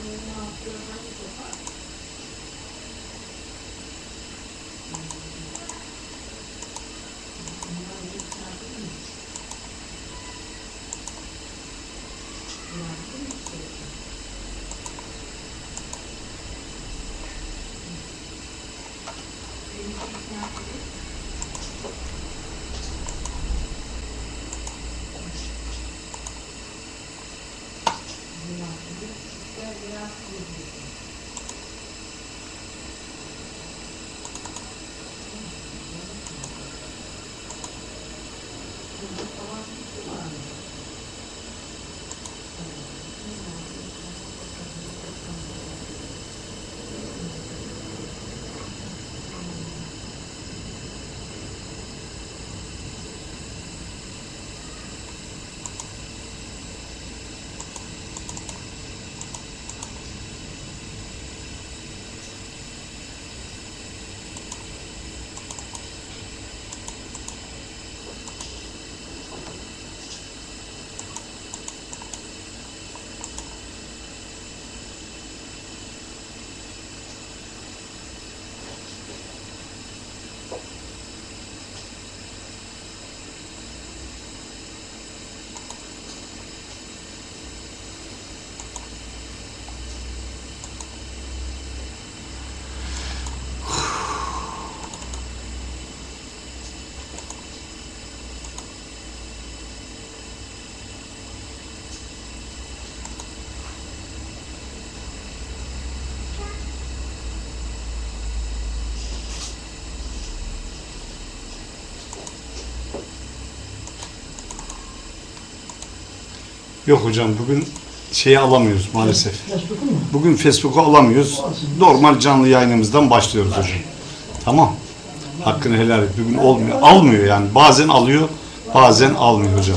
Yok hocam, bugün şeyi alamıyoruz maalesef. Bugün Facebook'u alamıyoruz. Normal canlı yayınımızdan başlıyoruz hocam. Tamam. Hakkını helal et. Bugün olmuyor. Almıyor yani. Bazen alıyor, bazen almıyor hocam.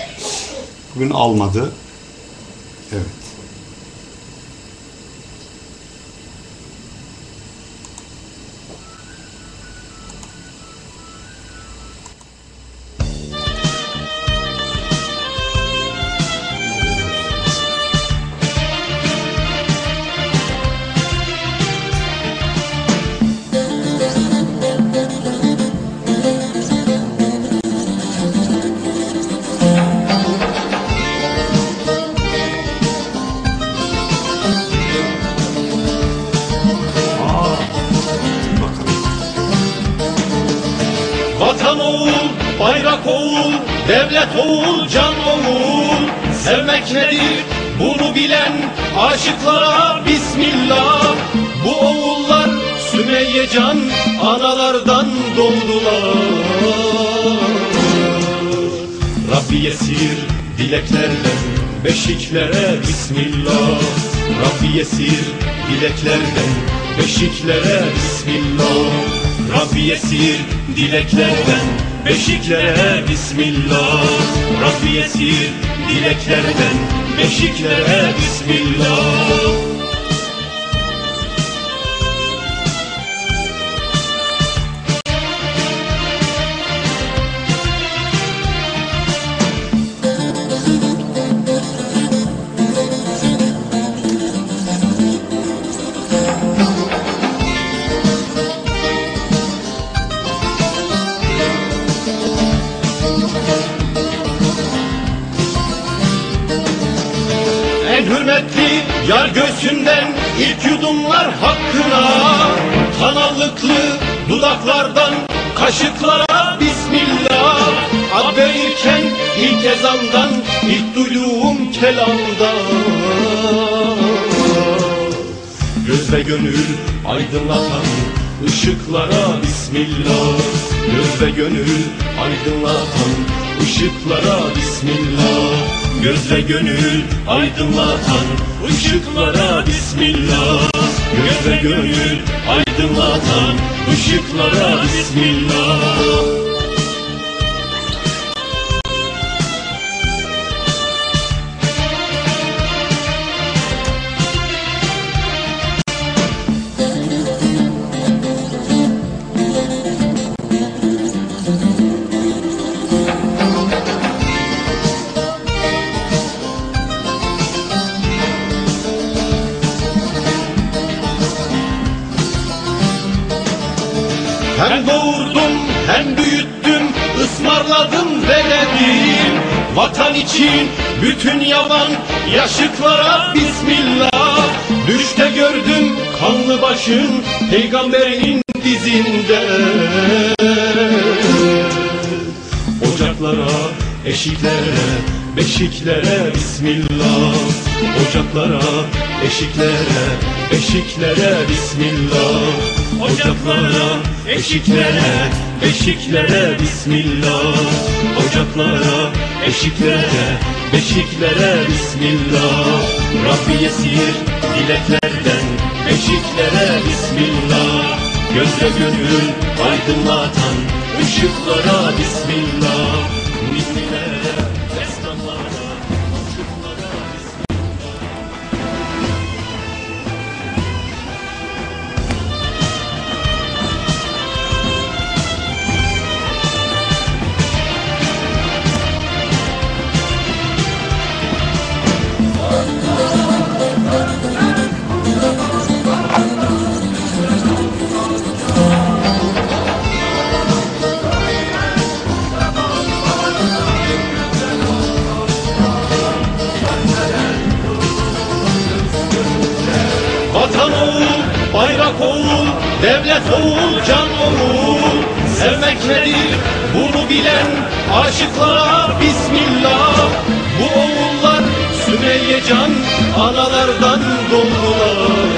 Bugün almadı. Evet. Vatan oğul, bayrak oğul, devlet oğul, can oğul. Sevmek nedir bunu bilen aşıklara bismillah. Bu oğullar Sümeyye can analardan doğdular. Rabbi yesir dileklerden beşiklere bismillah. Rabbi yesir dileklerden beşiklere bismillah. Rabbi yesir dileklerden beşiklere bismillah. Rabbi yesir dileklerden beşiklere bismillah. En hürmetli yar göğsünden ilk yudumlar hakkına. Kanallıklı dudaklardan kaşıklara bismillah. Ad verirken ilk ezandan, ilk duyduğum kelamda. Göz ve gönül aydınlatan ışıklara bismillah. Göz ve gönül aydınlatan ışıklara bismillah. Göz ve gönül aydınlatan ışıklara bismillah. Göz ve gönül aydınlatan ışıklara bismillah. Hem doğurdum hem büyüttüm, ısmarladım denedim. Vatan için bütün yavan yaşıklara bismillah. Düşte gördüm kanlı başın peygamberin dizinde. Ocaklara, eşiklere, beşiklere bismillah. Ocaklara, eşiklere, beşiklere bismillah. Ocaklara, eşiklere, beşiklere bismillah. Ocaklara, eşiklere, beşiklere bismillah. Rabbi yesir dileklerden beşiklere bismillah. Gözle gönül aydınlatan ışıklara bismillah. Nisbilere, destanlara, ışıklara bismillah. Vatan oğul, bayrak oğul, devlet oğul, can oğul. Sevmek nedir bunu bilen aşıklara bismillah. Bu oğullar Sümeyye can analardan doğdular.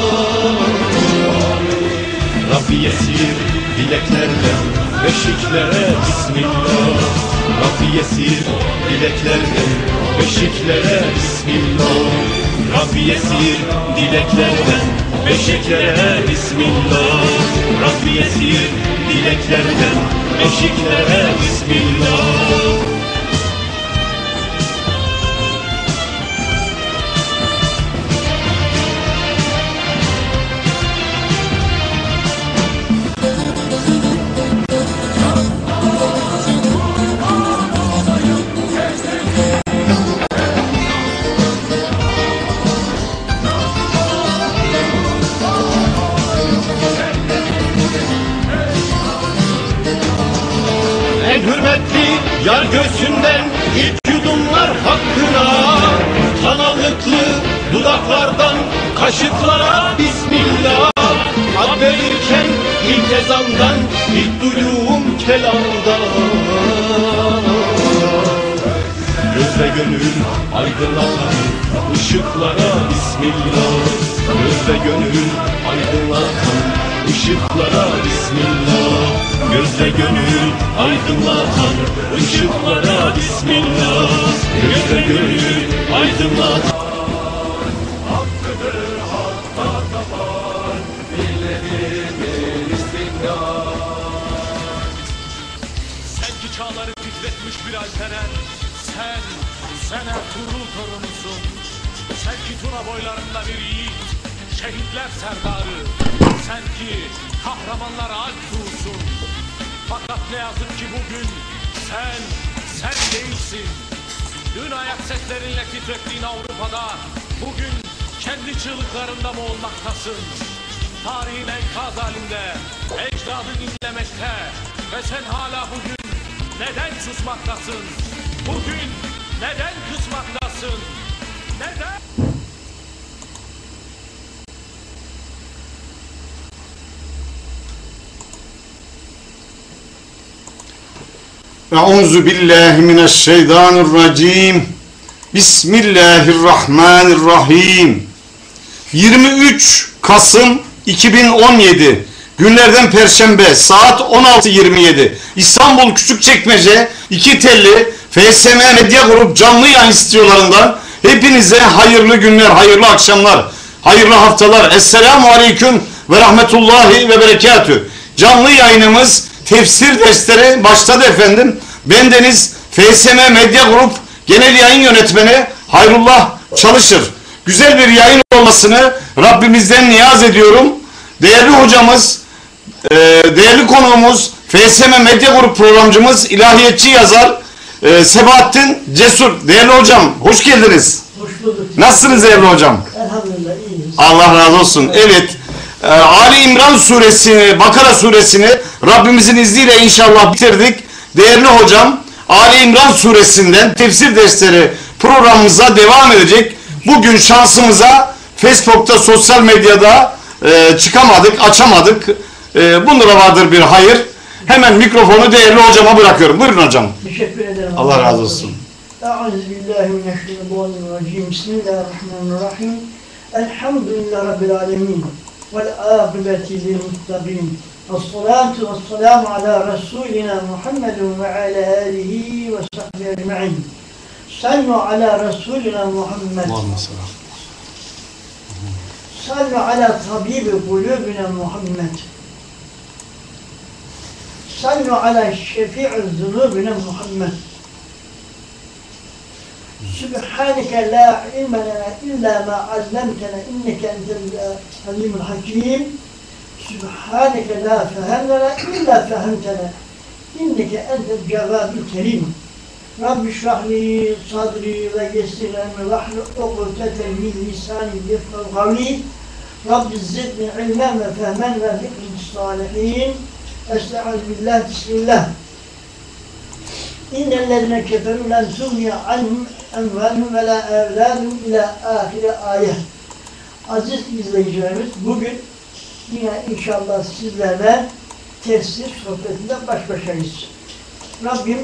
Rabbi yesir dileklerden beşiklere bismillah. Rabbi yesir dileklerden beşiklere bismillah. Rabbi yesir dileklerden beşiklere bismillah. Rabbi yesir dileklerden beşiklere bismillah. En hürmetli yar göğsünden ilk yudumlar hakkına. Kanalıklı dudaklardan kaşıklara bismillah. Ad verirken ilk ezandan, ilk duyduğum kelamdan. Göz ve gönül aydınlatan ışıklara bismillah. Göz ve gönül aydınlatan ışıklara bismillah. Göz ve gönül aydınlatan ışıklara bismillah. Göz ve gönül aydınlatan. Hakkıdır hakka tapan, birileri istikrar. Sen ki çağları titretmiş bir alperen, sen Ertuğrul torunusun. Sen ki Tuna boylarında bir yiğit, şehitler serdarı. Sen ki kahramanlara alp tuğsun. Fakat ne yazık ki bugün sen değilsin. Dün ayak seslerinle titrettiğin Avrupa'da bugün kendi çığlıklarında mı olmaktasın? Tarihin enkaz halinde ecdadın inlemekte ve sen hala bugün neden susmaktasın? Bugün neden kısmaktasın? Neden? Euzu billahi mineşşeytanirracim. Bismillahirrahmanirrahim. 23 Kasım 2017 günlerden Perşembe saat 16:27 İstanbul Küçükçekmece 2 telli FSM Medya Grup canlı yayın stüdyolarından hepinize hayırlı günler, hayırlı akşamlar, hayırlı haftalar. Esselamu Aleyküm ve Rahmetullahi ve Berekatü. Canlı yayınımız tefsir dersleri başladı efendim. Bendeniz FSM Medya Grup Genel Yayın Yönetmeni Hayrullah Çalışır. Güzel bir yayın olmasını Rabbimizden niyaz ediyorum. Değerli hocamız, değerli konuğumuz, FSM Medya Grup programcımız, ilahiyatçı yazar Sebahattin Cesur. Değerli hocam, hoş geldiniz. Hoş bulduk. Nasılsınız değerli hocam? Elhamdülillah iyiyiz. Allah razı olsun. Evet, Ali İmran suresini, Bakara suresini Rabbimizin izniyle inşallah bitirdik. Değerli hocam, Ali İmran suresinden tefsir dersleri programımıza devam edecek. Bugün şansımıza Facebook'ta, sosyal medyada çıkamadık, açamadık. Bunda vardır bir hayır. Hemen mikrofonu değerli hocama bırakıyorum. Buyurun hocam. Teşekkür ederim. Allah razı olsun. Euzubillahimineşşeytanirracim. Bismillahirrahmanirrahim. Elhamdülillahi Rabbil alemin. Vel âkıbeti lil muttaqin. Esselatu vesselamu ala Resulina Muhammedin ve ala alihi ve sahbihi ecma'in. Sallu ala Resulina Muhammed. Sallu ala tabibi kulubina Muhammed. Sallu ala şefi'i zunubina Muhammed. Sübhaneke la ilme lena illa ma allamtena inneke entel alimul hakim. Sübhaneke la fehem lena illa fehemtena inneke entel cevabül kerim. Rabbi şrahli sadri ve yessir emri vahlu uqdeten min lisani yefkahu kavli. Rabbi zidni ilmen ve fehmen ve fikrin salihin. Estağfirullah, bismillah. İnnellezine keferu len tuğniye anhum envalhum ve la evladum ila ahire ayet. Aziz izleyicilerimiz, bugün yine inşallah sizlerle tefsir sohbetinde baş başayız. Rabbim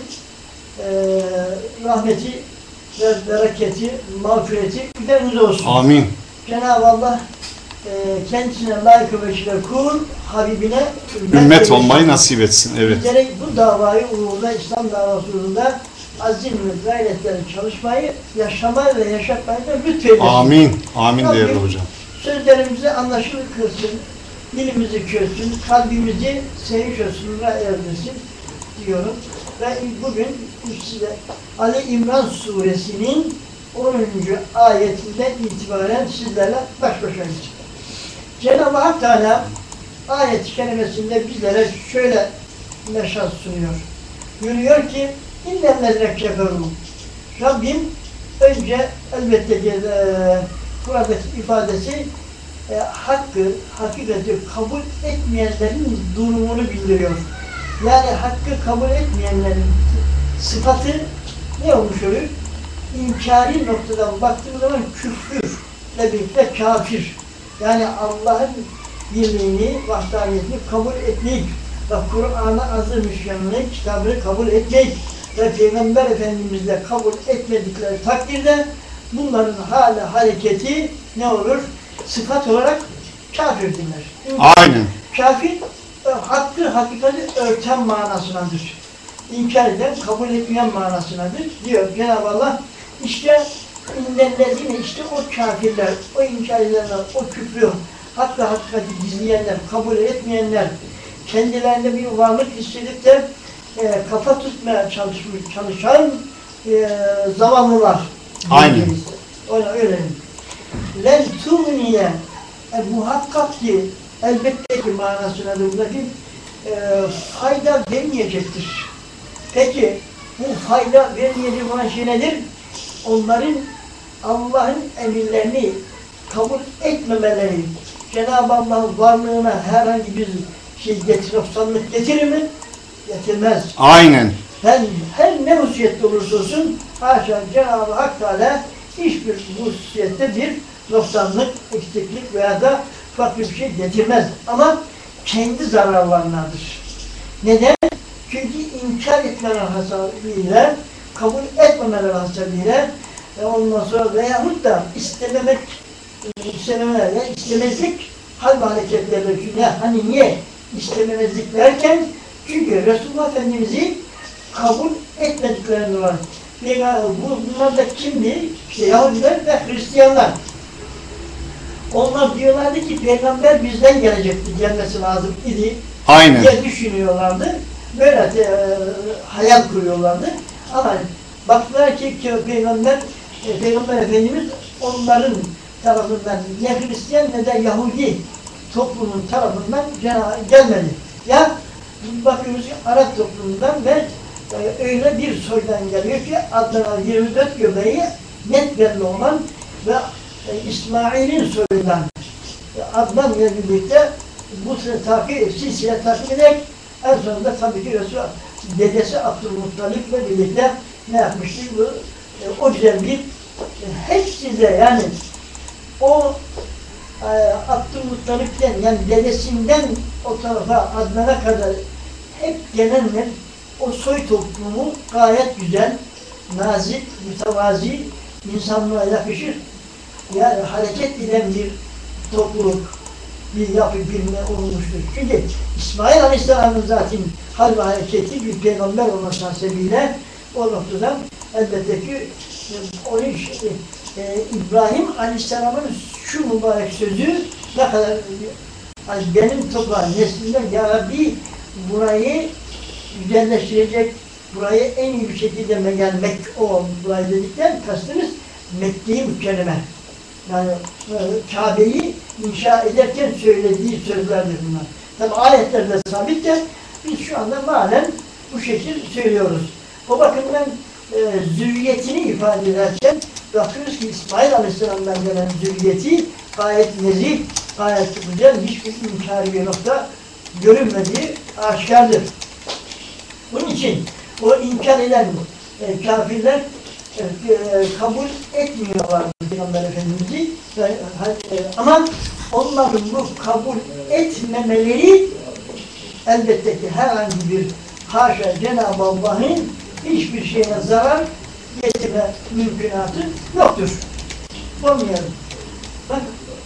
rahmeti ve bereketi, mağfireti üzerinize olsun. Amin. Cenab-ı Allah kendisine layık ve şire kul, Habibine Ümmet olmayı nasip etsin. Evet. Bizlere bu davayı uğurda, İslam davası uğrunda azim ve gayretleri çalışmayı, yaşamayı ve yaşatmayı da lütfeylesin. Amin. Amin Rabbim, değerli hocam. Sözlerimizi anlaşılır kılsın, dilimizi çözsün, kalbimizi sevinç olsununa erdirsin diyorum. Ve bugün size Ali İmran suresinin 10. ayetinden itibaren sizlerle baş başayız. Cenab-ı Hak Teala ayet-i kerimesinde bizlere şöyle meşaz sunuyor. Buyuruyor ki İnnellezine keferu. Rabbim önce elbette ki buradaki ifadesi hakkı, hakikati kabul etmeyenlerin durumunu bildiriyor. Yani hakkı kabul etmeyenlerin sıfatı ne olmuş olur? İnkari noktadan baktığımız zaman küfürle birlikte kafir. Yani Allah'ın birliğini, vahdaniyetini kabul etmeyip ve Kur'an'ı azı-ı kitabını kabul etmeyip ve Peygamber Efendimiz'le kabul etmedikleri takdirde bunların hali, hareketi ne olur? Sıfat olarak kafirdirler. Aynen. Kafir, hakkı, hakikati örten manasındadır. İnkar eden, kabul etmeyen manasındadır diyor Cenab-ı Allah. İşte innellezine, işte o kafirler, o inkar edenler, o küfrü, hatta hakikati gizleyenler, kabul etmeyenler, kendilerinde bir varlık hissedip de kafa tutmaya çalışan zavallılar. Aynen. Öyle. Len tuğniye, muhakkak ki, elbette ki manasına da buradaki fayda vermeyecektir. Peki, bu fayda vermeyecek olan şey nedir? Onların Allah'ın emirlerini kabul etmemeleri, Cenab-ı Allah'ın varlığına herhangi bir şey noksanlık getirir mi? Getirmez. Aynen. Her ne hususiyette olursa olsun, haşa Cenab-ı Hak Teala hiçbir hususiyette bir noksanlık, eksiklik veya da farklı bir şey getirmez. Ama kendi zararlarınadır. Neden? Çünkü inkar etmeler hasabıyla, kabul etmemeler hasabıyla ondan sonra veyahut da istemezlik hal ve hareketlerle hani niye istememezlik derken çünkü Resulullah Efendimiz'i kabul etmediklerini var. Bunlar da kimdi? İşte Yahudiler ve Hristiyanlar. Onlar diyorlardı ki peygamber bizden gelecekti, gelmesi lazım idi. Aynen. Diye düşünüyorlardı. Böyle hayal kuruyorlardı. Ama baktılar ki Peygamber Efendimiz onların tarafından ne Hristiyan ne de Yahudi toplumun tarafından gelmedi. Ya bakıyoruz ki Arap toplumundan ve öyle bir soydan geliyor ki adına 24 göbeği net belli olan ve İsmail'in soyundan Adnan ile birlikte bu silsile takip ederek en sonunda tabii ki Resul dedesi Abdülmuttalip'le birlikte ne yapmıştı? O güzel bir hepsi de yani o Abdülmuttalip'ten yani dedesinden o tarafa Adnan'a kadar hep gelenler o soy toplumu gayet güzel, nazik, mütevazi, insanlığa yakışır. Yani hareket eden bir topluluk, bir yapı, birine olmuştur. Çünkü İsmail Aleyhisselam'ın zaten hal ve hareketi bir peygamber olması hasebiyle o noktadan elbette ki onun İbrahim Aleyhisselam'ın şu mübarek sözü ne kadar hani benim toprağım neslinden ya Rabbi burayı güzelleştirecek, burayı en iyi bir şekilde gelmek o burayı dedikten kastınız Mekke-i Mükerreme. Yani Kabe'yi inşa ederken söylediği sözlerdir bunlar. Tabi ayetlerde sabittir. Biz şu anda malen bu şekilde söylüyoruz. O bakımdan zürriyetini ifade ederken bakıyoruz ki İsmail Aleyhisselam'dan gelen zürriyeti gayet nezih, gayet güzel, hiçbir inkari bir nokta görünmediği aşikardır. Bunun için o inkar eden kafirler kabul etmiyorlar Peygamber Efendimiz'i ama onların bu kabul etmemeleri elbette ki herhangi bir haşa Cenab-ı Allah'ın hiçbir şeye zarar getirme mümkünatı yoktur. Olmayalım. Bak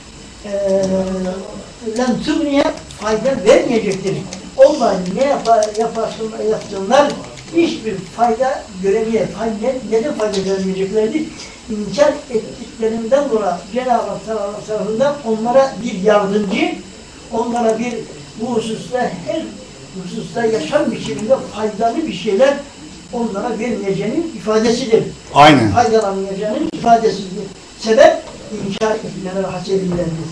lan tümniye fayda vermeyecektir. Onlar ne yapsınlar hiçbir fayda göremeye, neden fayda vermeyeceklerdir? İnkar ettiklerinden dolayı Cenab-ı Hak tarafından onlara bir yardımcı, onlara bir bu hususta her hususta yaşam biçiminde faydalı bir şeyler onlara vermeyeceğinin ifadesidir. Aynen. Faydalanmayacağının ifadesidir. Sebep inkar etmeleri hasebilendir.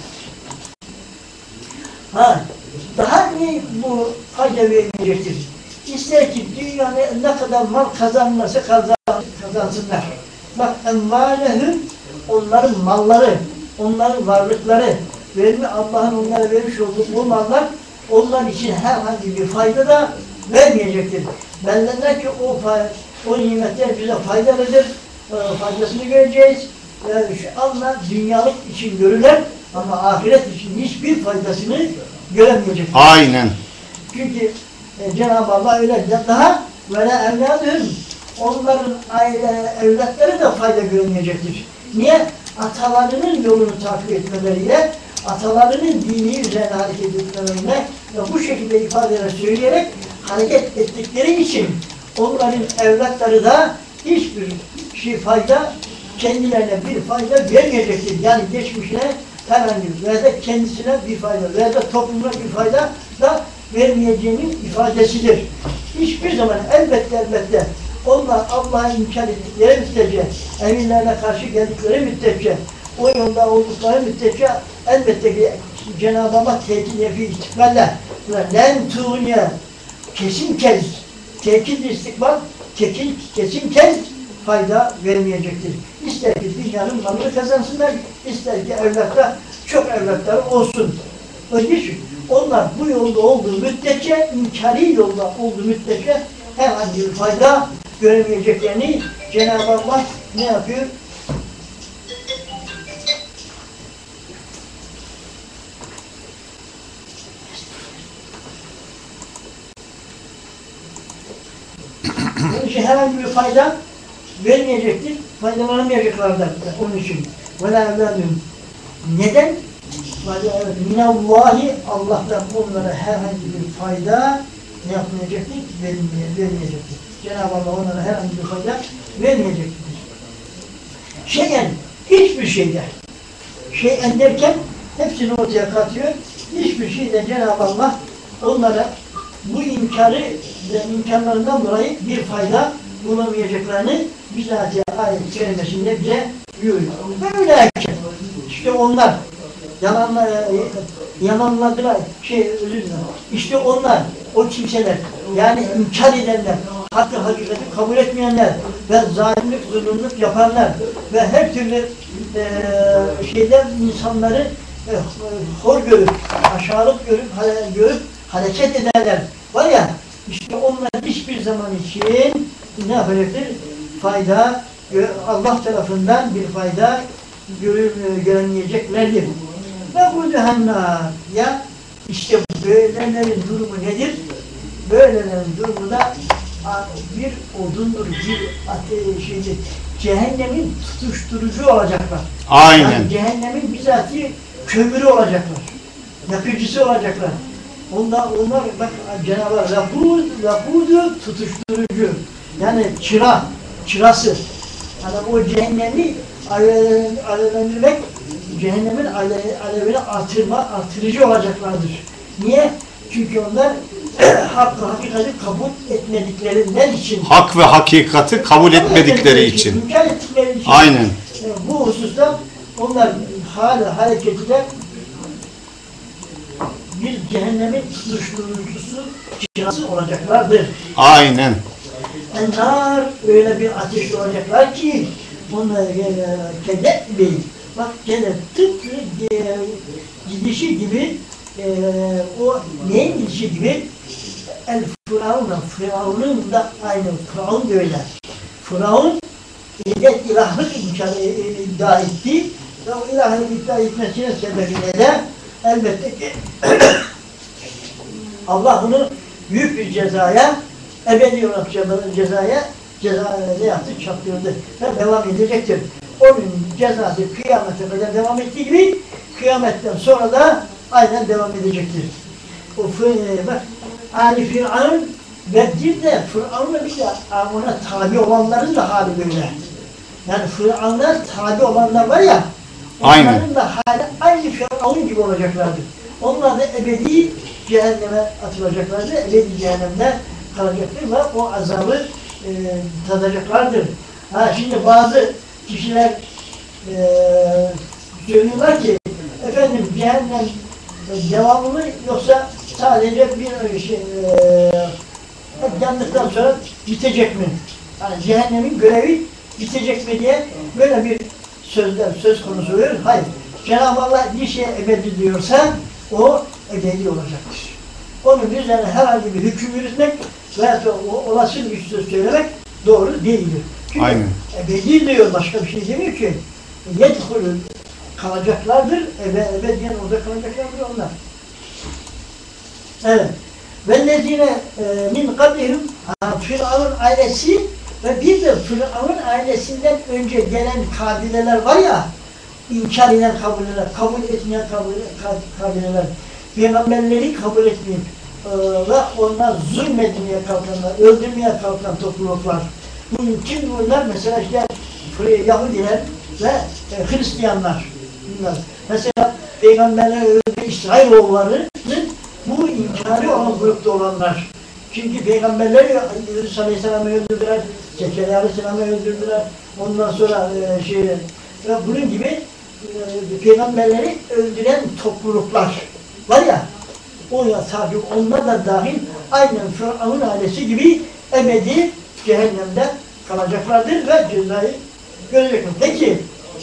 Daha ne bu fayda vermeyecektir? İster ki dünyada ne kadar mal kazanırsa kazansınlar. Bak emmâlehum onların malları, onların varlıkları, Allah'ın onlara vermiş olduğu bu mallar onlar için herhangi bir fayda da vermeyecektir. Bendenler ki o nimetler bize faydalıdır, faydasını göreceğiz. Yani şu anda dünyalık için görürler ama ahiret için hiçbir faydasını göremeyecektir. Aynen. Çünkü Cenab-ı Allah öyle daha böyle evladın onların evlatları da fayda görmeyecektir. Niye? Atalarının yolunu takip etmeleriyle, atalarının dini üzerine hareket etmelerine ve bu şekilde ifadeler söyleyerek hareket ettikleri için onların evlatları da hiçbir fayda, kendilerine bir fayda vermeyecektir. Yani geçmişine herhangi veya da kendisine bir fayda veya da toplumuna bir fayda da vermeyeceğinin ifadesidir. Hiçbir zaman elbette onlar Allah'ı inkar ettikleri müddetçe, emirlerine karşı geldikleri müddetçe, o yolda oldukları müddetçe elbette ki Cenab-ı Allah tehdit fi istikballe len tuğniye kesin kez tekil istikbal kesin kez fayda vermeyecektir. İster ki dünyanın malını kazansınlar, ister ki evlatta çok evlatları olsun. Onun için onlar bu yolda olduğu müddetçe, inkari yolda olduğu müddetçe herhangi bir fayda göremeyeceklerini Cenab-ı Allah ne yapıyor? Onun için herhangi bir fayda vermeyecektir, faydalanamayacaklardır onun için. وَلَا اَوْلَادُهُمْ Neden? Minallahi Allah'tan onlara herhangi bir fayda ne yapmayacaktır? Vermeyecektir. Cenab-ı Allah onlara herhangi bir fayda vermeyecektir. Şeyen, hiçbir şeyde. Şeyen derken hepsini ortaya katıyor. Hiçbir şeyde Cenab-ı Allah onlara bu imkanlarından dolayı bir fayda bulamayacaklarını bizatihi ayet-i kerimesinde bize buyuruyor. Böyle işte onlar yalanladılar, özür dilerim. İşte onlar, o kimseler, yani inkar edenler, hakkı hakikati kabul etmeyenler ve zalimlik, zulümlük yapanlar ve her türlü şeyler insanları hor görüp, aşağılık görüp hareket ederler. Var ya, işte onlar hiçbir zaman için ne yapacaktır? Fayda, Allah tarafından bir fayda göremeyeceklerdir. Ve bu cehennem ya işte böylelerin durumu nedir? Böylelerin durumu da bir odundur, bir ateşidir. Cehennemin tutuşturucu olacaklar. Aynen. Yani cehennemin bizatihi kömürü olacaklar. Yakıcısı olacaklar. Onlar bak Cenab-ı Hak labudu tutuşturucu. Yani çırası. Yani o cehennemi alevlendirmek, cehennemin alevini artırıcı olacaklardır. Niye? Çünkü onlar hak ve hakikati kabul etmediklerinden için. Hak ve hakikati kabul etmedikleri için. İnkar ettikleri için. Aynen. Bu hususta onlar hareketiyle bir cehennemin tutuşturucusu, çırası olacaklardır. Aynen. Ennar öyle bir ateş olacaklar ki onlar cennet bey. Bak cennet tıpkı gidişi gibi o neyin gidişi gibi Firavun'un da aynı. Firavun da öyle. Firavun ilahlık iddia etti ve o ilahlık iddia etmesinin sebebiyle de elbette ki Allah onu büyük bir cezaya, ebedi olarak cezaya ne yaptı? Çarptırdı ve devam edecektir. Onun cezası kıyamete kadar devam ettiği gibi kıyametten sonra da aynen devam edecektir. O bak, Ali Firavun ve bir de Firavun'la bir de ona tabi olanların da hali böyle. Yani Firavun'a tabi olanlar var ya, onların da hali aynı Firavun gibi olacaklardır. Onlar da ebedi cehenneme atılacaklardır, ebedi cehennemde kalacaktır ve o azabı tadacaklardır. Şimdi bazı kişiler söylüyorlar ki, efendim cehennem devamlı mı yoksa sadece bir yandıktan sonra bitecek mi? Yani cehennemin görevi bitecek mi diye böyle bir söz konusu oluyor. Hayır. Cenab-ı Allah bir şeye ebedi diyorsa o ebedi olacaktır. Onun üzerine herhangi bir hüküm yürütmek veya o olası bir söz söylemek doğru değildir. Çünkü aynen. Ebedi diyor, başka bir şey demiyor ki. Yedhulü kalacaklardır, ebediyen orada kalacaklardır onlar. Evet. Vellezine min kablihim Firavun ailesi ve bir de Firavun ailesinden önce gelen kabileler var ya, inkar eden kabileler, kabul etmeyen kabileler, peygamberleri kabul etmeyip ve onlar zulmetmeye kalkanlar, öldürmeye kalkan topluluklar. Kim bunlar? Mesela işte Yahudiler ve Hristiyanlar. Bunlar. Mesela peygamberler öldü İsrailoğulları'nın bu inkarı olan grupta olanlar. Çünkü peygamberleri İdris Aleyhisselam'ı öldürdüler, Zekeriya Aleyhisselam'ı öldürdüler. Ondan sonra ve bunun gibi peygamberleri öldüren topluluklar var ya, o ya tabi onlar da dahil aynen Firavun ailesi gibi ebedi cehennemde kalacaklardır ve cezayı görecekler. Peki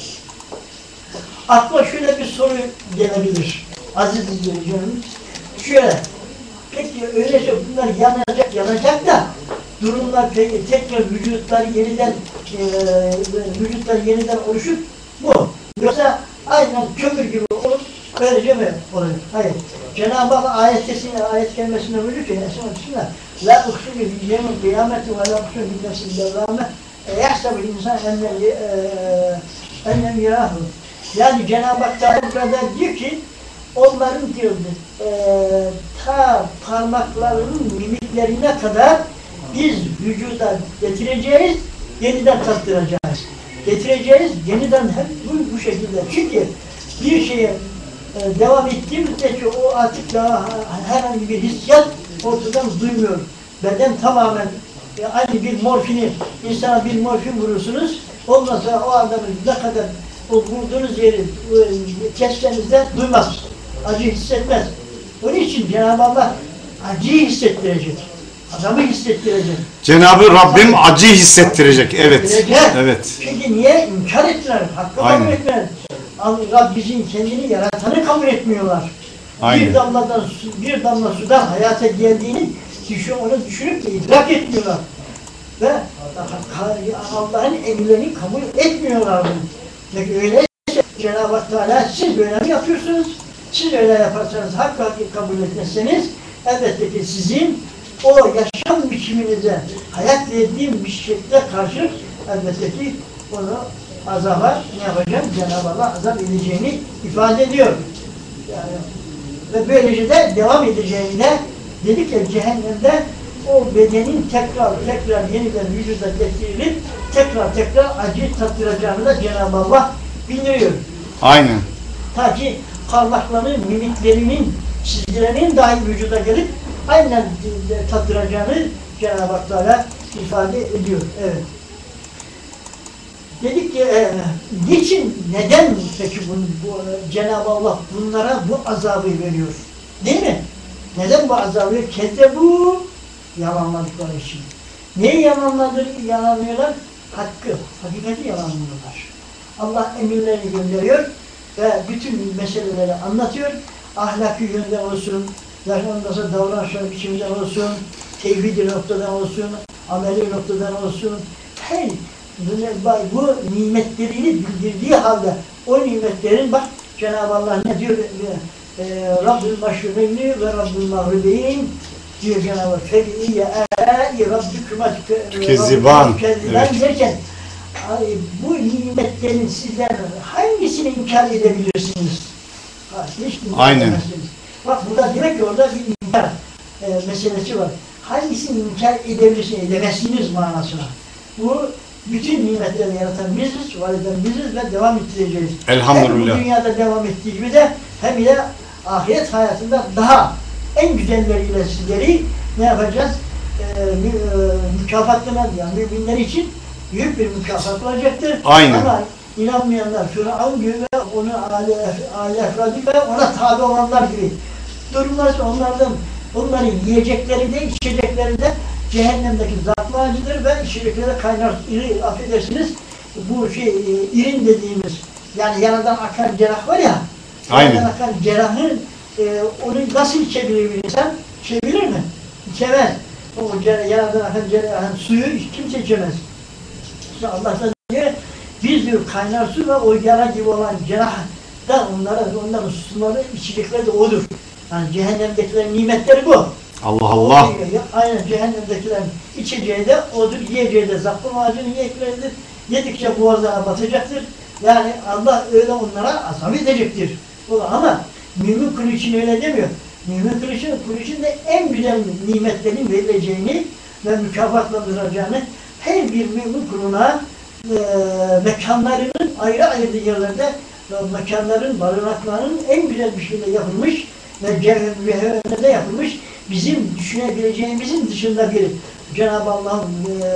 akla şöyle bir soru gelebilir aziz izleyicilerimiz. Şöyle, peki öyleyse bunlar yanacak da durumlar tekrar vücutlar yeniden oluşup mu? Yoksa aynen kömür gibi olup böylece mi olur? Hayır. Cenab-ı Hak ayet kelimesinde buyuruyor ki Bismillah la uksû bi yevmil kıyameti ve la uksû bi nefsil devâme yahsebul insan ennem yarahu. Yani Cenab-ı Hak burada diyor ki onların diyor ta parmaklarının mimiklerine kadar biz vücuda getireceğiz, yeniden tattıracağız. Getireceğiz, yeniden hep bu şekilde. Çünkü bir şeye devam ettiği müddetçe o artık daha herhangi bir hissiyat ortadan duymuyor. Beden tamamen aynı bir morfini, insana bir morfin vurursunuz, ondan sonra o adamın ne kadar o vurduğunuz yeri keskenizde duymaz, acı hissetmez. Onun için Cenab-ı Allah acıyı hissettirecek, adamı hissettirecek. Cenab-ı Rabbim acıyı hissettirecek, evet. Hissettirecek. Evet. Çünkü niye? İnkar ettiler, hakkı kabul ettiler. Rabbimizin kendini yaratanı kabul etmiyorlar. Aynen. Bir damla sudan hayata geldiğini onu düşünüp de idrak etmiyorlar. Ve Allah'ın emirlerini kabul etmiyorlar. Peki öyleyse Cenab-ı Hak Teala siz böyle mi yapıyorsunuz? Siz öyle yaparsanız, hakkı kabul etmezseniz elbette ki sizin o yaşam biçiminize, hayat verdiğim bir şekilde karşı elbette ki onu azaba ne yapacağım? Cenab-ı Allah azap edeceğini ifade ediyor. Yani, ve böylece de devam edeceğine dedik ya cehennemde o bedenin tekrar yeniden vücuda getirilip tekrar acı tattıracağını da Cenab-ı Allah bildiriyor. Aynen. Ta ki parmaklarının, mimiklerinin, çizgilerinin dahi vücuda gelip aynen tattıracağını Cenab-ı Hak Teala ifade ediyor. Evet. Dedik ki neden peki bu Cenab-ı Allah bunlara bu azabı veriyor? Değil mi? Neden bu azabı veriyor? Kezzebu yalanladıkları için. Neyi yalanlıyorlar? Hakkı, hakikati yalanlıyorlar. Allah emirlerini gönderiyor ve bütün meseleleri anlatıyor. Ahlaki yönden olsun, ondan sonra davranışlar biçiminden olsun, tevhidi noktadan olsun, ameli noktadan olsun. Her bu nimetlerini bildirdiği halde o nimetlerin bak Cenab-ı Allah ne diyor? Rabbül maşribeyni ve Rabbül mağribeyn diyor Cenab-ı Hak. Feviyye â'i rabbikuma Keziban. Evet. Derken bu nimetlerin sizler hangisini inkar edebilirsiniz? Hiç aynen. Bak burada demek ki orada bir inkar meselesi var. Hangisini inkar edebilirsiniz, edemezsiniz manasına. Bu bütün nimetleri yaratan biziz, var eden biziz ve devam ettireceğiz. Elhamdülillah. Hem bu dünyada devam ettiği gibi de hem de ahiret hayatında daha en güzelleriyle sizleri ne yapacağız? Mükafatlanan yani müminler için büyük bir mükafat olacaktır. Aynen. Ama inanmayanlar, Firavun gibi ve onu aile efradı ve ona tabi olanlar gibi durumlar onların yiyecekleri de içecekleri de cehennemdeki zatlı acıdır ve içecekleri kaynar, affedersiniz bu irin dediğimiz yani yaradan akan cerrah var ya, yaradan akan cerrahın onu nasıl içebilir bir insan? İçebilir mi? İçemez. O yaradan akan cerrahın suyu kimse içemez. İşte Allah da diyor, biz diyor kaynar su ve o yara gibi olan cerrah da onların suları, içecekleri de odur. Yani cehennemdekilerin nimetleri bu. Allah Allah. Aynen cehennemdekilerin içeceği de odur, yiyeceği de zakkum ağacının yekleridir. Yedikçe boğazlarına batacaktır. Yani Allah öyle onlara azap edecektir. Ama mümin kulu için öyle demiyor. Mümin kulu için de en güzel nimetlerin verileceğini ve mükafatlandıracağını her bir mümin kuluna mekanlarının ayrı yerlerde mekanların, barınaklarının en güzel bir şekilde yapılmış ve cevherinde yapılmış bizim düşünebileceğimizin dışında bir Cenab-ı Allah'ın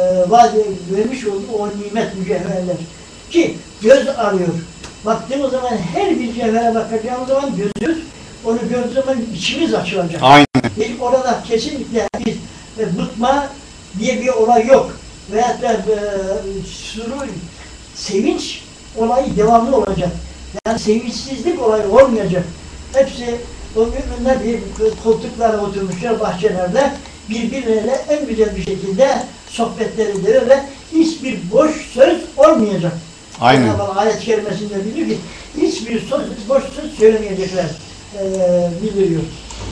vermiş olduğu o nimet mücevherler ki göz arıyor. Baktığımız zaman her bir cevhere bakacağımız zaman gözümüz onu gördüğü zaman içimiz açılacak. Aynen. Orada kesinlikle bir bıkma diye bir olay yok. Veyahut da sürur, sevinç olayı devamlı olacak. Yani sevinçsizlik olayı olmayacak. Hepsi o müminler bir koltuklara oturmuşlar bahçelerde birbirleriyle en güzel bir şekilde sohbetleri ediyor ve hiçbir boş söz olmayacak. Aynen. Cenab-ı ayet-i kerimesinde biliyor ki hiçbir boş söz söylemeyecekler bildiriyor.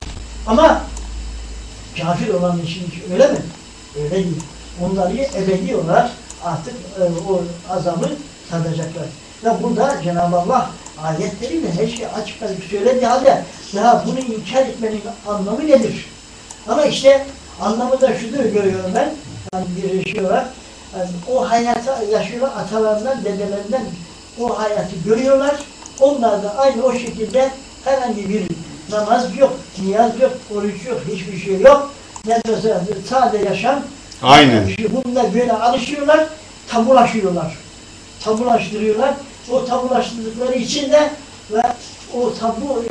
Ama kafir olan için öyle mi? Öyle değil. Onları ebedi olarak artık o azabı tadacaklar. Ve burada Cenab-ı Allah ayetleriyle her şeyi açık açık söylediği halde daha bunu inkar etmenin anlamı nedir? Ama işte anlamı da şudur görüyorum ben, yani bir şey olarak, yani o hayatı yaşıyorlar, atalarından, dedelerinden o hayatı görüyorlar. Onlar da aynı o şekilde herhangi bir namaz yok, niyaz yok, oruç yok, hiçbir şey yok. Ne de sade yaşam. Aynen. Bunlar böyle alışıyorlar, tabulaşıyorlar. Tabulaştırıyorlar. O tabulaştırdıkları için de ve o tabu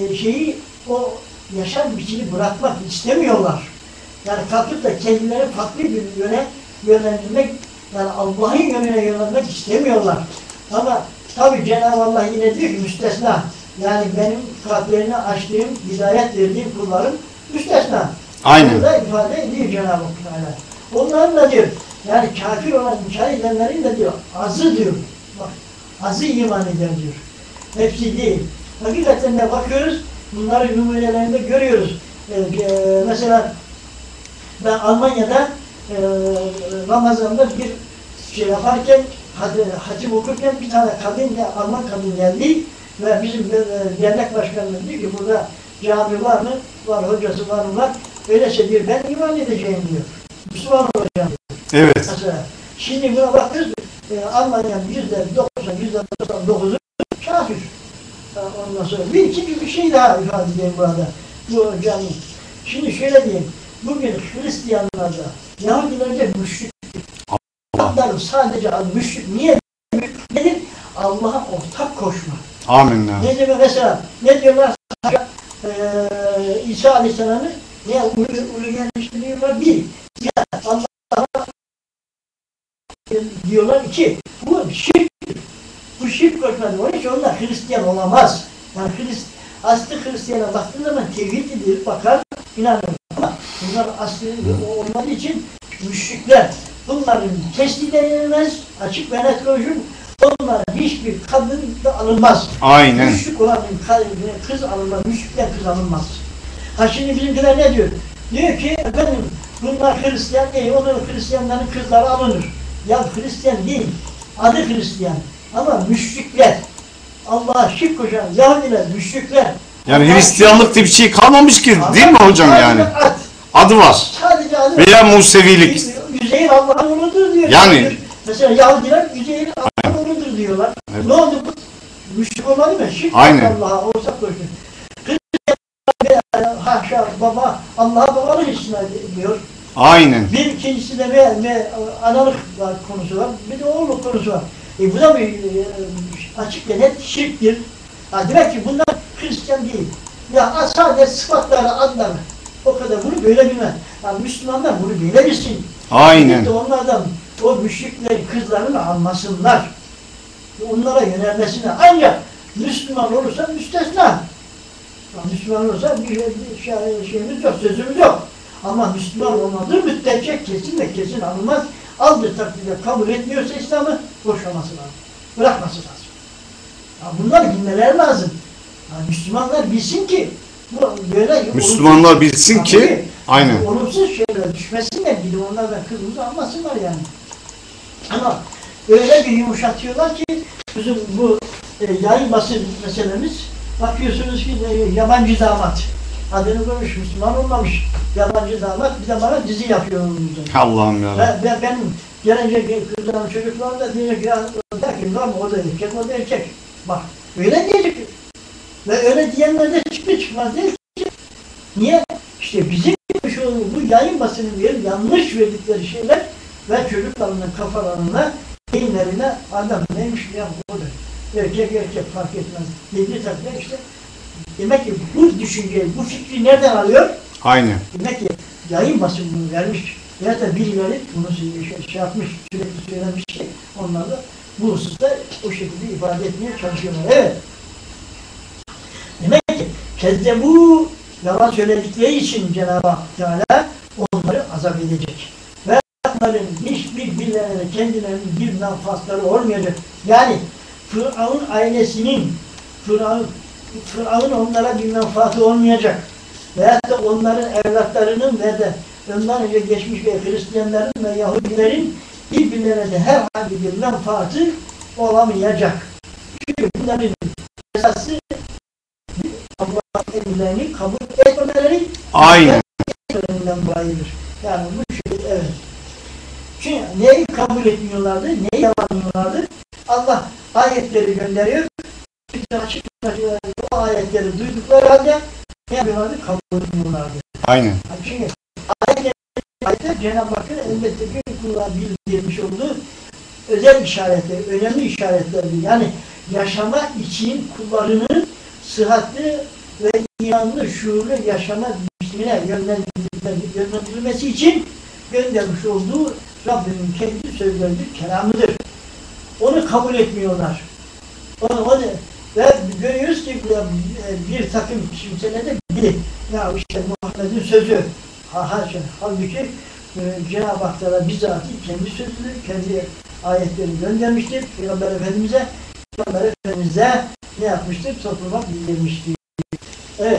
o yaşam biçimi bırakmak istemiyorlar. Yani kalkıp da kendileri farklı bir yöne yönlendirmek, yani Allah'ın yönüne yönlendirmek istemiyorlar. Ama Tabi Cenab-ı Allah yine diyor ki müstesna. Yani benim kalplerini açtığım, hidayet verdiğim kullarım müstesna. Aynen. Burada ifade ediyor Cenab-ı Allah. Onların da diyor, yani kafir olan inkar edenlerin de diyor, azı diyor. Bak, azı iman eder diyor. Hepsi değil. Hakikaten de bakıyoruz, bunların numunelerinde görüyoruz. Mesela ben Almanya'da Ramazan'da bir şey yaparken, hatim okurken bir tane kadın, Alman kadın geldi ve bizim dernek başkanımız diyor ki burada cami var mı? Var, hocası var mı? Var. Öyleyse diyor ben iman edeceğim diyor. Müslüman olacağım diyor. Evet. Mesela, şimdi buna bakıyoruz, Almanya'nın %99'u kafir. Ondan sonra bir şey daha ifade edeyim burada. Bu cami. Şimdi şöyle diyeyim, bugün Hristiyanlarda, Yahudilerde müşrik. Allah'ın sadece müşrik. Niye müşrik nedir? Allah'a ortak koşma. Amin. Ne demek mesela? Ne diyorlar? İsa Aleyhisselam'ı ne ulu yerleştiriyorlar? Bir. Ya Allah'a diyorlar iki. Bu şirktir. Bu şirk koşmadır. Onun için onlar Hristiyan olamaz. Yani aslı Hristiyan'a baktığın zaman tevhid edilir, bakar, inanır. Ama bunlar aslı olmadığı için müşrikler. Bunların teslim edilmez, açık ve net konuşun. Onlara hiçbir kadın da alınmaz. Aynen. Müşrik olan kız alınmaz, müşrikler kız alınmaz. Ha şimdi bizimkiler ne diyor? Diyor ki efendim bunlar Hristiyan değil, onların Hristiyanların kızları alınır. Ya Hristiyan değil, adı Hristiyan. Ama müşrikler, Allah'a şirk koşan Yahudiler, müşrikler. Yani Hristiyanlık diye bir şey kalmamış ki değil mi hocam yani? Adı var. Sadece adı Veya Musevilik. Üzeyir Allah'ın oğludur diyor. Yani. Mesela Yahudiler Üzeyir Allah'ın oğludur diyorlar. Evet. Ne oldu bu? Müşrik olmadı mı? Şirk Allah'a ortak koşuyor. Hristiyan haşa baba, Allah'a babalık istinad ediyor. Aynen. Bir ikincisi de ve analık konusu var, bir de oğulluk konusu var. Bu da bir açık ve net şirktir. Ha, demek ki bunlar Hristiyan değil. Ya sadece sıfatları, adları. O kadar bunu böyle bilmez. Yani Müslümanlar bunu böyle bilsin. Aynen. De onlardan o müşriklerin kızlarını almasınlar. Onlara yönelmesine. Ancak Müslüman olursa müstesna. Yani Müslüman olursa bir şeyimiz yok, sözümüz yok. Ama Müslüman olmadığı müddetçe kesin ve kesin alınmaz. Aldığı takdirde kabul etmiyorsa İslam'ı boşaması lazım. Bırakması lazım. Ya bunları bilmeleri lazım. Yani Müslümanlar bilsin ki bu böyle Müslümanlar bilsin ki aynen. Olumsuz şeyler düşmesinler, bir de onlardan kızımızı almasınlar yani. Ama öyle bir yumuşatıyorlar ki bizim bu yayın basın meselemiz, bakıyorsunuz ki yabancı damat. Adını koymuş, Müslüman olmamış. Yabancı damat bir de bana dizi yapıyor önümüzde. Allah'ım ya. Benim gelince kızlarım çocuklarım da diyecek ya, der ki var mı o da erkek, o da erkek. Bak öyle diyecek. Ve öyle diyenler de çıkmaz değil ki. Niye? İşte bizim bu yayın basının yanlış verdikleri şeyler ve çocuklarının kafalarına, beyinlerine adam neymiş ya o da. Erkek fark etmez. Dediği takdirde işte demek ki bu düşünceyi, bu fikri nereden alıyor? Aynen. Demek ki yayın basını bunu vermiş. Ya da birileri bunu şey yapmış, sürekli söylenmiş ki onlar da bu hususta o şekilde ifade etmeye çalışıyorlar. Evet. Demek ki bu yalan söyledikleri için Cenab-ı Hak Teala onları azap edecek. Ve onların birbirlerine kendilerinin bir menfaatları olmayacak. Yani Firavun ailesinin, Firavun onlara bir menfaati olmayacak. Veyahut da onların evlatlarının ve de ondan önce geçmiş ve Hristiyanların ve Yahudilerin birbirlerine de herhangi bir menfaati olamayacak. Çünkü bunların esası Allah'ın emirlerini kabul etmemeleri aynen. Dolayıdır. Yani bu şey evet. Çünkü neyi kabul etmiyorlardı, neyi yalanlıyorlardı? Allah ayetleri gönderiyor. Açık o ayetleri duydukları halde ne yapıyorlardı? Kabul etmiyorlardı. Aynen. Çünkü ayetler Cenab-ı Hakk'ın elbette bir kulağa bildirmiş olduğu özel işaretler, önemli işaretlerdir. Yani yaşama için kullarının sıhhatli ve imanlı, şuurlu yaşama biçimine yönlendirilmesi için göndermiş olduğu Rabbimin kendi sözleridir, kelamıdır. Onu kabul etmiyorlar. Ve görüyoruz ki bir takım kimselerde biri, ya işte Muhammed'in sözü, halbuki Cenab-ı Hak Teala bizzat kendi sözünü, kendi ayetlerini göndermiştir Peygamber Efendimiz'e. Peygamber Efendimiz'e ne yapmıştır? Topluma bildirmiştir. Evet.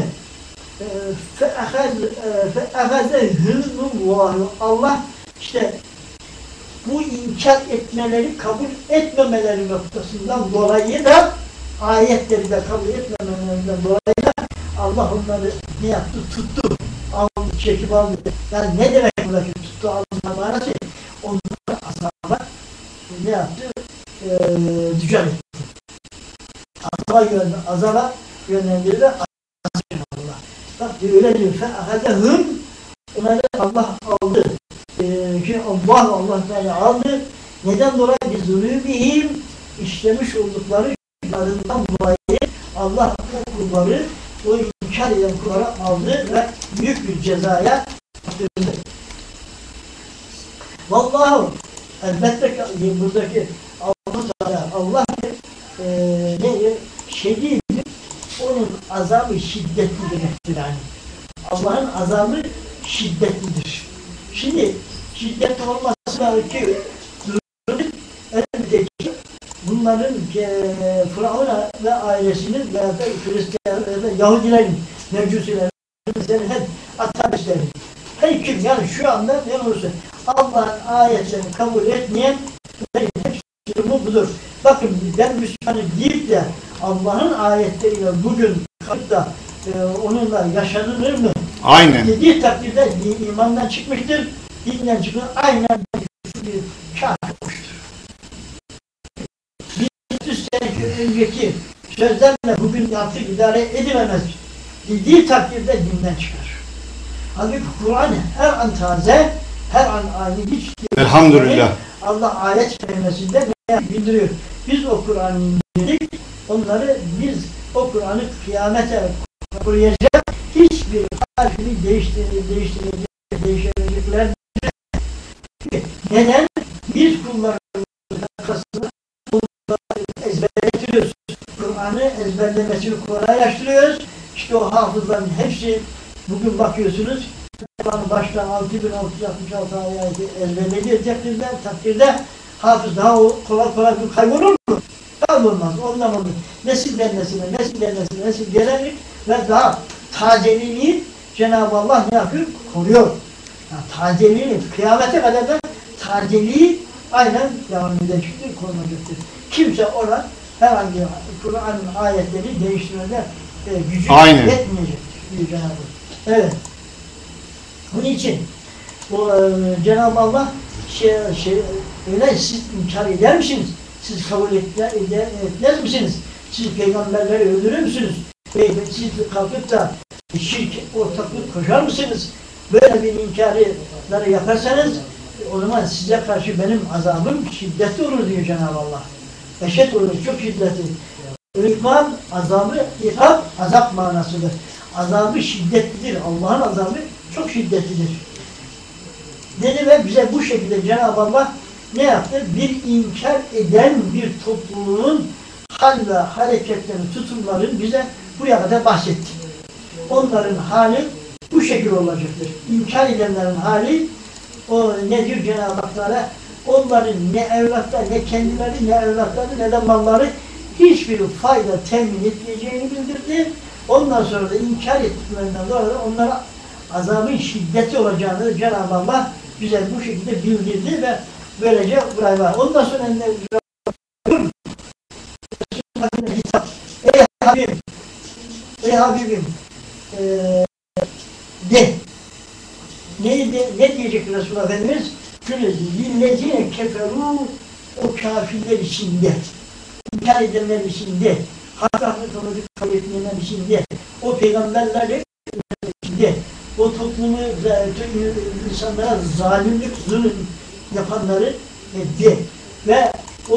Allah işte bu inkar etmeleri, kabul etmemeleri noktasından dolayı da ayetleri de kabul etmemelerinden dolayı da Allah onları ne yaptı? Tuttu. Aldı, çekip aldı. Yani ne demek buradaki tuttu alma manası? Onları azaba ne yaptı? Düzen etti. Azaba yönlendirdi. Allah. Bak öyle diyor. فَاَخَذَهُمْ onları Allah aldı. Allah Teala aldı. Neden dolayı? بِذُنُوبِهِمْ işlemiş oldukları günahlarından dolayı Allah o kulları, o inkar eden kulları aldı ve büyük bir cezaya attırdı. Vallahu elbette buradaki Allah şedid, onun azabı şiddetli demektir yani. Allah'ın azabı şiddetlidir. Şimdi şiddetli olması ki elbette ki bunların Firavun ve ailesinin veya da Hristiyan veya da Yahudilerin, Mecusilerin, hep ateistlerin, her kim yani şu anda ne olursa Allah'ın ayetlerini kabul etmeyen hepsi bu budur. Bakın ben Müslümanım deyip de Allah'ın ayetleriyle bugün kalıp da onunla yaşanılır mı? Aynen. Dediği takdirde imandan çıkmıştır, dinden çıkıyor, aynen bir kafir olmuştur. 1300 sene önceki sözlerle bugün artık idare edememez. Dediği takdirde dinden çıkar. Halbuki Kur'an her an taze, her an aynı hiç Elhamdülillah. Allah ayet kelimesinde bildiriyor. Biz o Kur'an'ı indirdik, onları biz o Kur'an'ı kıyamete koruyacak, hiçbir harfini değiştirecekler. Neden? Biz kullarımızın arkasında ezberletiyoruz. Kur'an'ı ezberlemesini kolaylaştırıyoruz. İşte o hafızların hepsi bugün bakıyorsunuz baştan 6666 ayeti ezberleyecekler takdirde hafız daha kolay kaybolur mu? Kaybolmaz. Ondan olur. Nesilden nesil gelerek ve daha tazeliğini Cenab-ı Allah ne yapıyor? Koruyor. Yani tazeliğini, kıyamete kadar da tazeliği aynen devam edecektir, korunacaktır. Kimse ona herhangi Kur'an'ın ayetleri değiştirmede gücü yetmeyecektir. Cenab-ı Allah. Evet. Bunun için Cenab-ı Allah öyle siz inkar eder misiniz? Siz kabul etmez misiniz? Siz peygamberleri öldürür müsünüz? Siz kalkıp da şirk, ortaklık koşar mısınız? Böyle bir inkarları yaparsanız o zaman size karşı benim azabım şiddetli olur diyor Cenab-ı Allah. Eşit olur, çok şiddetli. İkram, azabı, azap manasıdır. Azabı şiddetlidir. Allah'ın azabı çok şiddetlidir. Dedi ve bize bu şekilde Cenab-ı Allah ne yaptı? Bir inkar eden bir topluluğun hal ve hareketlerini, tutumların bize buraya kadar bahsetti. Onların hali bu şekilde olacaktır. İnkar edenlerin hali o ne diyor Cenab-ı Hak'lara? Onların ne evlatları, ne kendileri, ne evlatları, ne de malları hiçbir fayda temin etmeyeceğini bildirdi. Ondan sonra da inkar ettiklerinden dolayı da onlara azabın şiddeti olacağını Cenab-ı Allah bize bu şekilde bildirdi ve böylece buraya var. Ondan sonra ne hitap. Ey Habibim de. Ne diyecek Resulullah Efendimiz? Şöyle lillezine keferu o kafirler içinde, inkar edenler içinde, hakka kabul etmeyenler içinde, o peygamberler içinde, o toplumu, insanlara zalimlik, zulüm yapanları de ve o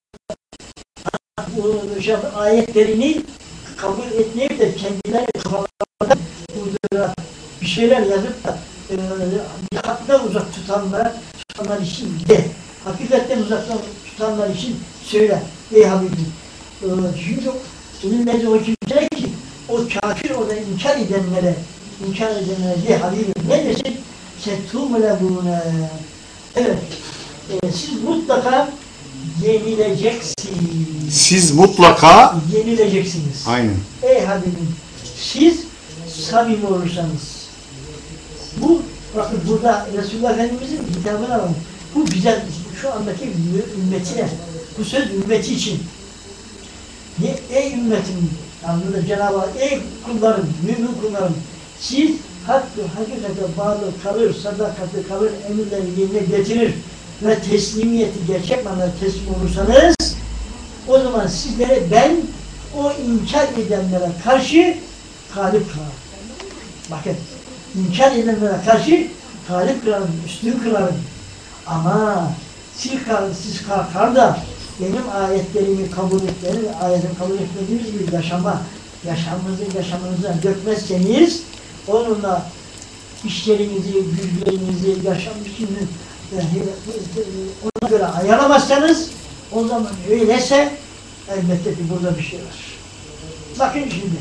ayetlerini kabul etmeyip de kendileri kafalarında bir şeyler yazıp da hakikaten uzak tutanlar için de, hakikaten uzaktan tutanlar için söyle ey Habibim Çünkü önümüzde o kimseler ki o kafir orada inkar edenlere diye Habibim ne desin? Settumle buna. Evet. Siz mutlaka yenileceksiniz. Siz mutlaka Yenileceksiniz. aynen. Ey Habibim, siz samimi olursanız. Bu, bakın burada Resulullah Efendimiz'in hitabını alalım. Bu bize, şu andaki ümmetine, bu söz ümmeti için. Ey ümmetim, anladı Cenab-ı Hak, ey kullarım, mümin kullarım, siz hakikate bağlı kalır, sadakatli kalır, emirleri yerine getirir ve teslimiyeti gerçek manada teslim olursanız, o zaman sizlere ben o inkar edenlere karşı galip kılarım. Bakın, inkar edenlere karşı galip kılarım, üstün kılarım. Ama siz kalkar da benim ayetlerimi kabul etmeniz, ayetimi kabul etmediğiniz gibi yaşamınıza dökmezseniz, onunla işlerinizi, güçlerinizi, yaşam biçimini ona göre ayarlamazsanız, o zaman öyleyse elbette ki burada bir şey var. Bakın şimdi,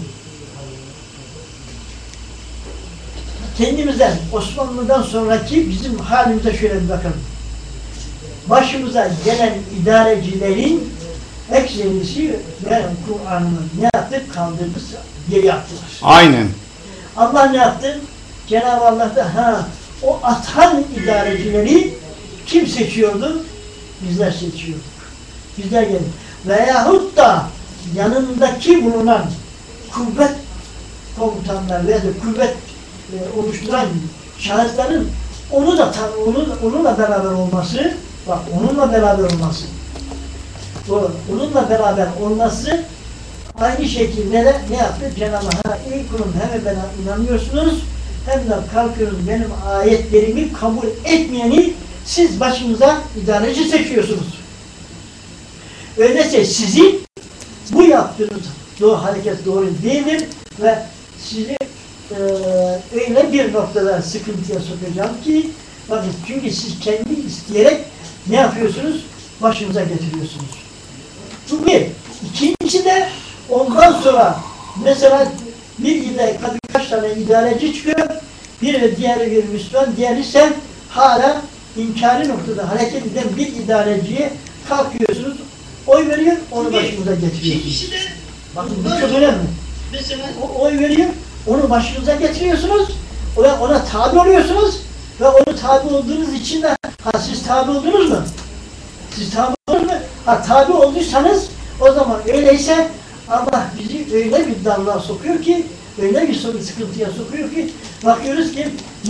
kendimizden, Osmanlı'dan sonraki bizim halimize şöyle bir bakalım. Başımıza gelen idarecilerin ekserisi Kur'an'ı ne yaptı? Kaldırdı, geri attılar. Aynen. Allah ne yaptı? Cenab-ı Allah da o atan idarecileri kim seçiyordu? Bizler seçiyorduk. Bizler geldik. Veyahut da yanındaki bulunan kuvvet komutanlar veya da kuvvet oluşturan şahısların onunla beraber olması, bak onunla beraber olması, onunla beraber olması aynı şekilde de ne yaptı? Cenab-ı Hak, ey kulum hem bana inanıyorsunuz hem de kalkıyorsunuz benim ayetlerimi kabul etmeyeni siz başınıza idareci seçiyorsunuz. Öyleyse sizin bu yaptığınız hareket doğru değildir ve sizi öyle bir noktada sıkıntıya sokacağım ki bakın, çünkü siz kendi isteyerek ne yapıyorsunuz? Başınıza getiriyorsunuz. Bu bir. İkincisi de ondan sonra mesela birkaç tane idareci çıkıyor, bir ve diğeri bir Müslüman, diğeri ise hala inkari noktada hareket eden bir idareciye kalkıyorsunuz, oy veriyor, onu başınıza getiriyorsunuz. Bakın bu çok önemli. O oy veriyor, onu başınıza getiriyorsunuz, ona tabi oluyorsunuz ve onu tabi olduğunuz için de siz tabi oldunuz mu? Siz tabi oldunuz mu? Tabi olduysanız o zaman öyleyse Allah bizi öyle bir darlığa sokuyor ki, öyle bir sıkıntıya sokuyor ki bakıyoruz ki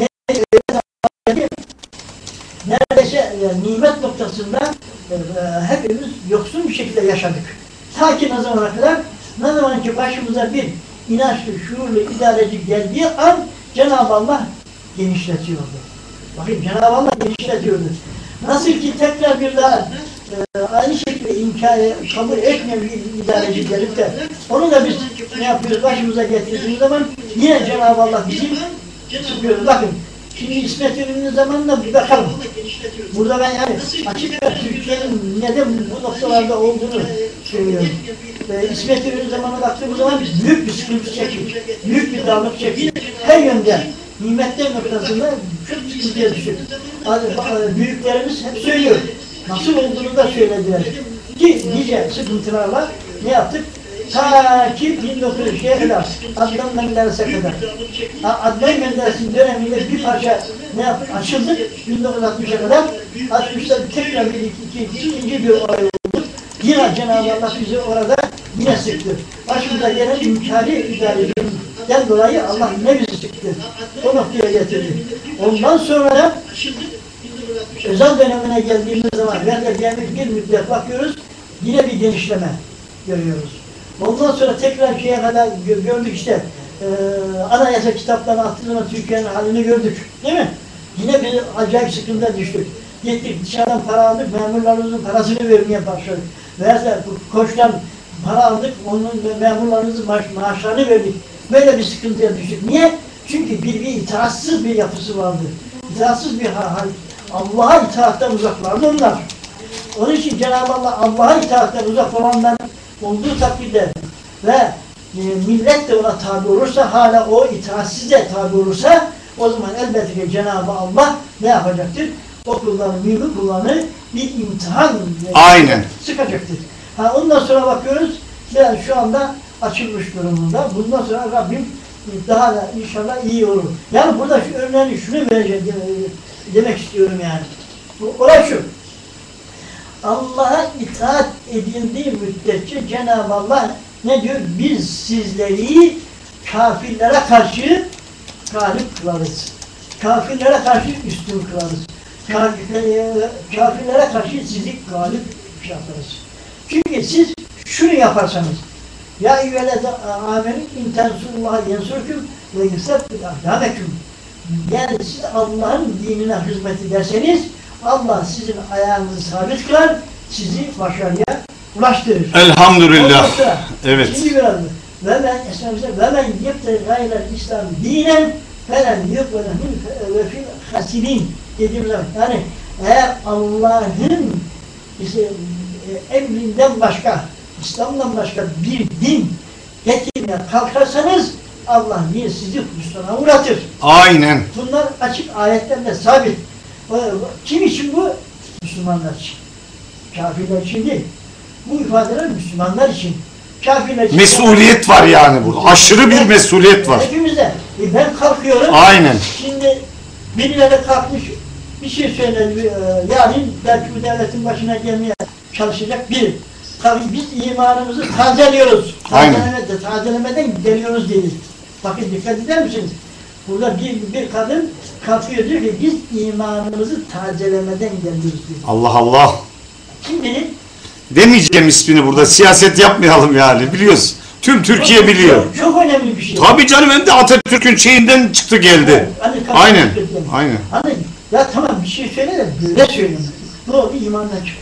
neredeyse nimet noktasında hepimiz yoksun bir şekilde yaşadık. Ta ki ne zamana kadar? Ne zaman ki başımıza bir inançlı, şuurlu idareci geldiği an Cenab-ı Allah genişletiyordu. Bakın Cenab-ı Allah genişletiyordu. Nasıl ki tekrar bir daha aynı şekilde imkanı kabul etmeyen bir idareci gelip de onu da biz ne yapıyoruz? Başımıza getirdiğimiz zaman yine Cenab-ı Allah bizi sıkıyoruz. Bakın şimdi İsmet İnönü'nün zamanına bir bakalım. Burada ben yani açıkça Türkiye'nin neden bu noktalarda olduğunu söylüyorum. İsmet İnönü zamanına baktığımız zaman büyük bir sıkıntı çekti. Büyük bir darlık çekti. Her yönden nimetler noktasında çok sıkıntıya düştük. Büyüklerimiz hep söylüyor. Nasıl olduğunu da söylediler. Ki nice sıkıntılarla ne yaptık? Ta ki 1900'e kadar, Adnan Menderes'e kadar. Adnan Menderes'in döneminde bir parça ne yaptık? Açıldık 1960'a kadar. 60'ta tekrar ikinci bir olay oldu. Yine Cenab-ı Allah bizi orada yine sıktı. Başımıza gelen inkari idareciden dolayı Allah yine bizi sıktı. O noktaya getirdi. Ondan sonra da özel dönemine geldiğimiz zaman bir müddet bakıyoruz, yine bir genişleme görüyoruz. Ondan sonra tekrar şeye kadar gördük işte, anayasa kitaplarını attığı zaman Türkiye'nin halini gördük, değil mi? Yine bir acayip sıkıntıya düştük. Gittik dışarıdan para aldık, memurlarımızın parasını vermeye başladık. Veya koçtan para aldık, onun memurlarımızın maaşlarını verdik. Böyle bir sıkıntıya düştük. Niye? Çünkü bir itaatsız bir yapısı vardı. İtaatsız bir hal. Allah'a itaattan uzaklardı onlar. Onun için Cenab-ı Allah Allah'a itaattan uzak olanların olduğu takdirde ve millet de ona tabi olursa, hala o itaatsiz de tabi olursa, o zaman elbette ki Cenab-ı Allah ne yapacaktır? O kullarını, mümin kullarını bir imtihan Aynen. sıkacaktır. Ondan sonra bakıyoruz, yani şu anda açılmış durumunda. Bundan sonra Rabbim daha da inşallah iyi olur. Yani burada şu örneğini şunu vereceğim demek istiyorum yani. Olay şu. Allah'a itaat edildiği müddetçe Cenab-ı Allah ne diyor? Biz sizleri kafirlere karşı galip kılarız. Kafirlere karşı üstün kılarız. Kafirlere karşı sizi galip yaparız. Çünkü siz şunu yaparsanız, ya eyyühellezîne âmenû in tensurullâhe yensurkum ve yusebbit aqdâmekum. Yani siz Allah'ın dinine hizmet ederseniz Allah sizin ayağınızı sabit kılar, sizi başarıya ulaştırır. Elhamdülillah. Evet. Şimdi biraz ve men yebtegi gayrel İslam dinen felen yuqbele minhu ve fil hasirin dediğimiz zaman, yani eğer Allah'ın emrinden başka, İslam'dan başka bir din getirmeye kalkarsanız Allah niye sizi hüsrana uğratır? Aynen. Bunlar açık ayetlerle sabit. Kim için bu? Müslümanlar için. Kafirler için değil. Bu ifadeler Müslümanlar için. Kafirler için. Mesuliyet var yani burada. Aşırı bir mesuliyet var. Hepimizde. Ben kalkıyorum. Aynen. Şimdi birileri kalkmış bir şey söyledi. Yarın belki bu devletin başına gelmeye çalışacak biri. Tabii biz imanımızı tazeliyoruz. Tazelemeden geliyoruz dedi. Bakın dikkat eder misiniz? Burada bir kadın kalkıyor diyor ki biz imanımızı tazelemeden geliyoruz diyor. Allah Allah. Kim dedi? Demeyeceğim ismini burada. Siyaset yapmayalım yani. Biliyoruz. Tüm Türkiye biliyor. Çok önemli bir şey. Tabii canım, hem de Atatürk'ün şeyinden çıktı geldi. Hani Aynen. Aynen. Hani ya tamam bir şey söyle de böyle söyleme. Ne oldu? İmandan çıktı.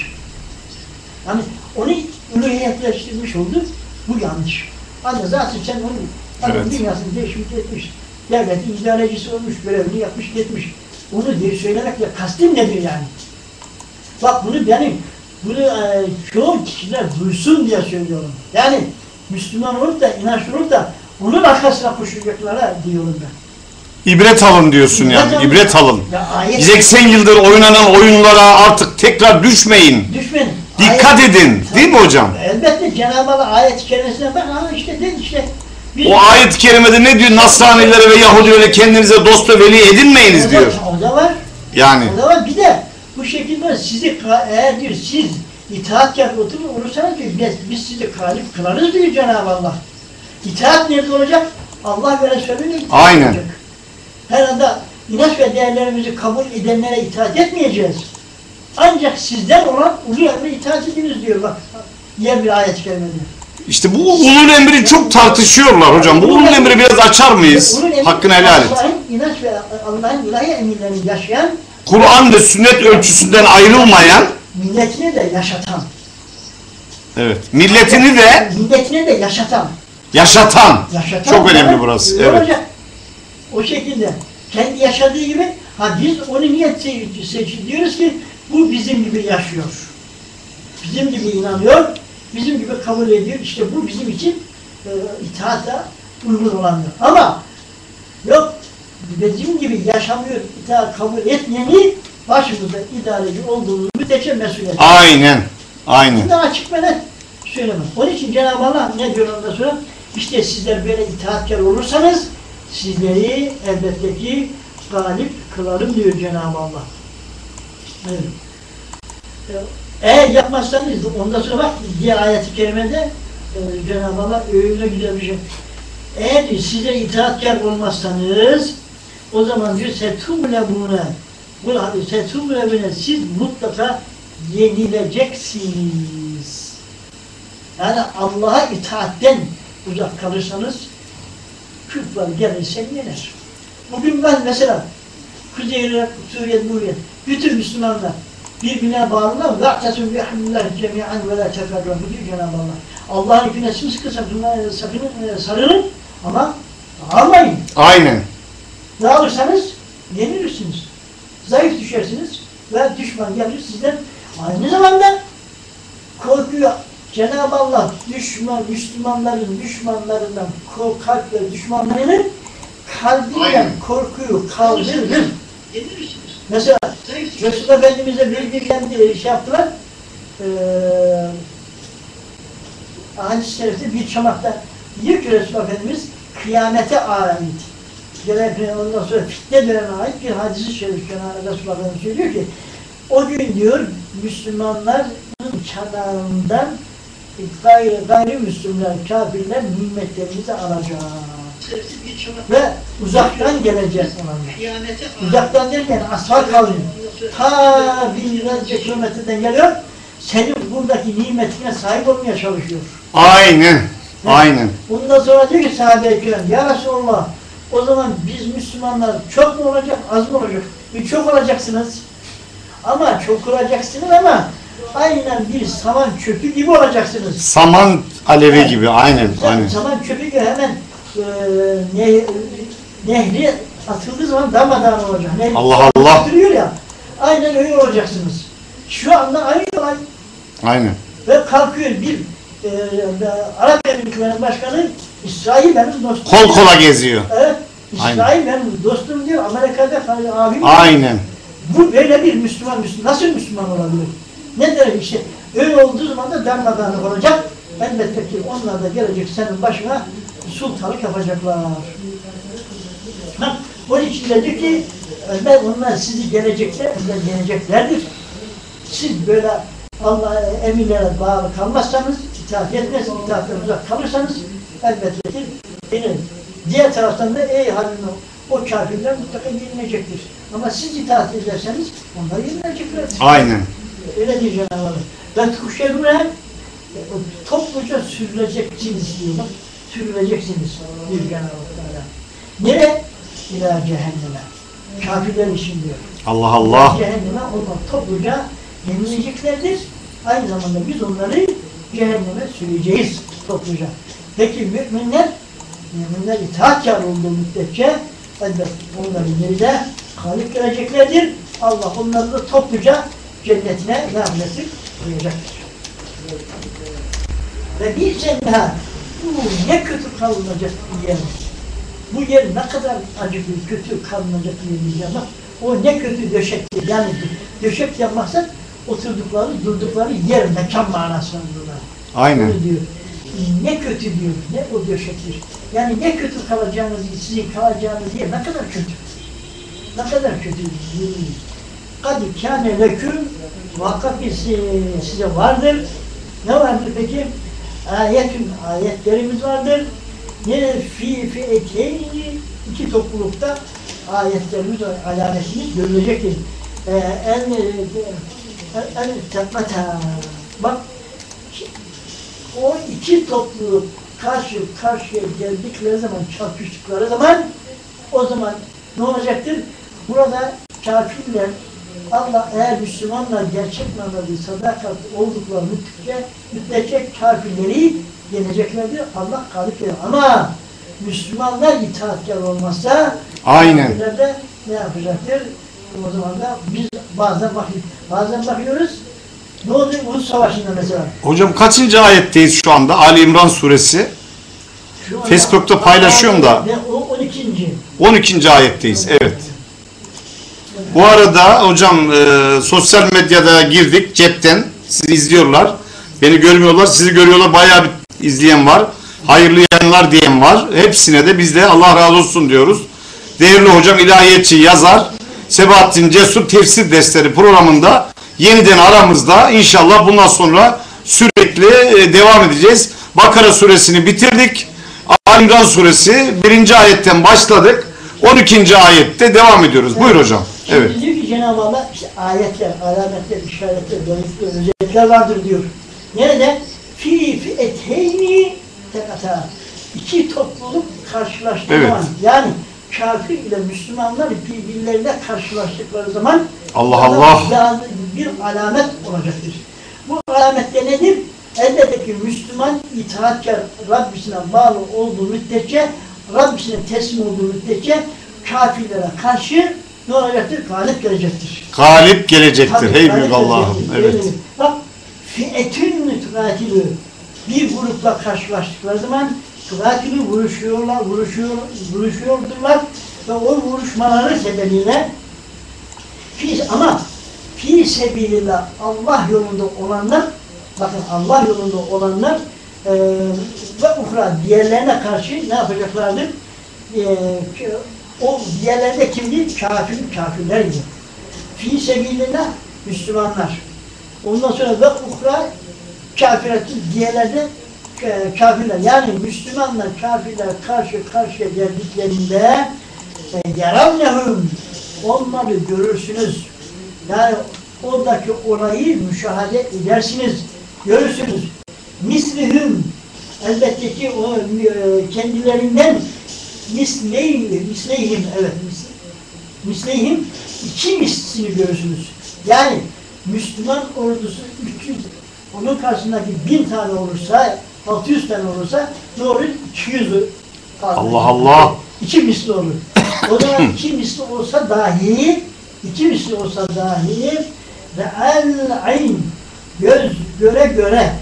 Yani onu uluhiyetleştirmiş oldu. Bu yanlış. Hani zaten sen onun Evet. dünyasını değişmiş etmiş. Devletin idarecisi olmuş, görevini yapmış gitmiş. Onu diye söylemekle kastım nedir yani? Bak bunu çoğu kişiler duysun diye söylüyorum. Yani Müslüman olup da, inançlı olup da onun arkasına koşacaklara diyorum ben. İbret alın diyorsun yani. İbret alın. Ya 80 yıldır oynanan oyunlara artık tekrar düşmeyin. Düşmeyin. Dikkat edin. Değil mi hocam? Elbette Cenab-ı Allah ayet-i kerimesine bak ama işte. O ayet-i kerimede ne diyor? Nasranilere ve Yahudilere kendinize dost ve veli edinmeyiniz diyor. O da var. Yani. O da var. Bir de bu şekilde sizi eğer diyor siz itaatkar olursanız diyor biz sizi galip kılarız diyor Cenab-ı Allah. İtaat nerede olacak? Allah ve Resulü'ne itaat Aynen. olacak. Herhalde inanç ve değerlerimizi kabul edenlere itaat etmeyeceğiz. Ancak sizden olan ulu emre itaat ediniz diyor bak. Diğer bir ayet-i kerimede. İşte bu ulul emri çok tartışıyorlar hocam. Bu ulul emri biraz açar mıyız? Hakkını helal et. Allah'ın inanç ve Allah'ın ilahi emirlerini yaşayan, Kur'an ve sünnet ölçüsünden ayrılmayan, milletini de yaşatan. evet, milletini de Milletini de yaşatan. yaşatan. Yaşatan. Çok önemli burası. Öyle Evet. olacak. O şekilde. Kendi yaşadığı gibi, biz onu niye diyoruz ki bu bizim gibi yaşıyor. Bizim gibi inanıyor, bizim gibi kabul ediyor. İşte bu bizim için itaata uygun olandır. Ama yok, bizim gibi yaşamıyor, itaat kabul etmeyeni başımızda idareci olduğumuz müddetçe mesul eder. Aynen. Aynen. Bundan açık ve net söylemem. Onun için Cenab-ı Allah ne diyor ondan sonra? İşte sizler böyle itaatkar olursanız sizleri elbette ki galip kılarım diyor Cenab-ı Allah. Evet. Eğer yapmazsanız ondan sonra bak diğer ayet-i kerimede Cenab-ı Allah öyle güzel bir şey. Eğer size itaatkar olmazsanız o zaman diyor setûmlebûne siz mutlaka yenileceksiniz. Yani Allah'a itaatten uzak kalırsanız küfür gelirse yener. Bugün ben mesela Kuzey Irak, Suriye, Nuriye bütün Müslümanlar birbirine bağlılar. وَاَعْتَسُمْ بِحَمْدُلَّهِ جَمِيعًا وَلَا تَفَرَّقُوا diyor Cenab-ı Allah. Allah'ın ipine sımsıkı sarılın ama almayın. Aynen. Dağılırsanız yenilirsiniz. Zayıf düşersiniz ve düşman gelir sizden aynı zamanda korkuyu Cenab-ı Allah Müslümanların düşmanlarından kalpleri düşmanlarının kalbinden korkuyu kaldırır. Mesela Resulullah Efendimiz'e bir şey yaptılar. Hadis-i şerifte bir çamakta diyor ki Resulullah Efendimiz kıyamete ait. Ondan sonra fitne dönemine ait bir hadis-i şerif Resulullah Efendimiz söylüyor ki o gün diyor Müslümanların çanağından gayrimüslimler, kafirler nimetlerimizi alacak. Ve uzaktan gelecek olanlar. Uzaktan derken asfalt kalıyor. Ta binlerce kilometreden geliyor. Senin buradaki nimetine sahip olmaya çalışıyor. Aynen. Aynen. Ondan sonra diyor ki sahabe-i kiram, ya Resulallah, o zaman biz Müslümanlar çok mu olacak, az mı olacak? Çok olacaksınız. Ama çok olacaksınız ama aynen bir saman çöpü gibi olacaksınız. Saman alevi gibi, aynen. Aynen. Saman çöpü gibi hemen nehri atıldığı zaman darmadağın olacak. Nehri Allah Allah. Atılıyor ya, aynen öyle olacaksınız. Şu anda aynı olay. Aynen. Ve kalkıyor bir Arap Emirlikleri'nin başkanı İsrail benim dostum. Kol kola geziyor. Evet. İsrail Aynen. benim dostum diyor. Amerika'da abim. Aynen. Bu böyle bir Müslüman. Nasıl Müslüman olabilir? Ne demek işte? Öyle olduğu zaman da darmadağınık olacak. Elbette ki onlar da gelecek senin başına sultanlık yapacaklar. Onun için de diyor ki onlar sizi geleceklerdir. Siz böyle Allah'a emirlere bağlı kalmazsanız, itaat etmezseniz, itaatten uzak kalırsanız elbette ki benim. Diğer taraftan da ey halini o kafirler mutlaka yenilecektir. Ama siz itaat ederseniz onlar yenileceklerdir. Aynen. Öyle diyor Cenab-ı Allah. Ve tukşerune topluca sürüleceksiniz diyor. Sürüleceksiniz diyor Cenab-ı Allah. Nereye? İlâ cehenneme. Kafirler için diyor. Allah Allah. Cehenneme onlar topluca yenileceklerdir. Aynı zamanda biz onları cehenneme süreceğiz topluca. Peki müminler itaatkar olduğu müddetçe elbette onların yerine galip geleceklerdir. Allah onları da topluca cennetine rahmeti koyacaktır. Ve bir cennet, bu ne kötü kalınacak bir yer. Bu yer ne kadar acı bir kötü kalınacak bir yer. O ne kötü döşektir. Yani döşek yapmazsak oturdukları, durdukları yer, mekan manasında bunlar. Aynen. Öyle diyor. Ne kötü diyor, ne o döşektir. Yani ne kötü kalacağınız, sizin kalacağınız yer ne kadar kötü. Ne kadar kötü. Kad kâne leküm, muhakkak size vardır. Ne vardır peki? Ayetlerimiz vardır. Ne fi eteyni, iki toplulukta ayetlerimiz, alametimiz görülecektir. El tekmeta. Bak, o iki topluluk karşı karşıya geldikleri zaman, çarpıştıkları zaman, o zaman ne olacaktır? Burada kafirler, Allah eğer Müslümanlar gerçek manada sadakat oldukları müddetçe kafirleri yeneceklerdir. Allah galip gelir. Ama Müslümanlar itaatkar olmazsa kafirler de ne yapacaktır? O zaman da biz bazen bakıyoruz. Ne oluyor Uhud Savaşı'nda mesela? Hocam kaçıncı ayetteyiz şu anda? Ali İmran suresi. Facebook'ta paylaşıyorum da. 12. 12. ayetteyiz. Evet. Bu arada hocam sosyal medyada girdik cepten. Sizi izliyorlar. Beni görmüyorlar. Sizi görüyorlar. Bayağı bir izleyen var. Hayırlı yayınlar diyen var. Hepsine de biz de Allah razı olsun diyoruz. Değerli hocam ilahiyatçı yazar Sebahattin Cesur Tefsir Dersleri programında yeniden aramızda. İnşallah bundan sonra sürekli devam edeceğiz. Bakara suresini bitirdik. Ali İmran suresi 1. ayetten başladık. 12. ayette devam ediyoruz. Evet. Buyur hocam. Şimdi evet. Diyor ki Cenab-ı Allah işte ayetler, alametler, işaretler, özellikler vardır diyor. Nerede? Fi eteyni tekata. İki topluluk karşılaştığı evet. zaman, yani kafir ile Müslümanlar birbirleriyle karşılaştıkları zaman Allah bir alamet olacaktır. Bu alamette nedir? Elbette ki Müslüman itaatkar, Rabbisine bağlı olduğu müddetçe, Rabbisine teslim olduğu müddetçe kafirlere karşı ne olacaktır? Galip gelecektir. Galip gelecektir. Tabii, Hey büyük Allah'ım. Evet. Bak, fi'etün tukatilü bir grupla karşılaştıkları zaman tukatilü vuruşuyordurlar ve o vuruşmaları sebebiyle ama fi sebilillah Allah yolunda olanlar, bakın Allah yolunda olanlar ve ukra diğerlerine karşı ne yapacaklardır? O diğerlerinde kimdi? Kafirlerdi. Fi sebilillah Müslümanlar. Ondan sonra ve ukra kafiratı diğerlerde kafirler. Yani Müslümanlar kafirler karşı karşıya geldiklerinde yaravnehum onları görürsünüz. Yani oradaki olayı müşahede edersiniz. Görürsünüz. Mislihüm elbette ki o kendilerinden misleyhim evet misleyhim iki mislini görürsünüz. Yani Müslüman ordusu 300 onun karşısındaki 1000 tane olursa 600 tane olursa ne olur? 200 fazla. Allah Allah. 2 misli olur. O zaman 2 misli olsa dahi 2 misli olsa dahi ve el-ayn göz göre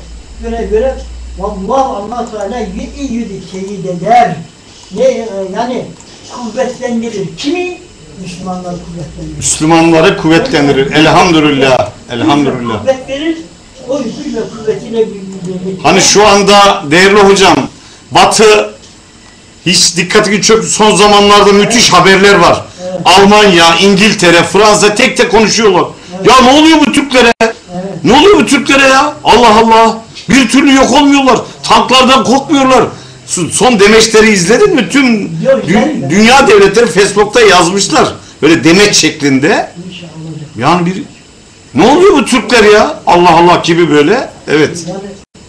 vallahu Allah Teala yu'yidi teyit eder. Yani kuvvetlendirir. Kimi? Müslümanları kuvvetlendirir. Müslümanları kuvvetlendirir. Elhamdülillah. Elhamdülillah. Kuvvet verir. O güçle kuvvetiyle birbirini. Hani şu anda değerli hocam, Batı hiç dikkatini çok son zamanlarda müthiş haberler var. Evet. Almanya, İngiltere, Fransa tek tek konuşuyorlar. Evet. Ya ne oluyor bu Türklere? Evet. Ne oluyor bu Türklere ya? Allah Allah. Bir türlü yok olmuyorlar. Tanklardan korkmuyorlar. Son demeçleri izledin mi? Tüm Yok, izledim. dünya devletleri Facebook'ta yazmışlar. Böyle demeç şeklinde. İnşallah hocam. Yani bir ne oluyor bu Türkler ya? Allah Allah gibi böyle. Evet. Yani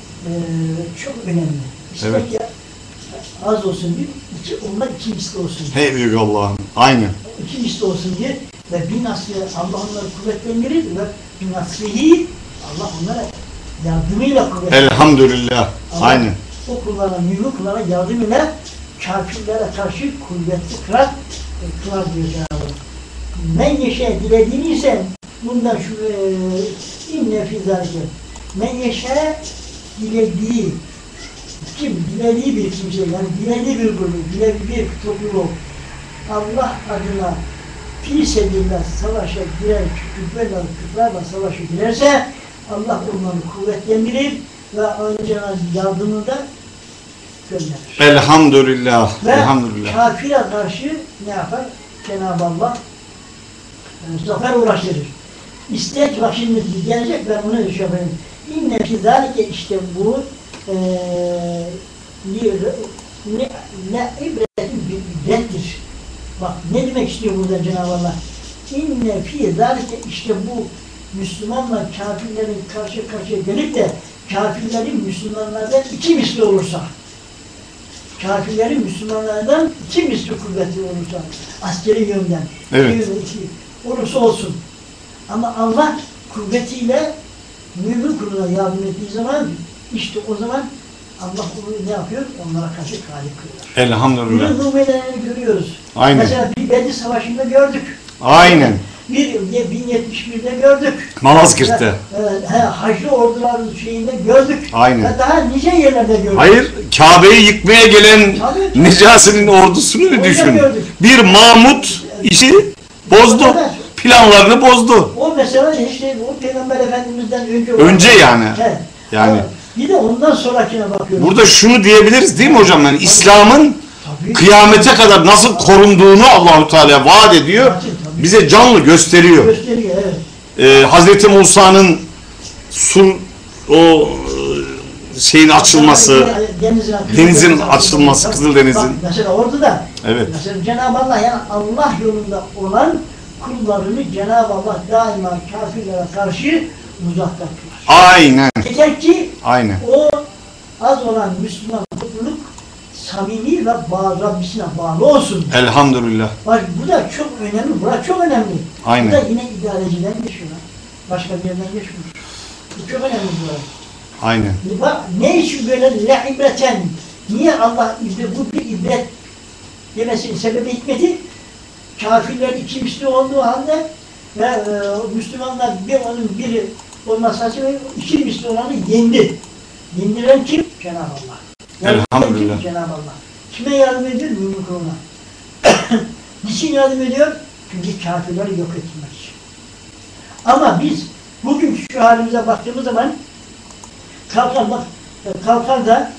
çok önemli. İstek Evet. ya az olsun diye, onlar 2 misli olsun diye. Hey büyük Allah'ım. Aynen. 2 misli olsun diye ve bir nasıl Allah onları kuvvetlendirir ve bir nasrihi Allah onlara yardımıyla kuvvetlendirir. Elhamdülillah. Allah Aynen. o kullara, mümin kullara yardımıyla kafirlere karşı kuvvetli kılar diyor Cenab-ı Hak. Men yeşe dilediğini ise bundan şu inne fizâlike men yeşe dilediği kim? Dilediği bir kimse yani dilediği bir grubu, dilediği bir topluluğu Allah adına fi sebillah savaşa girer, küfürlerle savaşa girerse Allah onları kuvvetlendirir ve ancak yardımını da gönderir. Elhamdülillah. Ve Elhamdülillah. kafire karşı ne yapar? Cenab-ı Allah zafer uğraştırır. İstek bak şimdi gelecek ben bunu şey yapayım. İnne fi zâlike işte bu ne ibretin bir ibrettir. Bak ne demek istiyor burada Cenab-ı Allah? İnne fi zâlike işte bu Müslümanla kafirlerin karşı karşıya gelip de kafirlerin Müslümanlardan 2 misli olursa kafirlerin Müslümanlardan 2 misli kuvvetli olursa askeri yönden Evet. olursa olsun. Ama Allah kuvvetiyle mümin kuluna yardım ettiği zaman işte o zaman Allah onu ne yapıyor? Onlara karşı galip kılıyor. Elhamdülillah. Bunun numaralarını görüyoruz. Aynen. Mesela bir Bedir Savaşı'nda gördük. Aynen. Bir 1071'de gördük. Malazgirt'te. Haçlı orduların şeyinde gördük. Aynen. Ve daha nice yerlerde gördük. Hayır, Kabe'yi yıkmaya gelen Tabii. Necasi'nin ordusunu bir Orada düşün. gördük. Bir Mahmut işi bozdu. Evet. Planlarını bozdu. O mesela işte o Peygamber Efendimiz'den önce Önce yani. He. Yani. Ama bir de ondan sonrakine bakıyoruz. Burada şunu diyebiliriz değil mi hocam? Yani İslam'ın Tabii. kıyamete kadar nasıl korunduğunu Allahu Teala vaat ediyor. Tabii. Bize canlı gösteriyor. Gösteriyor evet. Hazreti Musa'nın şeyin açılması, denizin açılması, Kızıldeniz'in. Bak, mesela orada da Evet. mesela Cenab-ı Allah yani Allah yolunda olan kullarını Cenab-ı Allah daima kafirlere karşı uzakta tutar. Aynen. Yeter ki Aynen. o az olan Müslüman topluluk samimi ve Rabbisine bağlı olsun. Elhamdülillah. Bak bu da çok önemli, bu çok önemli. Aynen. Bu da yine idareciden geçiyor. Başka bir yerden geçmiyor. Bu çok önemli bu. Aynen. Bak ne için böyle la ibreten? Niye Allah bu bir ibret demesinin sebebi hikmeti? Kafirler 2 misli olduğu halde ve Müslümanlar onun biri Ondan sonra iki misli olanı yendi. Yendiren kim? Cenab-ı Allah. Yani Elhamdülillah. kim? Cenab-ı Allah. Kime yardım ediyor? Mümin kuluna. Niçin yardım ediyor? Çünkü kafirleri yok etmek için. Ama biz bugün şu halimize baktığımız zaman kalkan da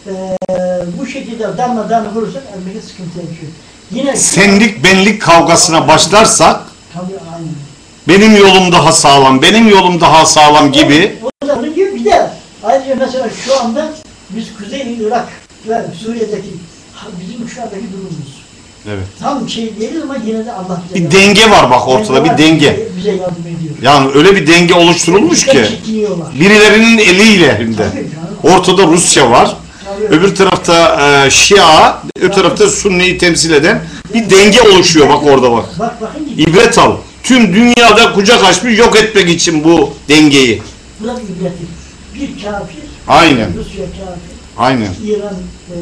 bu şekilde damla vurursak elbette sıkıntıya düşüyor. Yine Senlik benlik kavgasına başlarsak tabii aynı. benim yolum daha sağlam, benim yolum daha sağlam gibi. O da onun gibi bir de ayrıca mesela şu anda biz Kuzey Irak ve Suriye'deki bizim şu andaki durumumuz. Evet. Tam şey değiliz ama yine de Allah bize Bir denge var bak ortada, bir denge. Bize yardım ediyor. Yani öyle bir denge oluşturulmuş ki birilerinin eliyle hem de. Ortada Rusya var. Öbür tarafta Şia, öbür tarafta Sunni'yi temsil eden bir denge oluşuyor bak orada bak. Bakın İbret al. Tüm dünyada kucak açmış yok etmek için bu dengeyi. bu da ibreti. Bir kafir, Aynen. Rusya kafir, Aynen. İran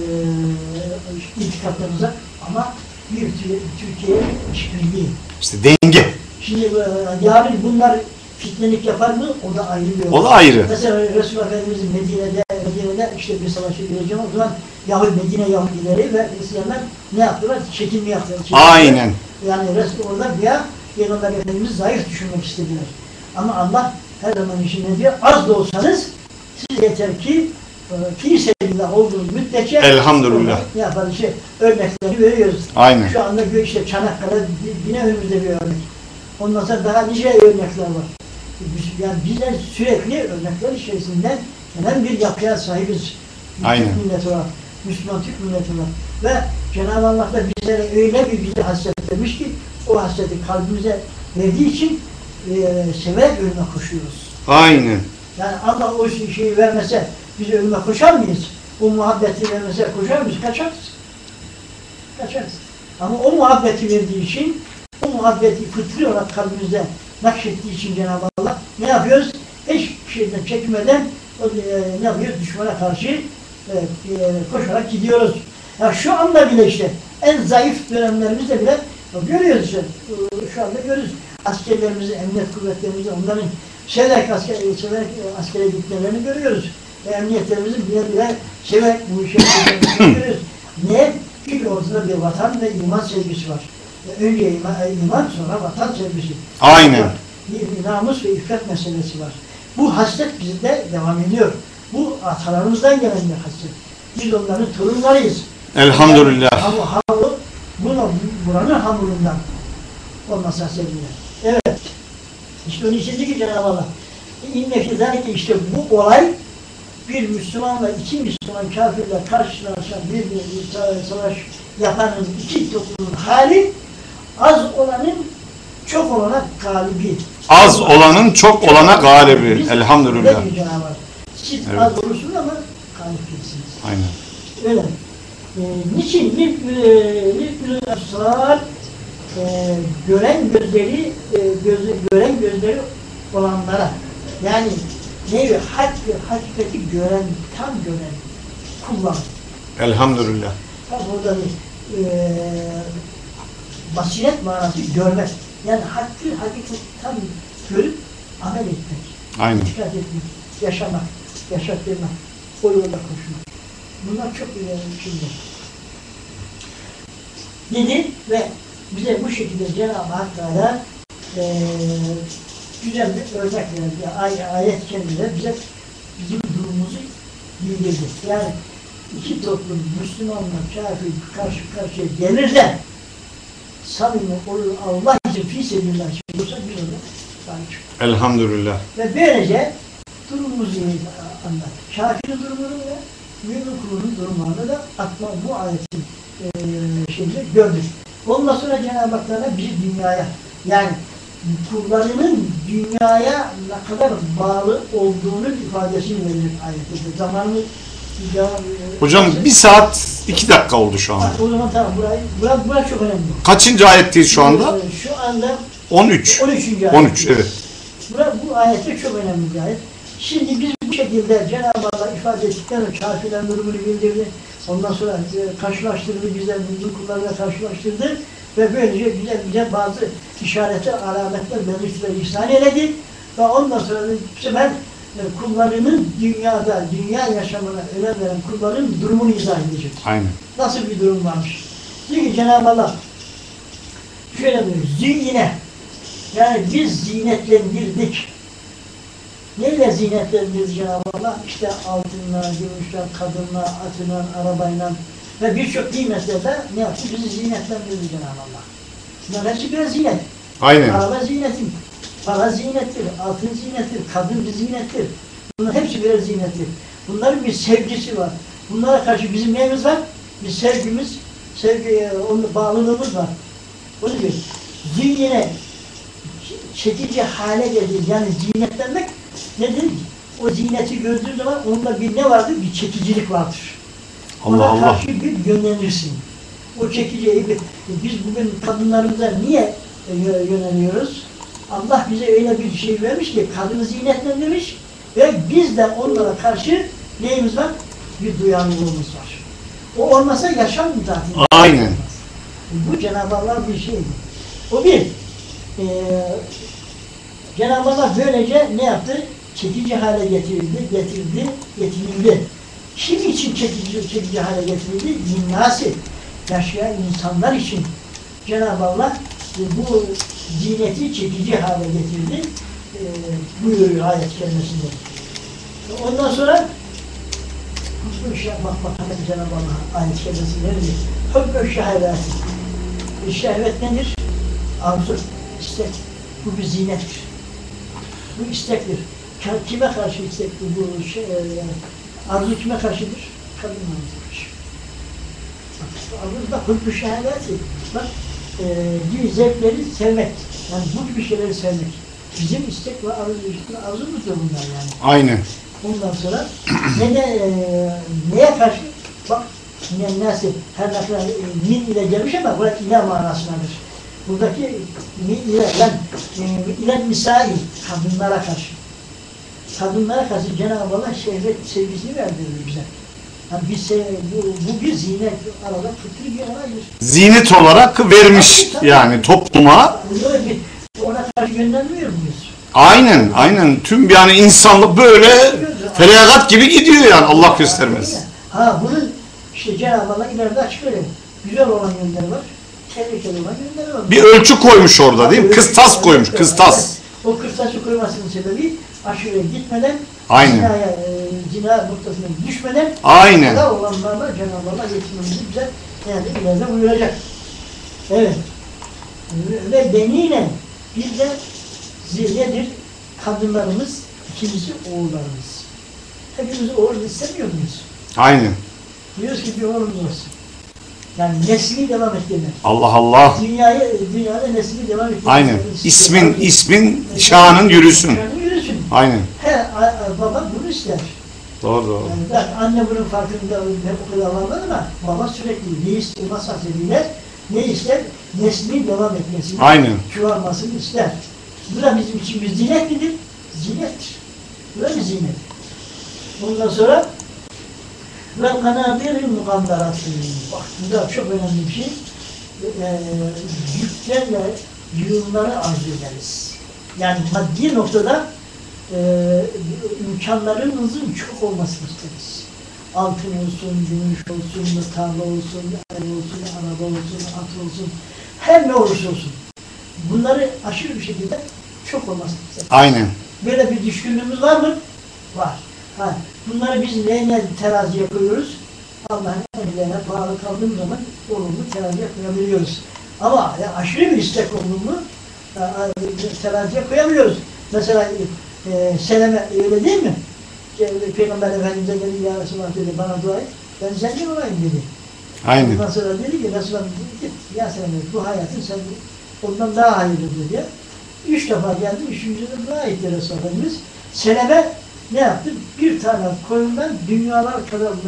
itikatlarımıza ama bir Türkiye işbirliği. İşte denge. Şimdi yarın bunlar fitnelik yapar mı? O da ayrı bir O da ayrı. Mesela Resulullah Efendimiz'in Medine'de işte bir savaşa gireceğim o zaman Medine Yahudileri ve Hristiyanlar ne yaptılar? Çekilme yaptılar. Aynen. Yani Resul orada ya Peygamber Efendimiz zayıf düşünmek istediler. Ama Allah her zaman işin ne diyor? Az da olsanız siz yeter ki fi sebillah olduğunuz müddetçe Elhamdülillah. Ne yapar işte örnekleri veriyoruz. Aynen. Şu anda işte Çanakkale yine önümüzde bir örnek. Ondan sonra daha nice örnekler var. Yani bizler sürekli örnekler içerisinden gelen bir yapıya sahibiz. Aynen. Türk milleti olarak, Müslüman Türk milleti olarak. Ve Cenab-ı Allah da bizlere öyle bir bize hasret vermiş ki o hasreti kalbimize verdiği için severek ölüme koşuyoruz. Aynen. Yani Allah o şeyi vermese biz ölüme koşar mıyız? O muhabbeti vermese koşar mıyız? Kaçarız. Kaçarız. Ama o muhabbeti verdiği için o muhabbeti fıtri olarak kalbimize nakşettiği için Cenab-ı Allah ne yapıyoruz? Hiçbir şeyden çekmeden ne yapıyoruz? Düşmana karşı koşarak gidiyoruz. Ya şu anda bile işte en zayıf dönemlerimizde bile görüyoruz işte. Şu anda görüyoruz. Askerlerimizi, emniyet kuvvetlerimizi, onların severek askere gitmelerini görüyoruz. Ve emniyetlerimizin bile severek bu işe görüyoruz. Niye? Çünkü ortada bir vatan ve iman sevgisi var. Önce iman sonra vatan sevgisi. Aynen. Bir namus ve iffet meselesi var. Bu hasret bizde devam ediyor. Bu atalarımızdan gelen bir hasret. Biz onların torunlarıyız. Elhamdülillah. Hamur, buranın hamurundan olmasa sevgiler. Evet. İşte onun için ki Cenab-ı Allah. İnne fizâlike işte bu olay bir Müslümanla iki Müslüman kafirle karşılaşan bir savaş yapanın iki toplumun hali az olanın çok olana galibi. Az olanın çok olana galibi. Biz Elhamdülillah. öyle diyor Cenab-ı Allah. Siz Evet. az olursunuz ama galip değilsiniz. Aynen. Öyle. Niçin? Lütfü asrar gören gözleri olanlara yani nevi hakikati gören, tam gören kullan. Elhamdülillah. Tabi burada basiret manası görmek. Yani hakikati tam görüp amel etmek. Aynen. Dikkat etmek, yaşamak, yaşattırmak, o yolda koşmak. Bunlar çok önemli şeyler. Dedi ve bize bu şekilde Cenab-ı Hak Teala güzel bir örnek verdi. Ayet kendine bize bizim durumumuzu bildirdi. Yani iki toplum Müslümanla kafir karşı karşıya gelir de samimi olur Allah için fi sebillah olursa biz onu sahip çıkarız. Elhamdülillah. Ve böylece durumumuzu anlat. Kafirin durumunu ve mümin kulunun durumlarını da atma bu ayetin şeyini gördük. Ondan sonra Cenab-ı Hak Teala bizi dünyaya yani kullarının dünyaya ne kadar bağlı olduğunun ifadesini verir ayette. Zamanı Hocam 1 saat 2 dakika oldu şu anda. o zaman tamam. Burası çok önemli. Kaçıncı ayetteyiz şu anda? Şu anda 13. 13. ayet. 13 evet. Bu ayette çok önemli bir ayet. Şimdi biz bu şekilde Cenab-ı Allah ifade ettikten sonra kafirlerin durumunu bildirdi. Ondan sonra karşılaştırdı, bizler mümin kullarıyla karşılaştırdı ve böylece bize bazı işaretler, alametler, belirtiler ihsan eyledi. Ve ondan sonra da bu sefer kullarının dünyada, dünya yaşamına önem veren kulların durumunu izah edecek. Aynen. Nasıl bir durum varmış? Diyor ki Cenab-ı Allah şöyle diyor, ziyine, yani biz zinetlendirdik. Neyle zinetlendirdi Cenab-ı Allah? İşte altınla, gümüşle, kadınla, atıyla, arabayla ve birçok nimetlerle ne yaptı? Bizi zinetlendirdi Cenab-ı Allah. Bunlar hepsi birer zinet. Aynen. Araba zinettir, para zinettir, altın zinettir, kadın bir zinettir. Bunlar hepsi birer zinettir. Bunların bir sevgisi var. Bunlara karşı bizim neyimiz var? Bir sevgimiz, onun bağlılığımız var. Onu diyor. Ziyine çekici hale gelir. Yani zinetlenmek nedir? O zineti gördüğün zaman onda bir ne vardır? Bir çekicilik vardır. Allah Ona Allah. karşı bir yönlenirsin. O çekiciyi biz bugün kadınlarımıza niye yöneliyoruz? Allah bize öyle bir şey vermiş ki kadını zinetlendirmiş ve biz de onlara karşı neyimiz var? Bir duyarlılığımız var. O olmasa yaşam zaten. Aynen. Bu Cenab-ı Allah bir şeydi. O bir. Cenab-ı Allah böylece ne yaptı? Çekici hale getirildi. Kim için çekici hale getirildi? Linnâsi. Yaşayan insanlar için Cenab-ı Allah bu zineti çekici hale getirdi. Buyuruyor ayet kelimesinde. Ondan sonra bu işe bak Cenab-ı Allah ayet kelimesinde ne diyor? Hübbü şehveti. Şehvet nedir? Arzu, istek. Bu bir zinettir. Bu istektir. Kime karşı istektir bu arzu kime karşıdır? Kadın arzudur. Bak hübbü şehveti. Bak zevkleri sevmek. Yani bu gibi şeyleri sevmek. Bizim istek ve arzumuz da bunlar yani. Aynen. Ondan sonra neye karşı? Bak yine nasıl her ne kadar min ile gelmiş ama burası ilah manasındadır. Buradaki min ile ilen misai kadınlara karşı. Kadınlara karşı Cenab-ı Allah şehvet sevgisini verdirir bize. Yani bu bir zinet arada fıtri bir olaydır. Zinet olarak vermiş yani topluma. Ona karşı göndermiyor muyuz? Aynen, aynen. Tüm yani insanlık böyle feragat gibi gidiyor yani Allah göstermez. Ha bunun işte Cenab-ı Allah ileride açıklıyor. Güzel olan yönleri var, tehlikeli olan yönleri var. Bir ölçü koymuş orada değil mi? Kıstas koymuş, kıstas. O kıstası koymasının sebebi aşırıya gitmeden, Aynen. zina noktasına düşmeden, Aynen. da olanlarla Cenab-ı Allah yetinmemizi bize yani ileride buyuracak. Evet. Ve beniyle bir de nedir? Kadınlarımız, ikincisi oğullarımız. Hepimiz oğul istemiyor muyuz? Aynen. Diyoruz ki bir oğlumuz olsun. Yani nesli devam ettirmek. Allah Allah. Dünyada nesli devam ettirmek. Aynen. İsmin, şanın yürüsün. Şanın yürüsün. Aynen. Baba bunu ister. Doğru doğru. Yani anne bunun farkında o kadar anlamadı ama baba sürekli reis olmaz hasebiyle ne ister? Neslin devam etmesini, Aynen. çoğalmasını ister. Bu da bizim için bir zinet midir? Zinettir. Bu da bir zinet. Ondan sonra ve kanabirin mukandaratı. Bak bu da çok önemli bir şey. Yüklerle yığınları arzu ederiz. Yani maddi noktada imkanlarımızın çok olmasını isteriz. Altın olsun, gümüş olsun, tarla olsun, ev olsun, araba olsun, at olsun, her ne olursa olsun. Bunları aşırı bir şekilde çok olmasını isteriz. Aynen. Böyle bir düşkünlüğümüz var mı? Var. Ha, bunları biz neyle teraziye koyuyoruz? Allah'ın emirlerine bağlı kaldığımız zaman olumlu teraziye koyabiliyoruz. Ama aşırı bir istek olduğunu teraziye koyamıyoruz. Mesela Seleme öyle değil mi? Peygamber Efendimiz'e dedi ya Resulallah dedi bana dua et. Ben zengin olayım dedi. Aynen. Ondan sonra dedi ki Resulallah dedi ya Seleme bu hayatın sen ondan daha hayırlıdır diye. 3 defa geldi, 3. de dua etti Resulullah Efendimiz. Seleme ne yaptı? Bir tane koyundan dünyalar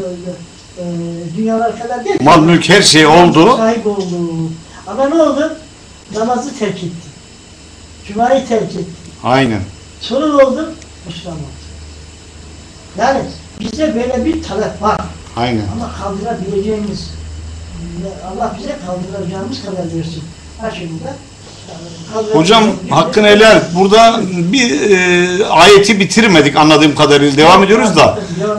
kadar değil. Mal mülk her şey oldu. Sahip oldu. Ama ne oldu? Namazı terk etti. Cuma'yı terk etti. Aynen. Sonra ne oldu? Müslüman oldu. Yani bize böyle bir talep var. Aynen. Ama kaldırabileceğimiz, Allah bize kaldıracağımız kadar versin. Aşırıda Hocam hakkını helal et. Burada bir ayeti bitirmedik anladığım kadarıyla. Devam ediyoruz da.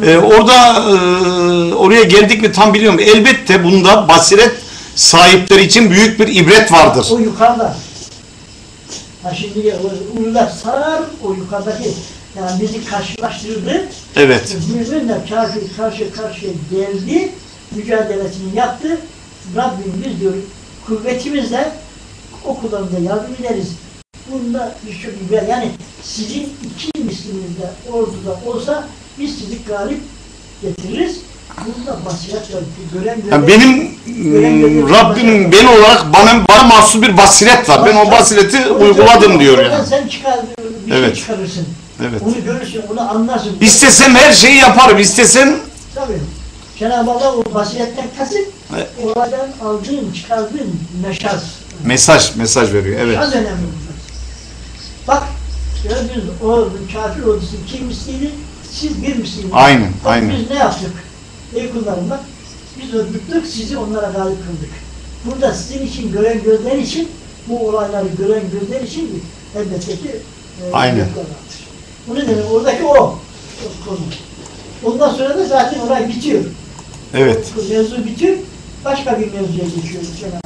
Oraya geldik mi tam biliyorum. Elbette bunda basiret sahipleri için büyük bir ibret vardır. O yukarıda. Ha şimdi Ulular Sarar o yukarıdaki yani bizi karşılaştırdı. Evet. Müminler karşı karşıya geldi. Mücadelesini yaptı. Rabbim biz diyor kuvvetimizle okullarında yardım ederiz. Bunda birçok ibret. Yani sizin iki misliniz de orduda olsa biz sizi galip getiririz. Bunda basiret gören Yani benim Rabbim ben olarak bana mahsus bir basiret var. Ben o basireti uyguladım diyor yani. Sen bir evet. şey çıkarırsın. Evet. Onu görürsün, onu anlarsın. İstesem her şeyi yaparım. İstesem tabii. Cenab-ı Allah o basiretten kasıt oradan aldığın, çıkardığın mesaj veriyor. Evet. Mesaj önemli. Bak gördünüz o kafir ordusu kim misliydi? Siz bir misliydiniz. Aynen. Bak, aynen. biz ne yaptık? Ey kullarım bak, biz öldürdük, sizi onlara galip kıldık. Burada sizin için gören gözler için, bu olayları gören gözler için elbette ki aynen. Bu nedenle oradaki o konu. Ondan sonra da zaten olay bitiyor. Evet. Mevzu bitiyor, başka bir mevzuya geçiyor Cenab-ı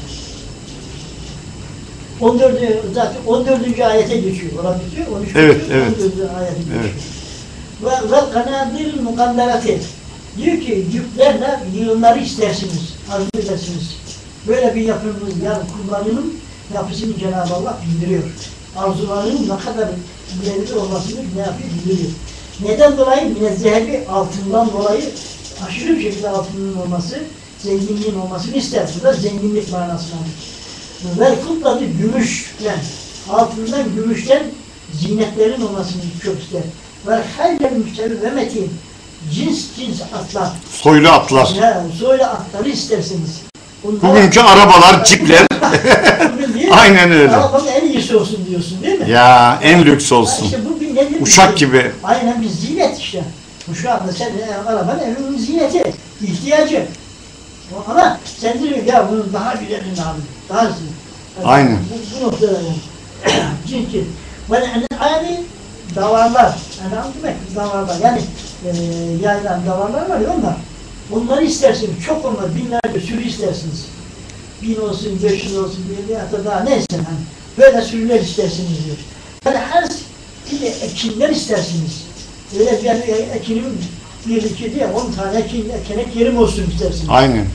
Hak. 14. ayete geçiyor. Orada bitiyor, 13. Evet, bitiyor, evet. 14. ayete geçiyor. Evet. Ve kanadir mukandarati. Diyor ki yüklerle yığınları istersiniz, arzu edersiniz. Böyle bir yapımız yani kullarının yapısını Cenab-ı Allah bildiriyor. Arzularının ne kadar ileride olmasını ne yapıyor bildiriyor. Neden dolayı? Minezzehebi altından dolayı aşırı bir şekilde altının olması, zenginliğin olmasını ister. Bu da zenginlik manasına. Ve kutladı gümüşten, altından gümüşten zinetlerin olmasını çok ister. Ve haller müstevvemeti cins atlar. Soylu atlar. Ya, soylu atları istersiniz. Bugünkü arabalar, cipler. Aynen öyle. Arabanın en iyisi olsun diyorsun değil mi? Ya en lüks olsun. İşte bu bir nedir? Uçak gibi. Aynen bir zinet işte. Bu şu anda sen arabanın evinin ziyneti, ihtiyacı. Ama sen diyorsun ya bunun daha güzelini abi. Daha güzel. Aynen. Bu noktada yani. Çünkü yani davarlar. Yani demek davarlar. Yani yayılan davarlar var ya onlar. Onları istersiniz. Çok onlar. Binlerce sürü istersiniz. 1000 olsun, 500 olsun, hatta daha neyse hani. Böyle sürüler istersiniz diyor. Yani her türlü ekinler istersiniz. Öyle bir ekinim bir iki diye 10 tane ekenek yerim olsun istersiniz. Aynen.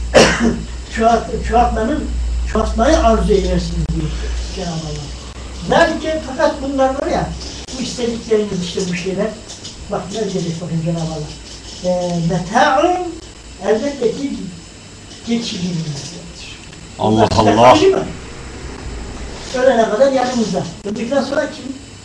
Çoğaltmayı arzu edersiniz diyor Cenab-ı Allah. Belki fakat bunlar var ya, bu istedikleriniz işte bu şeyler, bak ne diyecek bakın Cenab-ı Allah. Meta'un elbette ki geçici. Allah Allah. Ölene kadar yanımızda. Öldükten sonra kim?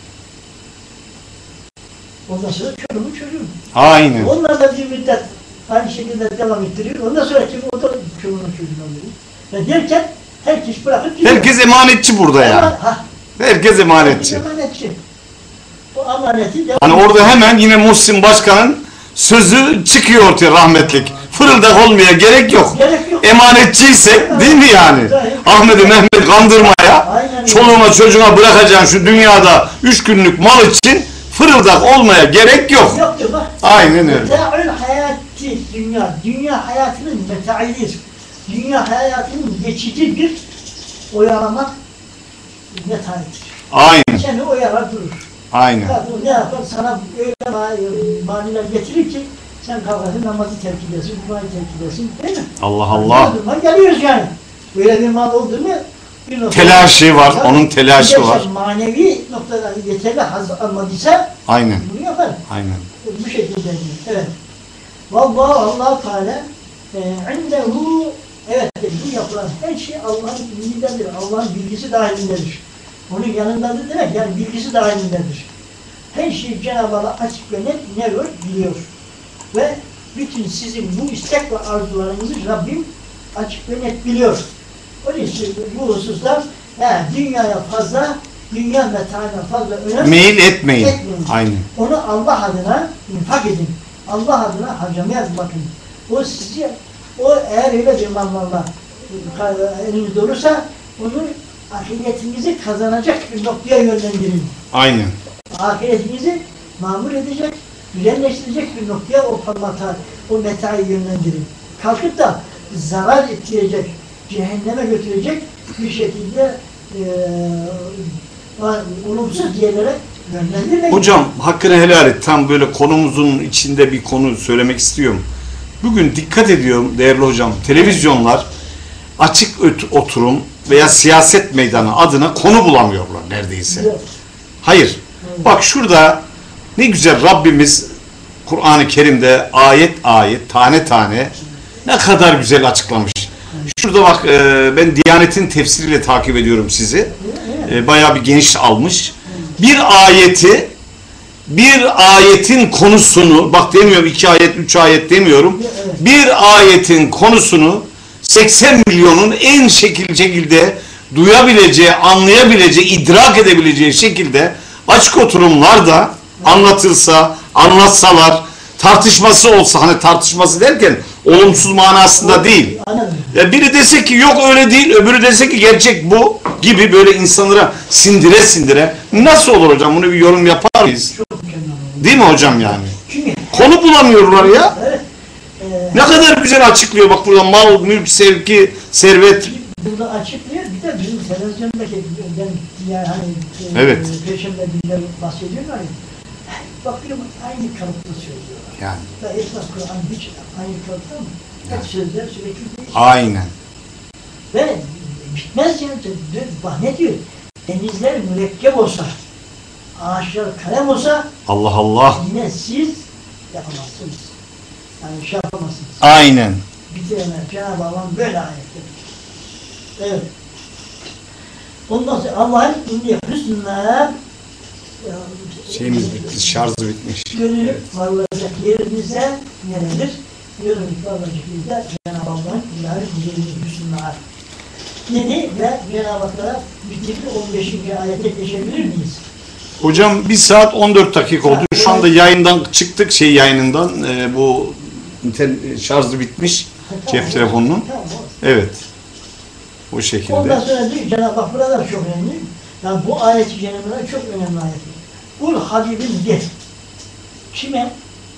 Ondan sonra çoluğun çocuğun. Aynen. Onlar da bir müddet aynı şekilde devam ettiriyor. Ondan sonra kim? O da çoluğun çocuğun oluyor. Ve derken herkes bırakıp gidiyor. Herkes emanetçi burada ya. Herkes emanetçi. Emanetçi. O amaneti devam. Hani orada hemen yine Muhsin Başkan'ın sözü çıkıyor ortaya rahmetlik. Fırıldak olmaya gerek yok. Gerek yok. Emanetçiysek değil mi yani? Ahmet'i Mehmet kandırmaya, çoluğuna çocuğuna bırakacaksın şu dünyada 3 günlük mal için fırıldak olmaya gerek yok. Yoktur bak. Aynen öyle. Meta'ül hayati dünya. Dünya hayatının metaidir. Dünya hayatının geçici bir oyalamak metaidir. Aynen. Seni oyalar durur. Aynen. Ne yapar? Sana öyle maniler getirir ki sen kalkarsın namazı terk edersin, duayı terk edersin, değil mi? Allah Allah. Duruma geliyoruz yani. Böyle bir mal oldu mu bir noktada... Telaşı var, tabii, onun telaşı var. Manevi noktada yeterli haz almadıysa Aynen. bunu yapar. Aynen. Bu şekilde diyor. Evet. Vallahi Allah Teala indehu evet bu yapılan her şey Allah'ın ilmindedir. Allah'ın bilgisi dahilindedir. Onun yanındadır demek yani bilgisi dahilindedir. Her şeyi Cenab-ı Allah açık ve net ne biliyor. Ve bütün sizin bu istek ve arzularınızı Rabbim açık ve net biliyor. Onun için bu hususlar dünyaya fazla, dünya metaına fazla önem Meyil etmeyin. Aynen. Onu Allah adına infak edin. Allah adına harcamaya bakın. O eğer öyle bir mallarla elinizde olursa onu ahiretinizi kazanacak bir noktaya yönlendirin. Aynen. Ahiretinizi mamur edecek, güzelleştirecek bir noktaya o metayı yönlendirin. Kalkıp da zarar ettirecek, cehenneme götürecek bir şekilde olumsuz yerlere yönlendirmeyin. Hocam hakkını helal et. Tam böyle konumuzun içinde bir konu söylemek istiyorum. Bugün dikkat ediyorum değerli hocam. Televizyonlar açık oturum veya siyaset meydanı adına konu bulamıyorlar neredeyse. Evet. Hayır. Bak şurada ne güzel Rabbimiz Kur'an-ı Kerim'de ayet ayet, tane tane ne kadar güzel açıklamış. Şurada bak ben Diyanet'in tefsiriyle takip ediyorum sizi. Bayağı bir geniş almış. Bir ayetin konusunu, bak demiyorum 2 ayet, 3 ayet demiyorum. Bir ayetin konusunu 80 milyonun en şekilde duyabileceği, anlayabileceği, idrak edebileceği şekilde açık oturumlarda anlatılsa, anlatsalar, tartışması olsa, hani tartışması derken olumsuz manasında değil. Biri dese ki yok öyle değil, öbürü dese ki gerçek bu gibi böyle insanlara sindire nasıl olur hocam? Bunu bir yorum yapar mıyız? Değil mi hocam yani? Konu bulamıyorlar ya. Ne kadar güzel açıklıyor bak burada mal, mülk, sevgi, servet. Burada açıklıyor. Bir de bizim televizyondaki evet. Perşembe günleri bahsediyorlar ya. Bakıyorum aynı kalıpta söylüyorlar. Yani. Ve esas Kur'an hiç aynı kalıpta mı? Hep sözler sürekli değişiyor. Aynen. Ve bitmez yani. Bak ne diyor? Denizler mürekkep olsa, ağaçlar kalem olsa Allah Allah. yine siz yapamazsınız. Yani şey yapamazsınız. Aynen. Bitiremez. Cenab-ı Allah böyle ayetler. Evet. Ondan sonra Allah'ın inni hüsnâ Şeyimiz bitti, şarjı bitmiş. gönüllük varılacak yerimizde neredir? Gönüllük varılacak yerimizde Cenab-ı Allah'ın ilahi güzelliği hüsnâ dedi ve Cenab-ı Hak'la bitirdi 15. ayete geçebilir miyiz? Hocam 1 saat 14 dakika oldu. Şu anda yayından çıktık yayınından. Bu şarjı bitmiş cep telefonunun. Evet. O şekilde. Ondan sonra diyor Cenab-ı Hak burada çok önemli. Yani bu ayet-i cennetler çok önemli ayet. Kul Habibim de. Kime?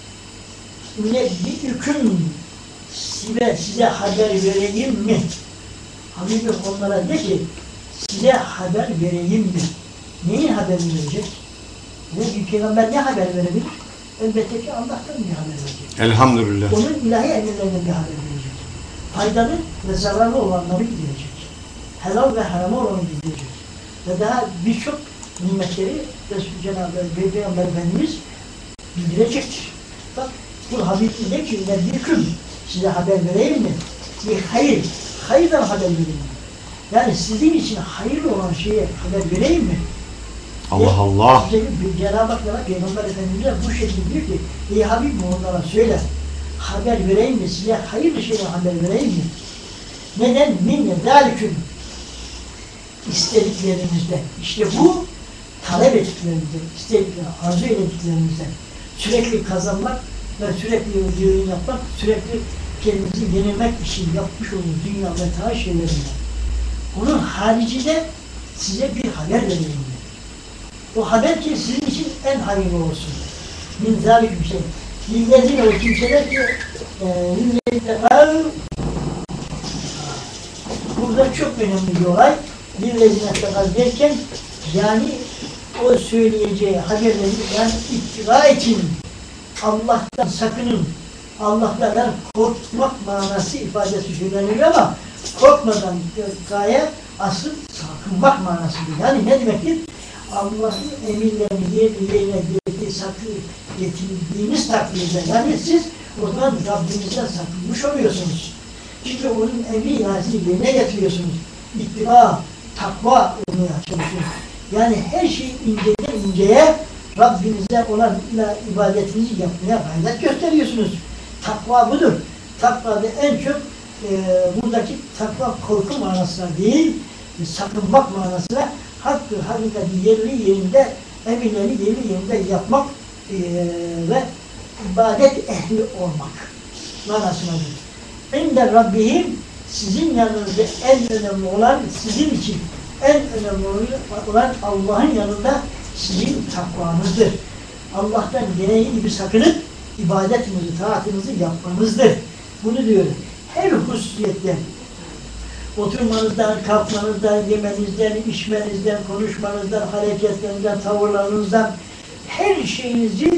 Ne bir hüküm size haber vereyim mi? Habibim onlara de ki size haber vereyim mi? Neyin haberini verecek? Bir peygamber ne haber verebilir? Elbette ki Allah'tan bir haber verecek. Elhamdülillah. Onun ilahi emirlerine bir haber verecek. Faydalı ve zararlı olanları bildirecek. Helal ve haram olanı bildirecek. Ve daha birçok nimetleri Resul Cenab-ı Peygamber Efendimiz bildirecektir. Bak, bu Habibim de ki bir hüküm size haber vereyim mi? Bir hayırdan haber vereyim mi? Yani sizin için hayırlı olan şeye haber vereyim mi? Allah Allah. Cenab-ı Hak Peygamber Efendimiz'e bu şekilde diyor ki ey Habibim onlara söyle haber vereyim mi? Size hayırlı şeyden haber vereyim mi? Neden? Minne dâliküm istediklerinizden. İşte bu talep ettiklerinizden, istediklerini, arzu ettiklerinizden sürekli kazanmak ve sürekli yığın yapmak, sürekli kendinizi yenilmek için yapmış olduğunuz dünya ve ta şeylerinden. Onun haricinde size bir haber vereyim. O haber ki sizin için en hayırlı olsun. Min zâlik bir şey. Lillezine o kimseler ki burada çok önemli bir olay. Lillezine tekal derken yani o söyleyeceği haberleri yani ittira için Allah'tan sakının, Allah'tan korkmak manası ifadesi söyleniyor ama korkmadan gaye asıl sakınmak manasıdır. Yani ne demektir? Allah'ın emirlerini yerine getirdiğiniz takdirde yani siz o zaman Rabbinizden sakınmış oluyorsunuz. Çünkü onun emri ilahisi yerine getiriyorsunuz. İttiba, takva olmaya çalışıyorsunuz. Yani her şeyi inceden inceye Rabbinize olan ibadetinizi yapmaya gayret gösteriyorsunuz. Takva budur. Takvada en çok buradaki takva korku manasına değil, sakınmak manasına hakkı, hakikati yerli yerinde, emirleri yerli yerinde yapmak ve ibadet ehli olmak manasınadır. İnde Rabbihim sizin yanınızda en önemli olan, sizin için en önemli olan Allah'ın yanında sizin takvanızdır. Allah'tan gereği gibi sakınıp ibadetinizi, taatınızı yapmanızdır. Bunu diyor. Her hususiyette oturmanızdan, kalkmanızdan, yemenizden, içmenizden, konuşmanızdan, hareketlerinizden, tavırlarınızdan her şeyinizi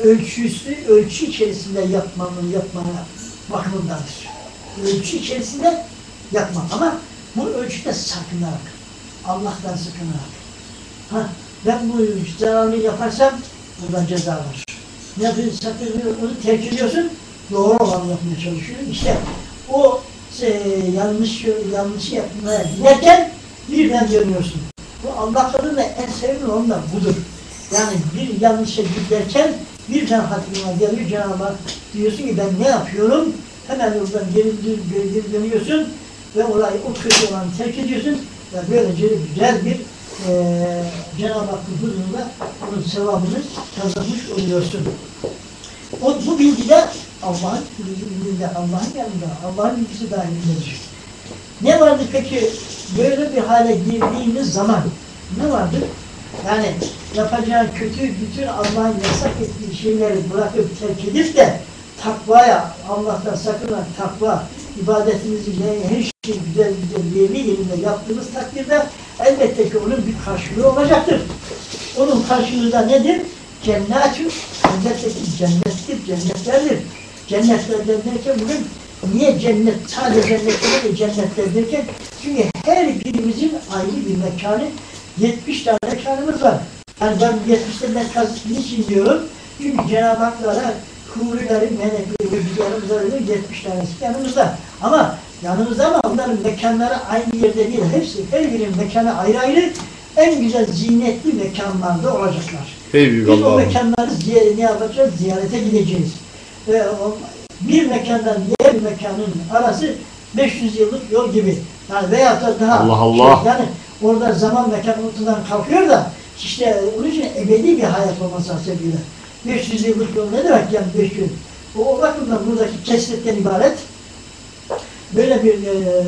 ölçü içerisinde yapmaya bakımındadır. Ölçü içerisinde yapmak ama bu ölçüde sakınarak, Allah'tan sakınarak. Ben bu zararlı yaparsam buradan ceza var. Ne yapıyorsun? Sakın onu terk ediyorsun, doğru olanı yapmaya çalışıyorsun. İşte o yanlışı yapmaya giderken birden dönüyorsun. Bu Allah katında en sevimli olan da budur. Yani bir yanlışa giderken birden hatırına geliyor Cenab-ı Hak, diyorsun ki ben ne yapıyorum? Hemen oradan geri dönüyorsun ve olayı o kötü olanı terk ediyorsun ve böylece güzel bir Cenab-ı Hakk'ın huzurunda onun sevabını kazanmış oluyorsun. Bu bilgide Allah'ın bilginde, Allah'ın yanında, Allah'ın bilgisi dahilindedir. Ne vardır peki böyle bir hale girdiğimiz zaman? Ne vardır? Yani yapacağın kötü, bütün Allah'ın yasak ettiği şeyleri bırakıp terk edip de takvaya, Allah'tan sakınan takva, ibadetimizi her şey güzel yerinde yaptığımız takdirde elbette ki onun bir karşılığı olacaktır. Onun karşılığı da nedir? Cennet-ü, elbette ki cennettir, cennetlerdir. Cennetlerden derken bugün niye cennet, sadece cennetler de cennetler derken? Çünkü her birimizin ayrı bir mekanı, 70 tane mekanımız var. Yani ben 70 tane niçin diyorum? Çünkü Cenab-ı Hak'lara hurileri, melekleri ve biz yanımızda öyle 70 tanesi yanımızda. Ama yanımızda ama onların mekanları aynı yerde değil. Hepsi, her birinin mekanı ayrı ayrı, en güzel zinetli mekanlarda olacaklar. Biz o mekanları ne yapacağız? Ziyarete gideceğiz. Bir mekandan diğer bir mekanın arası 500 yıllık yol gibi. Yani veyahut da daha Allah Allah. Yani orada zaman mekan ortadan kalkıyor da işte onun için ebedi bir hayat olması hasebiyle. 500 yıllık yol ne demek yani 500? O bakımdan buradaki kesretten ibaret böyle bir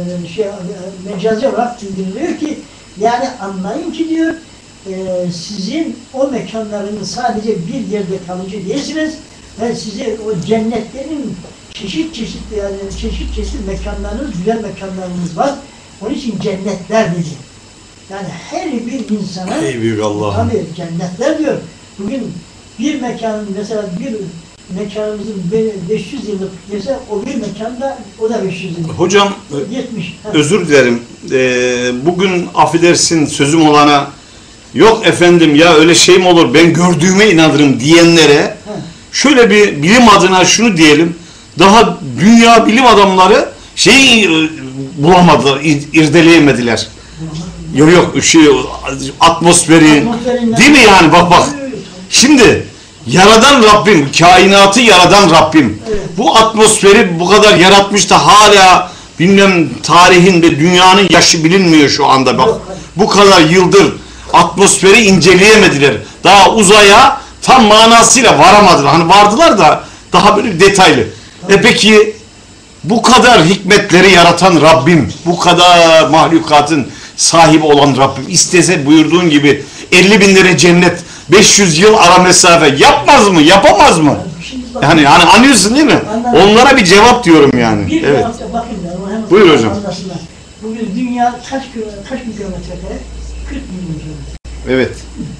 mecazi olarak bildiriliyor ki yani anlayın ki diyor sizin o mekanlarınız sadece bir yerde kalıcı değilsiniz ve size o cennetlerin çeşit çeşit mekanlarınız, güzel mekanlarınız var. Onun için cennetler dedi. Yani her bir insana tabii cennetler diyor. Bugün bir mekanın mesela bir mekanımızın 500 yıllık ise o bir mekanda o da 500 yıllık. Hocam 70. Özür dilerim. Bugün affedersin sözüm olana yok efendim ya öyle şey mi olur ben gördüğüme inanırım diyenlere şöyle bir bilim adına şunu diyelim. Daha dünya bilim adamları bulamadılar, irdeleyemediler. Yok atmosferi değil mi yani bak. Şimdi yaradan Rabbim, kainatı yaradan Rabbim. Evet. Bu atmosferi bu kadar yaratmış da hala bilmem tarihinde dünyanın yaşı bilinmiyor şu anda bak. Bu kadar yıldır atmosferi inceleyemediler. Daha uzaya tam manasıyla varamadılar. Hani vardılar da daha böyle detaylı. Peki bu kadar hikmetleri yaratan Rabbim, bu kadar mahlukatın sahibi olan Rabbim istese buyurduğun gibi 50.000 lira cennet 500 yıl ara mesafe yapmaz mı? Yapamaz mı? Yani anlıyorsun değil mi? Onlara bir cevap diyorum yani. Evet. Buyur hocam. Bugün dünya kaç bin kilometre kare? 40 milyon kilometre. Evet.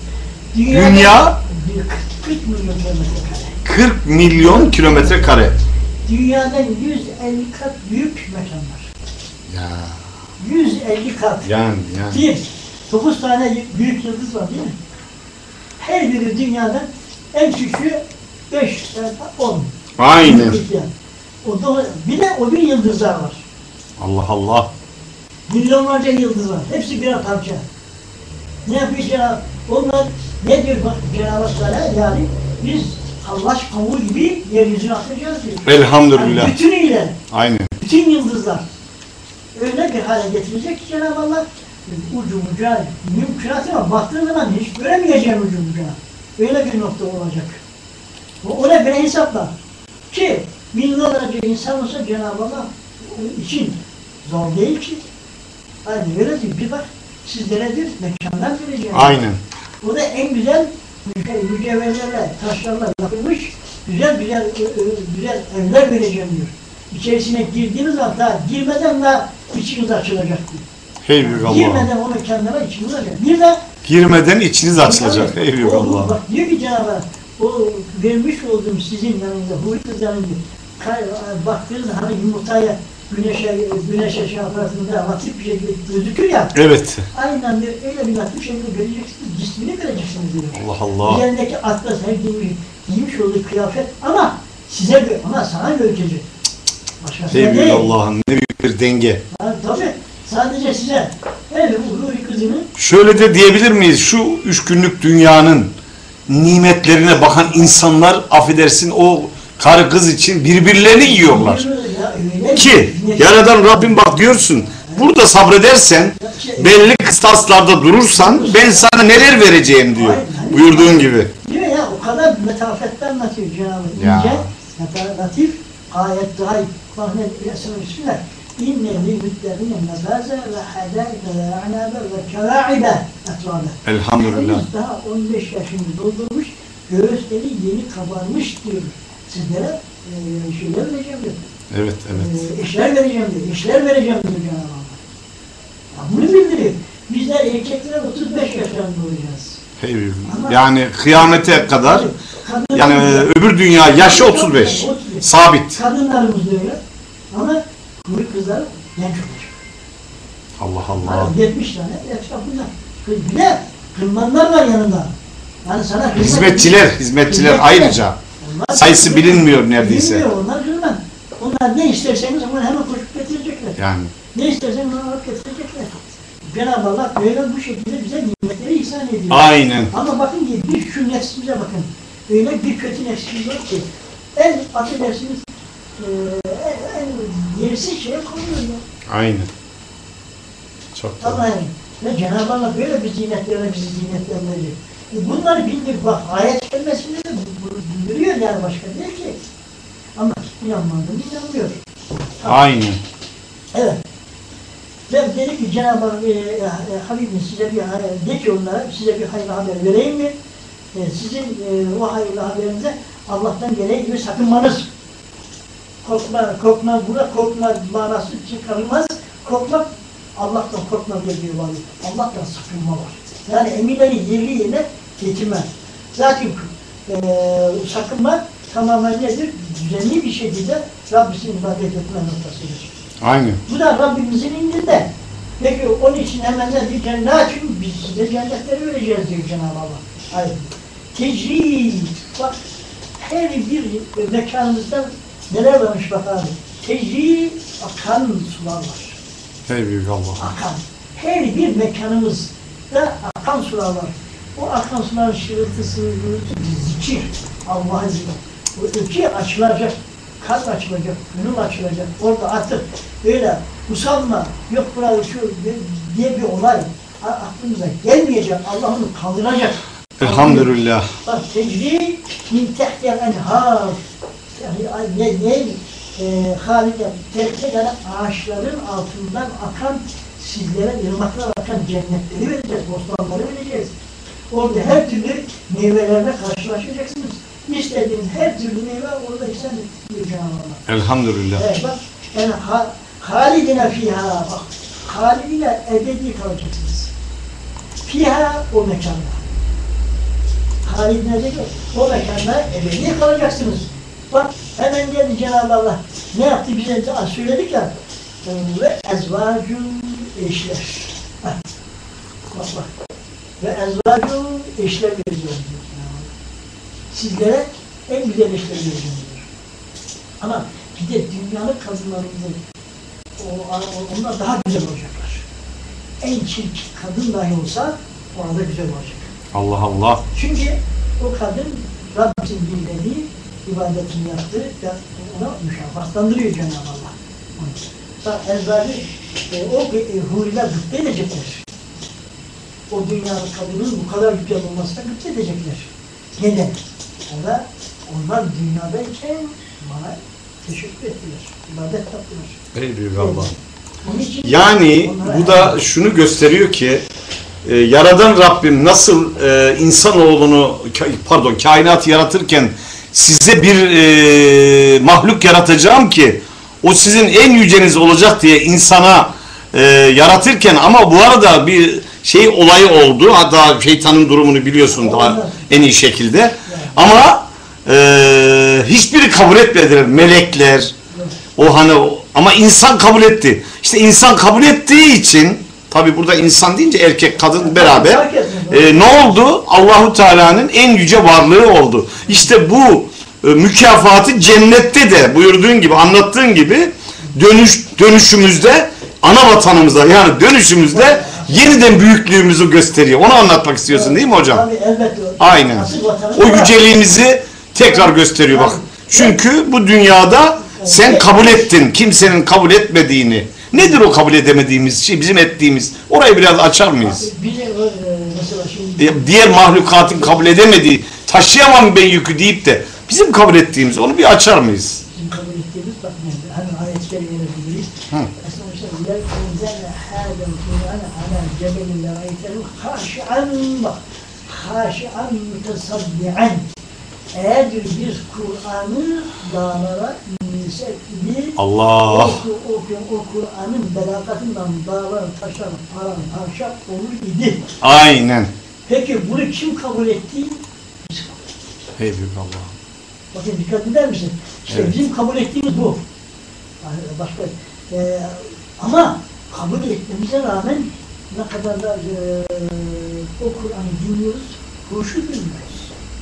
Dünya 40 milyon kilometre kare. 40 milyon kilometre kare. Dünyadan 150 kat büyük mekanlar. Ya. 150 kat. Yani. Bir, 9 tane büyük yıldız var değil mi? Her biri dünyadan en küçüğü 5, 10. Aynen. Bir de o bir yıldızlar var. Allah Allah. Milyonlarca yıldız var. Hepsi birer parça. Ne yapıyor Cenab-ı? Onlar ne diyor bak Cenab-ı Hak yani biz hallaç pamuğu gibi yeryüzüne atacağız diyor. Elhamdülillah. Yani bütünüyle. Aynen. Bütün yıldızlar. Öyle bir hale getirecek ki Cenab-ı Allah ucu bucağı mümkünatı ama baktığın zaman hiç göremeyeceğin ucu bucağı. Öyle bir nokta olacak. Ona göre hesaplar. Ki milyonlarca insan olsa Cenab-ı Allah için zor değil ki. Hani öyle değil. Bir bak sizlere bir mekanlar vereceğim. Aynen. O da en güzel mücevherlerle, taşlarla yapılmış güzel evler vereceğim diyor. İçerisine girdiğiniz hatta girmeden de içiniz açılacak diyor. Hey büyük Allah. Girmeden o mekanlara içiniz açılacak. Bir de Girmeden içiniz açılacak. Hey büyük Allah. bak diyor ki Cenab-ı Hak, o vermiş olduğum sizin yanınızda, huri kızlarınızda baktığınız hani yumurtaya güneşe şey yaparında latif bir şekilde gözükür ya. Evet. Aynen öyle bir latif şekilde göreceksiniz, cismini göreceksiniz diyor. Allah Allah. Üzerindeki atlas her giymiş olduğu kıyafet ama ama sana görecek. Başkasına Hey büyük değil. Allah'ın ne büyük bir denge. Ha, tabii sadece size. Her huri kızının Şöyle de diyebilir miyiz? Şu 3 günlük dünyanın nimetlerine bakan insanlar affedersin o karı kız için birbirlerini yiyorlar. Ki yaradan Rabbim bak diyorsun burada sabredersen belli kıstaslarda durursan ben sana neler vereceğim diyor. Buyurduğun gibi. Diyor ya o kadar letafetten anlatıyor Cenab-ı Ya. İnce, latif, ayet gayb. Bak ne diyorsun Bismillah. İnne lilmüttegine mefaze ve hadâike ve a'nâbe ve kevâ'ibe etrâbe. Elhamdülillah. Henüz daha 15 yaşını doldurmuş, göğüsleri yeni kabarmış diyor. Sizlere şeyler vereceğim diyor. Evet, evet. Eşler vereceğim diyor. Eşler vereceğim diyor Cenab-ı Allah. Ya bunu bildiriyor. Bizler erkekler 35 yaşlarında olacağız. Hey büyük. Yani kıyamete kadar yani öbür dünya yaşı 35. Sabit. Kadınlarımız da öyle. Ama huri kızlar genç olacak. Allah Allah. 70 tane etrafında. Bir de kılmanlar var yanında. Yani sana Hizmetçiler ayrıca. Onlar Sayısı bilinmiyor neredeyse. Bilmiyor, onlar kılman. Onlar ne isterseniz onu hemen koşup getirecekler. Yani. Ne istersen onu alıp getirecekler. Cenab-ı Allah böyle bu şekilde bize nimetleri ihsan ediyor. Aynen. Ama bakın ki biz şu nefsimize bakın. Öyle bir kötü nefsimiz var ki en affedersiniz en gerisi şeye konuyor ya. Aynen. Çok doğru. Ama ve Cenab-ı Allah böyle bir bizi zinetlenmeli. Bunları bildik bak ayet kelimesinde de bildiriyor yani başka değil ki. Ama inanmadım inanmıyor. Aynen. Evet. Ve dedi ki Cenab-ı Habibim size de ki onlara size bir hayırlı haber vereyim mi? Sizin o hayırlı haberinize Allah'tan gereği gibi sakınmanız. Korkma manası çıkarılmaz. Korkmak Allah'tan korkma diye var. Allah'tan sakınma var. Yani emirleri yerli yerine getirme. Zaten sakınma tamamen nedir? Düzenli bir şekilde Rabbisini ibadet etme noktasıdır. Aynen. Bu da Rabbimizin indinde. Peki onun için hemen ne diyor? Cennet-ın biz size cennetleri vereceğiz diyor Cenab-ı Allah. Hayır. Tecri. Bak her bir mekanımızda neler varmış bak abi. Tecri akan sular var. Hey büyük Allah. Akan. Her bir mekanımızda akan sular var. O akan suların şırıltısı, zikir, Allah'ın zikri. O ökü açılacak, kalp açılacak, gönül açılacak. Orada artık böyle usanma, yok burası şu diye bir olay aklımıza gelmeyecek. Allah onu kaldıracak. Elhamdülillah. Bak tecri min tehtiyel enhar. Yani halinde terk ağaçların altından akan sizlere ırmaklar akan cennetleri vereceğiz, bostanları vereceğiz. Orada her türlü meyvelerle karşılaşacaksınız. İstediğiniz her türlü meyve orada ihsan ediyor Cenab-ı Allah. Elhamdülillah. Evet bak, yani halidine fiha, bak, halidine ebedi kalacaksınız. Fiha o mekanda. Halidine de o mekanda ebedi kalacaksınız. Bak hemen geldi Cenab-ı Allah. Ne yaptı bize söyledik ya. Ve ezvacun eşler. Bak bak. Ve ezvacun eşler vereceğim diyor. Sizlere en güzel eşleri vereceğim diyor. Ama bir de dünyanın kadınlarının onlar daha güzel olacaklar. En çirkin kadın dahi olsa orada güzel olacak. Allah Allah. Çünkü o kadın Rabbim bildiği ibadetini yaptı ve ona mükafatlandırıyor Cenab-ı Allah. Bak ezbari o huriler gıpta edecekler. O dünyanın kadının bu kadar güzel olmasına gıpta edecekler. Neden? Onlar dünyadayken bana teşekkür ettiler. İbadet yaptılar. Ey büyük Allah. Onun için Yani bu da şunu gösteriyor ki Yaradan Rabbim nasıl insanoğlunu, pardon, kainatı yaratırken size bir mahluk yaratacağım ki o sizin en yüceniz olacak diye insana yaratırken, ama bu arada bir şey olayı oldu. Hatta şeytanın durumunu biliyorsun daha en iyi şekilde. Ama hiçbiri kabul etmediler. Melekler, o hani, ama insan kabul etti. İşte insan kabul ettiği için, tabi burada insan deyince erkek kadın beraber ne oldu? Allahu Teala'nın en yüce varlığı oldu. İşte bu mükafatı cennette de buyurduğun gibi, anlattığın gibi dönüşümüzde, ana vatanımızda, yani dönüşümüzde yeniden büyüklüğümüzü gösteriyor. Onu anlatmak istiyorsun değil mi hocam? Tabii, elbette. Aynen. O yüceliğimizi tekrar gösteriyor bak. Çünkü bu dünyada sen kabul ettin kimsenin kabul etmediğini. Nedir o kabul edemediğimiz şey, bizim ettiğimiz? Orayı biraz açar mıyız? Mesela şimdi Diğer mahlukatın kabul edemediği, taşıyamam ben yükü deyip de bizim kabul ettiğimiz, onu bir açar mıyız? bizim kabul ettiğimiz, bak hemen ayetleri verebiliriz. Mesela enzene hâdem Kur'an'ı ala cebelin leraytehu haşi'an, bak, haşi'an mütesaddi'an. Eğer biz Kur'an'ı dağlara indirsek idi, Allah! o Kur'an'ın belakatından dağlar, taşlar, parça olur idi. Aynen. Peki bunu kim kabul etti? Biz kabul ettik. Hey büyük Allah. Bakın dikkat eder misin? İşte Evet. bizim kabul ettiğimiz bu. Yani başka, ama kabul etmemize rağmen ne kadar da o Kur'an'ı dinliyoruz, hoşu bilmiyoruz.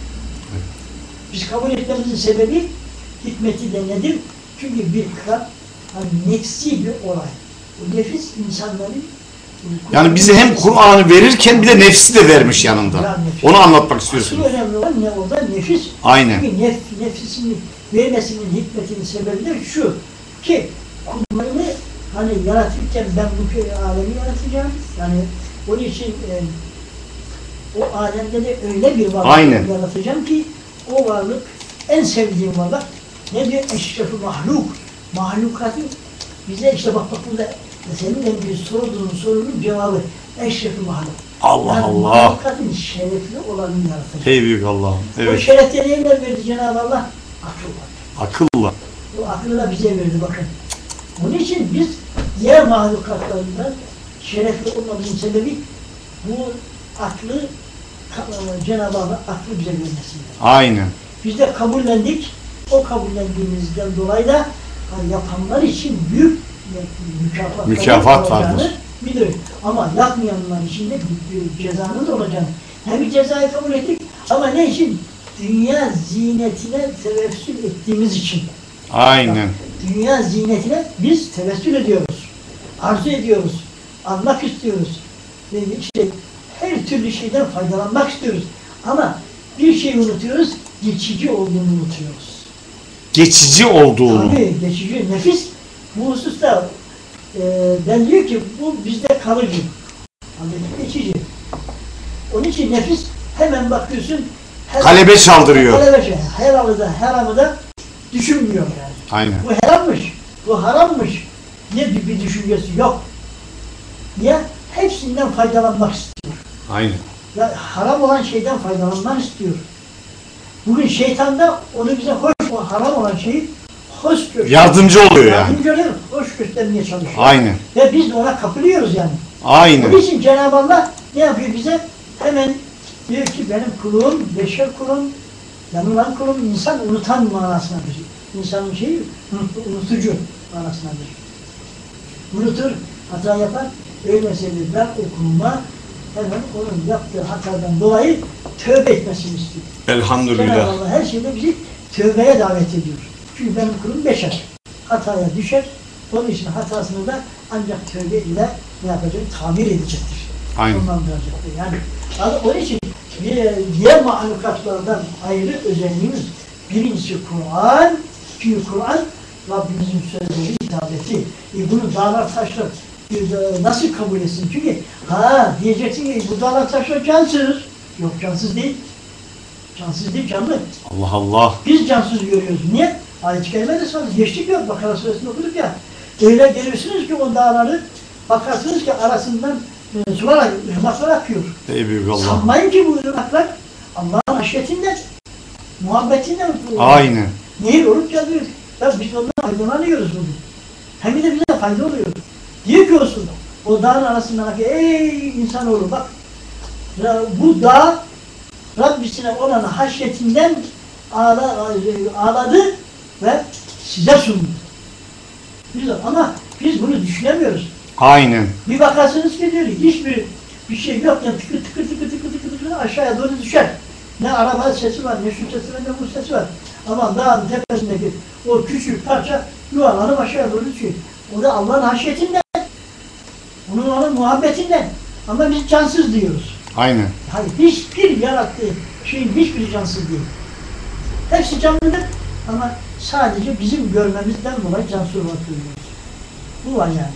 Biz kabul etmemizin sebebi, hikmeti de nedir? Çünkü bir hani nefsi bir olay. O nefis insanların... Yani bize hem Kur'an'ı verirken bir de nefsi de vermiş yanında. Onu anlatmak istiyorsunuz. Asıl önemli olan ne orada? Nefis. Aynen. Çünkü nefsisini vermesinin hikmetinin sebebi de şu ki kullarını hani yaratırken ben bu alemi yaratacağım. Yani onun için o alemde de öyle bir varlık Aynen. yaratacağım ki o varlık en sevdiğim varlık ne diyor? Eşref-i mahluk. Mahlukatın bize işte bak burada senin en büyük sorunun cevabı eşref-i mahluk. Allah Yani Allah. mahlukatın şerefli olanını yaratacak. Hey büyük Allah. O Evet. şerefleri neler verdi Cenab-ı Allah? Akıl var. Akılla. O akıllı da bize verdi bakın. Onun için biz diğer mahlukatlarından şerefli olmamızın sebebi bu aklı Cenab-ı Allah aklı bize vermesidir. Aynen. Biz de kabullendik. O kabullendiğimizden dolayı da yapanlar için büyük Mükafat vardır. Biliyoruz. Ama yapmayanlar için de bir cezanın da olacağını. Hem bir cezayı kabul ettik ama ne için? Dünya zinetine tevessül ettiğimiz için. Aynen. Dünya zinetine biz tevessül ediyoruz. Arzu ediyoruz. Almak istiyoruz. Ve işte her türlü şeyden faydalanmak istiyoruz. Ama bir şeyi unutuyoruz, geçici olduğunu unutuyoruz. Geçici olduğunu. Tabii geçici. Nefis bu hususta ben diyor ki bu bizde kalıcı. Halbuki geçici. Onun için nefis hemen bakıyorsun Kalebe çaldırıyor. Kalebe, her anıda düşünmüyor yani. Aynen. Bu helalmış, bu harammış diye bir düşüncesi yok. Niye? Hepsinden faydalanmak istiyor. Aynen. Ya haram olan şeyden faydalanmak istiyor. Bugün şeytan da onu bize hoş, o haram olan şeyi hoş gösteriyor. Yardımcı oluyor yani. Yardımcı oluyor, hoş göstermeye çalışıyor. Aynen. Ve biz de ona kapılıyoruz yani. Aynen. Onun için Cenab-ı Allah ne yapıyor bize? Hemen diyor ki benim kulum, beşer kulum, yanılan kulum, insan unutan manasındadır. İnsanın şeyi unutucu manasındadır. Unutur, hata yapar, öyleyse ben o kuluma hemen onun yaptığı hatadan dolayı tövbe etmesini istiyor. Cenab-ı Elhamdülillah. Allah her şeyde bizi tövbeye davet ediyor. Çünkü benim kulum beşer. Hataya düşer. Onun için hatasını da ancak tövbe ile ne yapacak? Tamir edecektir. Aynen. Sonlandıracaktır. Yani onun için diğer mahlukatlardan ayrı özelliğimiz birincisi Kur'an. Çünkü Kur'an Rabbimizin söylediği hitabeti. Bunu dağlar taşlar nasıl kabul etsin? Çünkü diyeceksin ki bu dağlar taşlar cansız. Yok cansız değil. Cansız değil, canlı. Allah Allah. Biz cansız görüyoruz. Niye? Ayet-i Kerime'de sonra geçtik ya, Bakara Suresinde okuduk ya. Öyle görürsünüz ki o dağları, bakarsınız ki arasından sular, ırmaklar akıyor. Ey büyük Allah. Sanmayın ki bu ırmaklar Allah'ın haşyetinden, muhabbetinden. Aynen. Nehir olup yazıyor. Ya biz ondan faydalanıyoruz bugün. Hem de bize fayda oluyor. Diyor ki olsun, o dağın arasından akıyor. Ey insanoğlu bak, bu dağ Rabbisine olan haşyetinden ağladı ve size sundu. Ama biz bunu düşünemiyoruz. Aynen. Bir bakarsınız ki diyor, hiçbir bir şey yok ya, tıkır tıkır aşağıya doğru düşer. Ne araba sesi var, ne şu sesi var, ne bu sesi var. Ama dağın tepesindeki o küçük parça yuvarlanıp aşağıya doğru düşüyor. O da Allah'ın haşyetinden, onun muhabbetinden. Ama biz cansız diyoruz. Aynen. Hayır, hiçbir yarattığı şeyin hiçbiri cansız değil. Hepsi canlıdır ama sadece bizim görmemizden dolayı cansız olarak görüyoruz. Bu var yani.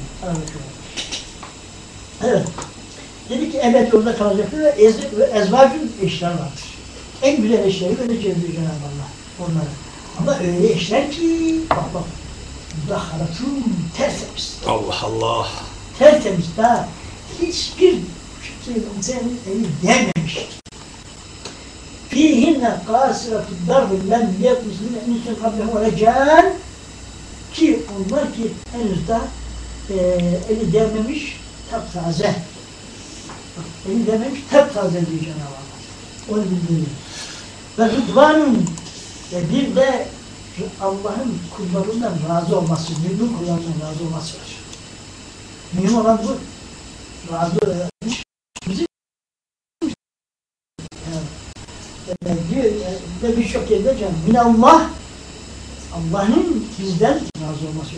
Evet. Dedi ki evet orada kalacaktır ve ezvacın eşler vardır. En güzel eşleri vereceğiz diyor Cenab-ı Allah onlara. Ama öyle eşler ki bak müdaharatun tertemiz. Allah Allah. Tertemiz daha hiçbir senin eli değmemiş. Fihinne kâsiratu darbi lem yekmisine insin kablehu recân ki onlar ki henüz daha eli değmemiş taptaze. Eli değmemiş taptaze diyor Cenab-ı Allah. Onu bildiriyor. Ve rıdvanın bir de Allah'ın kullarından razı olması, mümin kullarından razı olması var. Mühim olan bu. Razı bizim ve birçok yerde canım. Minallah Allah'ın bizden razı olması.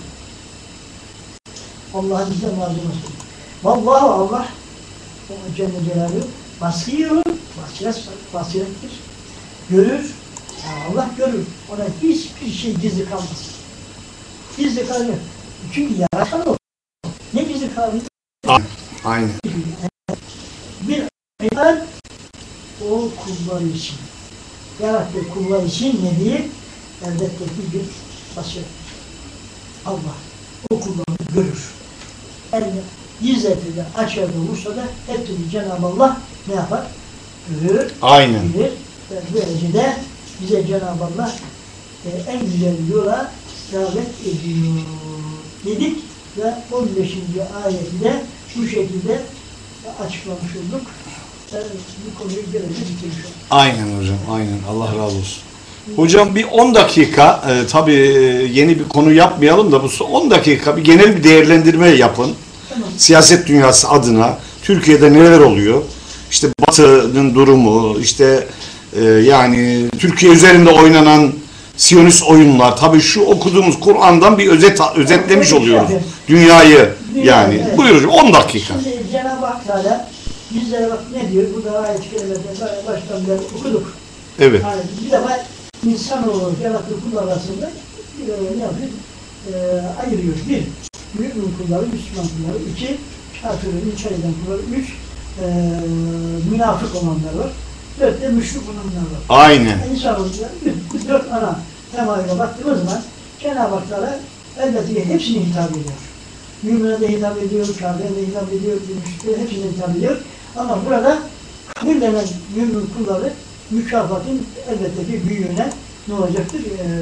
Allah'ın bizden razı olması. Vallahu Allah o Celle Celaluhu basirun, basirettir. Görür. Allah görür. Ona hiçbir şey gizli kalmaz. Gizli kalmıyor. Çünkü yaratan o. Ne gizli kalmıyor? Aynen. Bir ayet o kullar için. Yarattığı kullar için ne diyeyim? Elbette bir basirettir. Allah o kulları görür. Yani gizletir de açığa da vursa da hep türlü Cenab-ı Allah ne yapar? Görür, Aynen. bilir ve böylece de bize Cenab-ı Allah en güzel yola davet ediyor dedik ve 15. ayette bu şekilde açıklamış olduk. Bu konuyu görece bitirmiş olduk. Aynen hocam, aynen. Allah razı olsun. Hocam bir 10 dakika, tabii yeni bir konu yapmayalım da bu 10 dakika bir genel bir değerlendirme yapın. Tamam. Siyaset dünyası adına Türkiye'de neler oluyor? İşte Batı'nın durumu, işte yani Türkiye üzerinde oynanan Siyonist oyunlar. Tabii şu okuduğumuz Kur'an'dan bir özetlemiş oluyoruz. Dünyayı yani. Evet. Buyur hocam 10 dakika. Şimdi Cenab-ı Hak Teala bizlere bak ne diyor? Burada ayet-i kerimelerden baştan beri okuduk. Evet. Yani bir defa insanoğlu yarattığı kullar arasında ne yapıyor? Ayırıyor. Bir, mümin kulları, Müslüman kulları. İki, kafirin, inkar eden kulları. Üç, münafık olanlar var. Dört de müşrik olanlar var. Aynen. İnsanoğlu bu dört ana temayına baktığımız zaman Cenab-ı Hak Teala elbette hepsini hitap ediyor. Mümine de hitap ediyor, kafire de hitap ediyor, müşriklere hepsine hitap ediyor. Ama burada kabul denen mümin kulları mükafatın elbette ki büyüğüne ne olacaktır?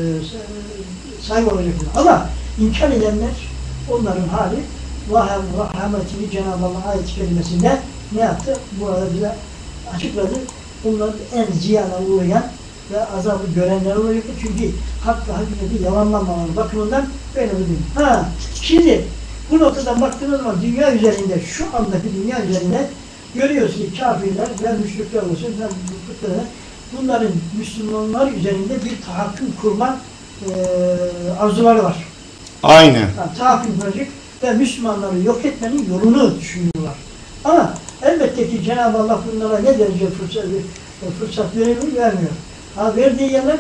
Sahip olacaktır. Ama inkar edenler, onların hali rahmetini Cenab-ı Allah ayet-i kerimesinde ne yaptı? Burada bize açıkladı. Onların en ziyana uğrayan ve azabı görenler olacaktır. Çünkü hakla hakikati yalanlamaları bakımından böyle bir dünya. Şimdi bu noktadan baktığınız zaman dünya üzerinde, şu andaki dünya üzerinde görüyoruz ki kafirler ve müşrikler olsun, bunların Müslümanlar üzerinde bir tahakküm kurma arzuları var. Aynen. Yani, tahakküm kuracak ve Müslümanları yok etmenin yolunu düşünüyorlar. Ama elbette ki Cenab-ı Allah bunlara ne derece fırsat veremiyor, vermiyor. Verdiği yerler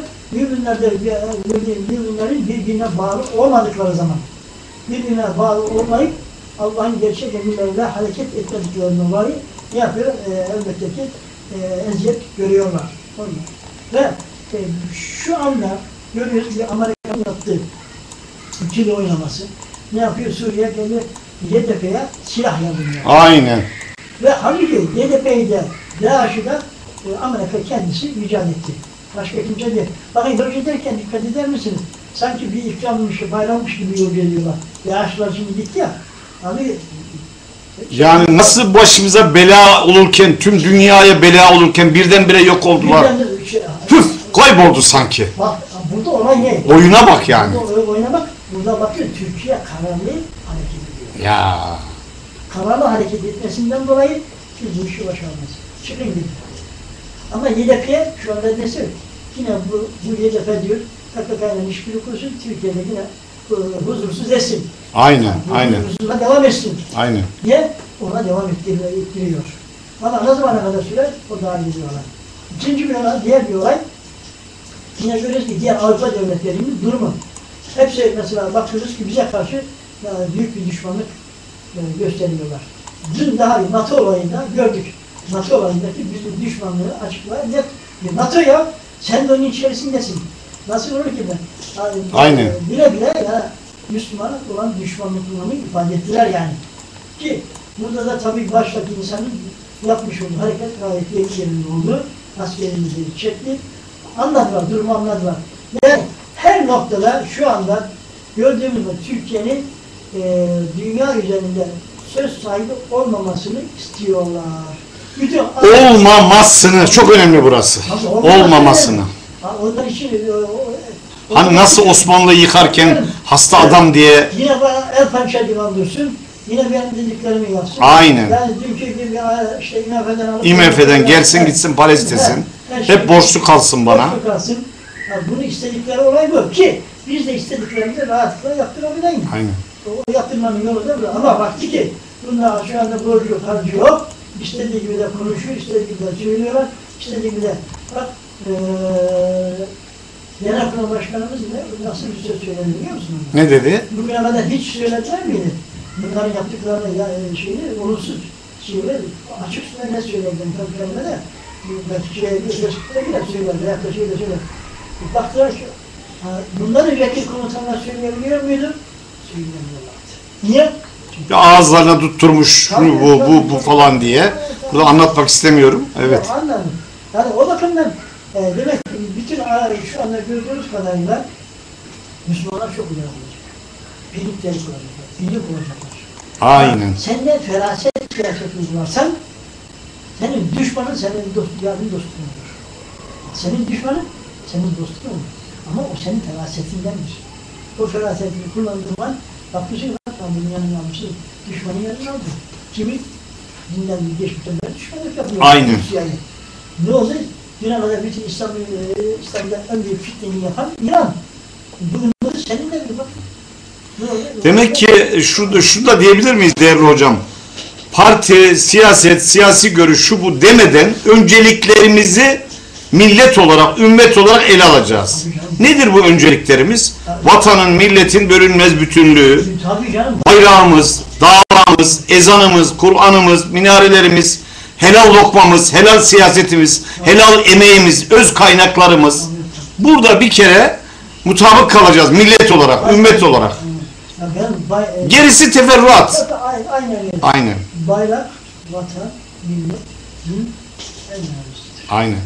müminlerin birbirine bağlı olmadıkları zaman, birbirine bağlı olmayıp Allah'ın gerçek emirleriyle hareket etmediklerinden dolayı ne yapıyor? Elbette ki eziyet görüyorlar. Ve şu anda görüyoruz ki Amerika'nın yaptığı ikili oynaması ne yapıyor? Suriye geliyor YDP'ye silah yardımıyor. Aynen. Ve halbuki YDP'yi de DAEŞ'i de Amerika kendisi icat etti. Başka kimse değil. Bakın yol giderken dikkat eder misiniz? Sanki bir ikrammış, bayrammış gibi yol geliyorlar. DAEŞ'lar şimdi gitti ya. Abi Yani nasıl başımıza bela olurken, tüm dünyaya bela olurken birdenbire yok oldular. Püf, kayboldu sanki. Bak burada olay ne? Oyuna bak yani. Burada oyuna bak. Burada bakın Türkiye kararlı hareket ediyor. Ya. Kararlı hareket etmesinden dolayı biz bu işi başaramayız. Çıkın gidin. Ama YDP'ye şu anda nesi? Yine bu YDP diyor, PKK'yla işbirliği kursun, Türkiye'de yine huzursuz etsin. Aynen, aynen. Huzursuzluğa devam etsin. Aynen. Niye? Ona devam ettiriyor. Ama ne zamana kadar sürer? O daha iyi bir olay. İkinci bir olay, diğer bir olay. Yine görüyoruz ki diğer Avrupa devletlerinin durumu. Hepsi mesela bakıyoruz ki bize karşı büyük bir düşmanlık gösteriyorlar. Dün daha NATO olayında gördük. NATO olayındaki bizim düşmanlığı açıklayan net. NATO ya, sen de onun içerisindesin. Nasıl olur ki ben? Yani, aynen. Bile bile ya Müslümana olan düşmanlıklarını ifade ettiler yani. Ki burada da tabii baştaki insanın yapmış olduğu hareket gayet yerinde oldu. Askerimizi çekti. Anladılar, durumu anladılar. Yani her noktada şu anda gördüğümüz gibi Türkiye'nin dünya üzerinde söz sahibi olmamasını istiyorlar. Bütün Olmamasını, çok önemli burası. Olmamasını. Onlar için Hani nasıl Osmanlı'yı yıkarken hasta adam diye. Yine bana el pençe divan dursun. Yine benim dediklerimi yapsın. Aynen. Yani dünkü gibi işte IMF'den alıp... IMF'den gelsin gitsin para istesin. Hep borçlu kalsın bana. Borçlu kalsın. Yani bunu istedikleri olay bu ki biz de istediklerimizi rahatlıkla yaptırabilelim. Aynen. O yaptırmanın yolu da bu. Ama baktı ki bunlar şu anda borcu harcı yok. İstediği gibi de konuşuyor, istediği gibi de söylüyorlar. İstediği gibi de bak Genel Kurul Başkanımız nasıl bir söz söyledi biliyor musun? Ne dedi? Bugüne kadar hiç söylediler miydi? Bunların yaptıklarını şeyini, olumsuz şeyleri açık ne söylediler tabii kendime de. Belki Facebook'ta girer söyler veya da şeyle söyler. Baktılar ki bunları vekil komutanlar söyleyebiliyor muydu? Söyleyemiyorlardı. Niye? Ya ağızlarına tutturmuş şunu bu falan diye. Burada anlatmak istemiyorum. Evet. Anladım. Yani o bakımdan demek ki bütün şu anda gördüğümüz kadarıyla Müslümanlar çok uyanık olacak. Birlikte kuracaklar. Birlik olacaklar. Aynen. Sen de feraset siyaset uygularsan senin düşmanın senin yardım dostun olur. Senin düşmanın senin dostun olur. Ama o senin ferasetindendir. O ferasetini kullandığın zaman bakmışsın lan bunun yanına almışsın. Düşmanın yanına aldın. Kimi? Dinden bir geçmişten beri düşmanlık yapıyor. Aynen. Yani. Ne oldu? Dünya kadar bütün İslam'da en büyük fitneyi yapan İran. Bugün senin de bir bak. Demek ki şunu da diyebilir miyiz değerli hocam? Parti, siyaset, siyasi görüş şu bu demeden önceliklerimizi millet olarak, ümmet olarak ele alacağız. Nedir bu önceliklerimiz? Vatanın, milletin bölünmez bütünlüğü, bayrağımız, davamız, ezanımız, Kur'an'ımız, minarelerimiz, helal lokmamız, helal siyasetimiz, helal emeğimiz, öz kaynaklarımız. Burada bir kere mutabık kalacağız millet olarak, ümmet olarak. Gerisi teferruat. Aynen. Bayrak, vatan, millet, din en önemlisidir. Aynen.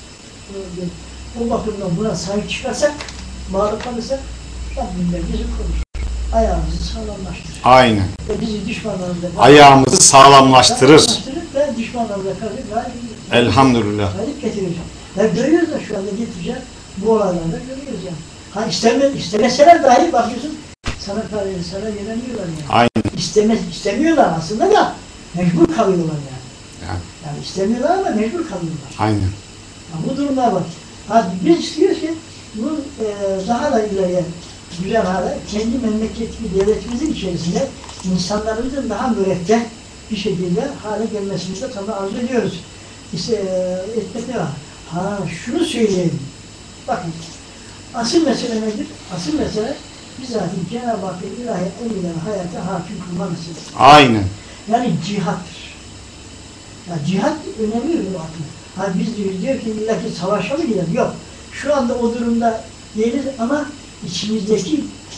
O bakımdan buna sahip çıkarsak, mağlup kalırsak, Rabbimden bizi korur. Ayağımızı sağlamlaştırır. Aynen. Ve bizi düşmanlarımıza ayağımızı sağlamlaştırır. Ve düşmanlarımıza karşı elhamdülillah. galip getireceğim. Ve görüyoruz da şu anda getireceğim. Bu olaylarda görüyoruz yani. Ha istemeseler dahi bakıyorsun sana yöneliyorlar yani. Aynen. İstemiyorlar aslında da mecbur kalıyorlar yani. Yani istemiyorlar ama mecbur kalıyorlar. Aynen. Ha, bu durumlar var. Ha, biz istiyoruz ki bu daha da ileriye güzel hale kendi memleketli devletimizin içerisinde insanlarımızın daha mürekkep bir şekilde hale gelmesini de tabii arzu ediyoruz. Etmek ne var? Ha şunu söyleyeyim. Bakın asıl mesele nedir? Asıl mesele bizatihi Cenab-ı Hakk'ın ilahi emriyle hayata hakim kılma meselesi. Aynen. Yani cihattır. Yani cihat önemli bir bakım. Ha biz diyor ki illa ki savaşa mı gidelim? Yok. Şu anda o durumda değiliz ama içimizdeki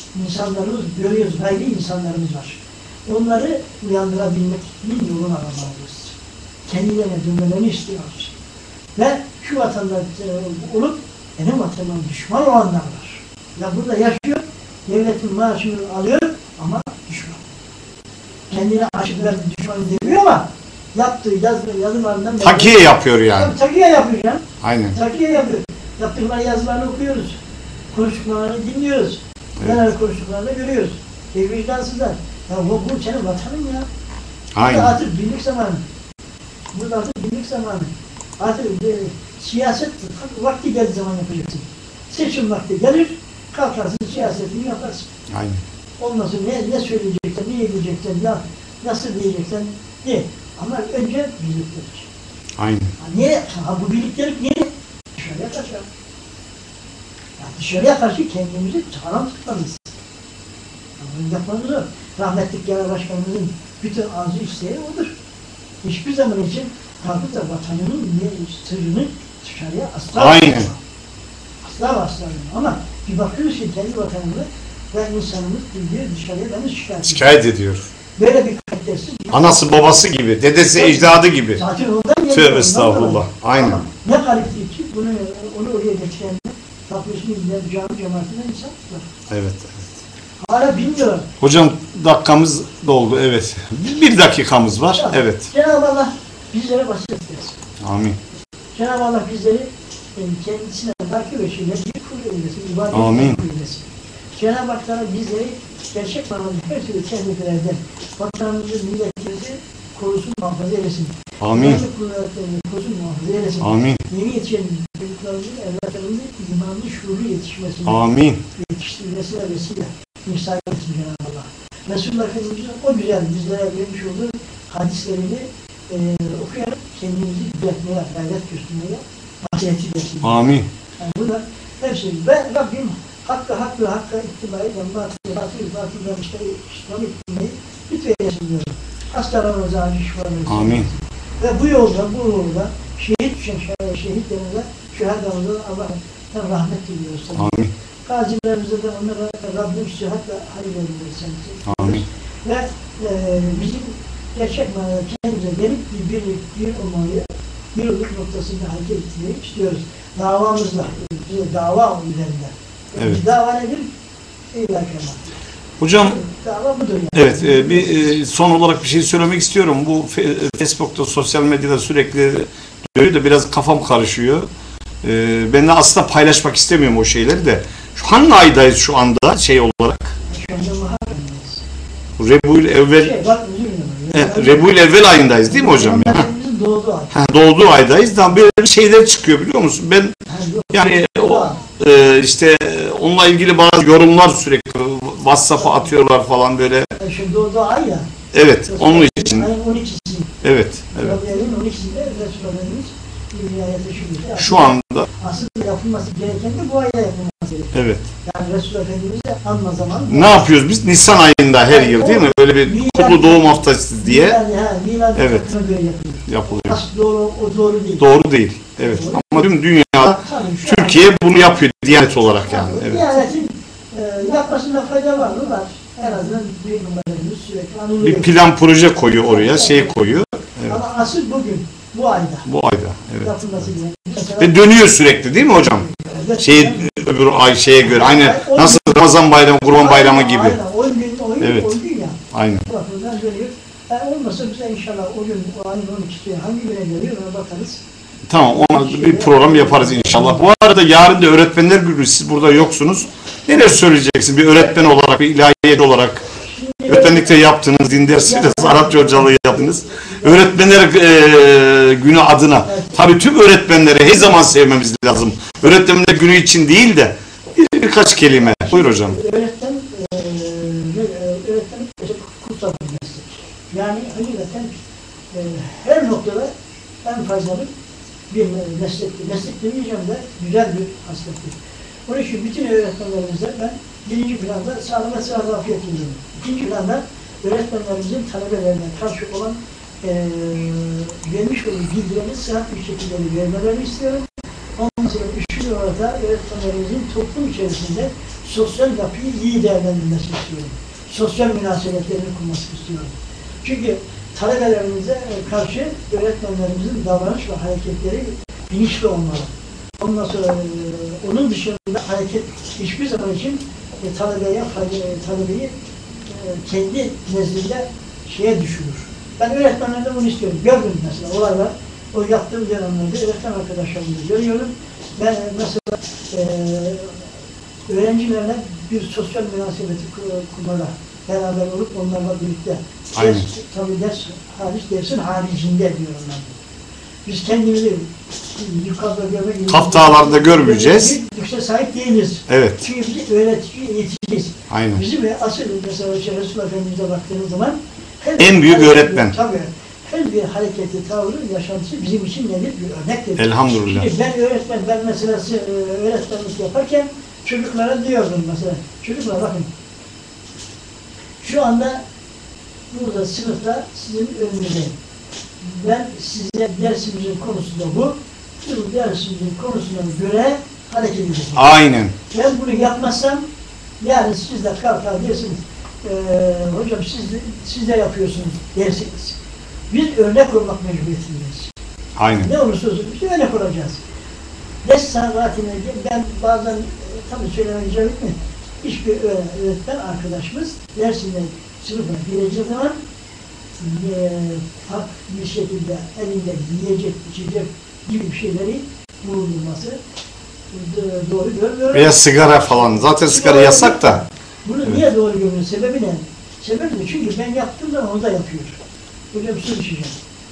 insanlarımız, görüyoruz, gayri insanlarımız var. Onları uyandırabilmek yolunu aramalıyız. Kendilerine dönmelerini istiyoruz. Ve şu vatanda olup benim vatanıma düşman olanlar var. Ya burada yaşıyor, devletin maaşını alıyor ama düşman. Kendine aşıklar düşman demiyor ama yaptığı yazılarından... Takiye yapıyor yani. Tabii, takiye yapıyor canım. Aynen. Takiye yapıyor. Yaptıkları yazılarını okuyoruz. Konuştuklarını dinliyoruz. Evet. Neler konuştuklarını görüyoruz. Vicdansızlar. Ya bu senin vatanın ya. Aynen. Burada artık birlik zamanı. Burada artık birlik zamanı. Artık siyaset vakti geldiği zaman yapacaksın. Seçim vakti gelir, kalkarsın siyasetini yaparsın. Aynen. Ondan sonra ne söyleyeceksen, ne edeceksen, nasıl diyeceksen de. Ama önce birliktelik. Aynen. Niye? Bu birliktelik niye? Dışarıya karşı. Dışarıya karşı kendimizi sağlam tutmalıyız. Bunu yapmamız zor. Rahmetli Genel Başkanımızın bütün arzu isteği odur. Hiçbir zaman için kalkıp da vatanının sırrını dışarıya asla Aynen. asla ama bir bakıyoruz ki kendi vatanımızı ve insanımız diyor dışarıya beni Şikayet ediyor. Böyle bir kalitesiz. Anası babası gibi, dedesi ecdadı gibi. Zaten ondan geliyor. Tövbe estağfurullah. Aynen. Ama ne garipti ki onu oraya getirenler tapıyorsun izleyen cami cemaatine insan var. Evet. Hala bilmiyorum. Hocam dakikamız doldu, evet. Bir dakikamız var, evet. Cenab-ı Allah bizlere basiret versin. Amin. Cenab-ı Allah bizleri kendisine takip ve şeyleri kul eylesin, ibadet Amin. eylesin. Cenab-ı Hak Teala bizleri gerçek manada her türlü tehlikelerden vatanımızı, milletimizi korusun, muhafaza eylesin. Amin. Kuvvetlerini korusun, muhafaza eylesin. Amin. Yeni yetişen çocuklarımızın, evlatlarımızın imanlı, şuurlu yetişmesini, Amin. yetiştirilmesine vesile müsaade etsin Cenab-ı Allah. Resulullah Efendimiz'in o güzel bizlere vermiş olduğu hadislerini okuyarak kendimizi düzeltmeye, gayret göstermeye vasiyeti versin. Amin. Yani bunlar hepsi. Ben Rabbim hakka ittiba eden batıldan işte İslam'ı ittirmeyi lütfeylesin diyorum. Hastalarımıza acı şifa versin. Amin. Ve bu yolda şehit düşen şehitlerimize, şühedamıza Allah'tan rahmet diliyoruz. Amin. Gazilerimize de onlara Rabbim sıhhatle hayır verirsin. Amin. Ve bizim gerçek manada kendimize gelip bir olmayı, bir oluk noktasında hareket etmeyi istiyoruz. Davamızla, dava üzerinde. Evet. Dava nedir? İlahi Hocam, dava budur yani. evet, bir son olarak bir şey söylemek istiyorum. Bu Facebook'ta, sosyal medyada sürekli dönüyor da biraz kafam karışıyor. Ben de aslında paylaşmak istemiyorum o şeyleri de. Hangi aydayız şu anda şey olarak? Şu anda Muharrem'deyiz. Rebu'l evvel, Bak üzülme. Rebu'l evvel ayındayız değil mi hocam? Peygamberimizin doğduğu ay. Doğduğu aydayız. Daha böyle şeyler çıkıyor biliyor musun? Ben yani işte onunla ilgili bazı yorumlar sürekli WhatsApp'a atıyorlar falan böyle. Şimdi doğduğu ay ya. Evet, onun için. Ayın 12'si. Evet, evet. Rabia'nın 12'sinde Resulullah Efendimiz dünyaya teşrif. Şu anda. Asıl yapılması gereken de bu ayda yapılması gerekiyor. Evet. Yani Resulullah Efendimiz'i anma zaman. Ne yapıyoruz biz? Nisan ayında her yıl değil mi? Öyle bir kutlu doğum haftası diye Milad evet. göre yapılıyor. Yapılıyor. Asıl o doğru değil. Doğru değil. Evet. Ama tüm dünya, Türkiye bunu yapıyor Diyanet olarak yani. Evet. Diyanetin yapmasında fayda var mı? Var. En azından bir numaralarımız sürekli anılıyor. Bir plan proje koyuyor oraya, şey koyuyor. Evet. Ama asıl bugün, bu ayda. Bu ayda. Evet. Yapılması gereken. Ve dönüyor sürekli değil mi hocam? Öbür ay şeye göre. Aynı nasıl Ramazan bayramı, Kurban bayramı gibi. Aynen. O gün Evet. ya. Aynen. Bakımdan dönüyor. Olmasa bize inşallah o gün, o ayın 12'si hangi güne geliyor ona bakarız. Tamam, ona bir program yaparız inşallah. Bu arada yarın da öğretmenler günü, siz burada yoksunuz. Neler söyleyeceksin bir öğretmen olarak, bir ilahiyat olarak? Öğretmenlikte yaptınız, din dersiyle Arapça hocalığı yaptınız. Öğretmenler günü adına, tabii tüm öğretmenleri her zaman sevmemiz lazım. Öğretmenler günü için değil de birkaç kelime. Buyur hocam. Öğretmenlik kutsal bir meslek. Yani hakikaten her noktada en faydalı bir meslektir. Meslek demeyeceğim de güzel bir meslektir. Onun için bütün öğretmenlerimize ben birinci planda sağlık ve sıhhat afiyet diliyorum. İkinci planda öğretmenlerimizin talebelerine karşı olan vermiş olduğu bilgilerini sıhhat bir şekilde vermelerini istiyorum. Ondan sonra üçüncü olarak da öğretmenlerimizin toplum içerisinde sosyal yapıyı iyi değerlendirmesini istiyorum. Sosyal münasebetlerini kurmasını istiyorum. Çünkü talebelerimize karşı öğretmenlerimizin davranış ve hareketleri bilinçli olmalı. Ondan sonra onun dışında hareket hiçbir zaman için talebeyi kendi nezdinde şeye düşürür. Ben öğretmenlerden bunu istiyorum. Gördüm mesela olaylar. O yaptığım dönemlerde öğretmen arkadaşlarımı görüyorum. Ben mesela öğrencilerle bir sosyal münasebeti kurmada beraber olup onlarla birlikte tabii ders hariç, dersin haricinde diyorum ben. Biz kendimizi yukarıda görmek... Haftalarda görmeyeceğiz. Lükse sahip değiliz. Evet. Çünkü biz öğretici, eğiticiyiz. Aynen. Bizim asıl mesela Resulullah Efendimiz'e baktığınız zaman en büyük öğretmen. Tabii. Her bir hareketi, tavrı, yaşantısı bizim için nedir? Bir örnektir. Elhamdülillah. Şimdi ben mesela öğretmenlik yaparken çocuklara diyordum mesela. Çocuklar bakın. Şu anda burada sınıfta sizin önünüzdeyim. Ben size dersimizin konusu da bu. Bu dersimizin konusuna göre hareket edeceğim. Aynen. Ben bunu yapmazsam yani siz de kalkar dersiniz. Hocam siz de yapıyorsunuz dersiniz. Biz örnek olmak mecburiyetindeyiz. Aynen. Ne olursa olsun biz örnek olacağız. Ders saatine ben bazen tabii söylemek icap etmiyor. Hiçbir öğretmen arkadaşımız dersinde sınıfına gireceği zaman farklı bir şekilde elinde yiyecek, içecek gibi şeyleri bulundurması doğru görmüyorum. Veya sigara falan. Zaten sigara yasak da. Bunu evet. Niye doğru görmüyor? Sebebi ne? Sebebi ne? Çünkü ben yaptığım zaman o da yapıyor. Hocam su içeceğim.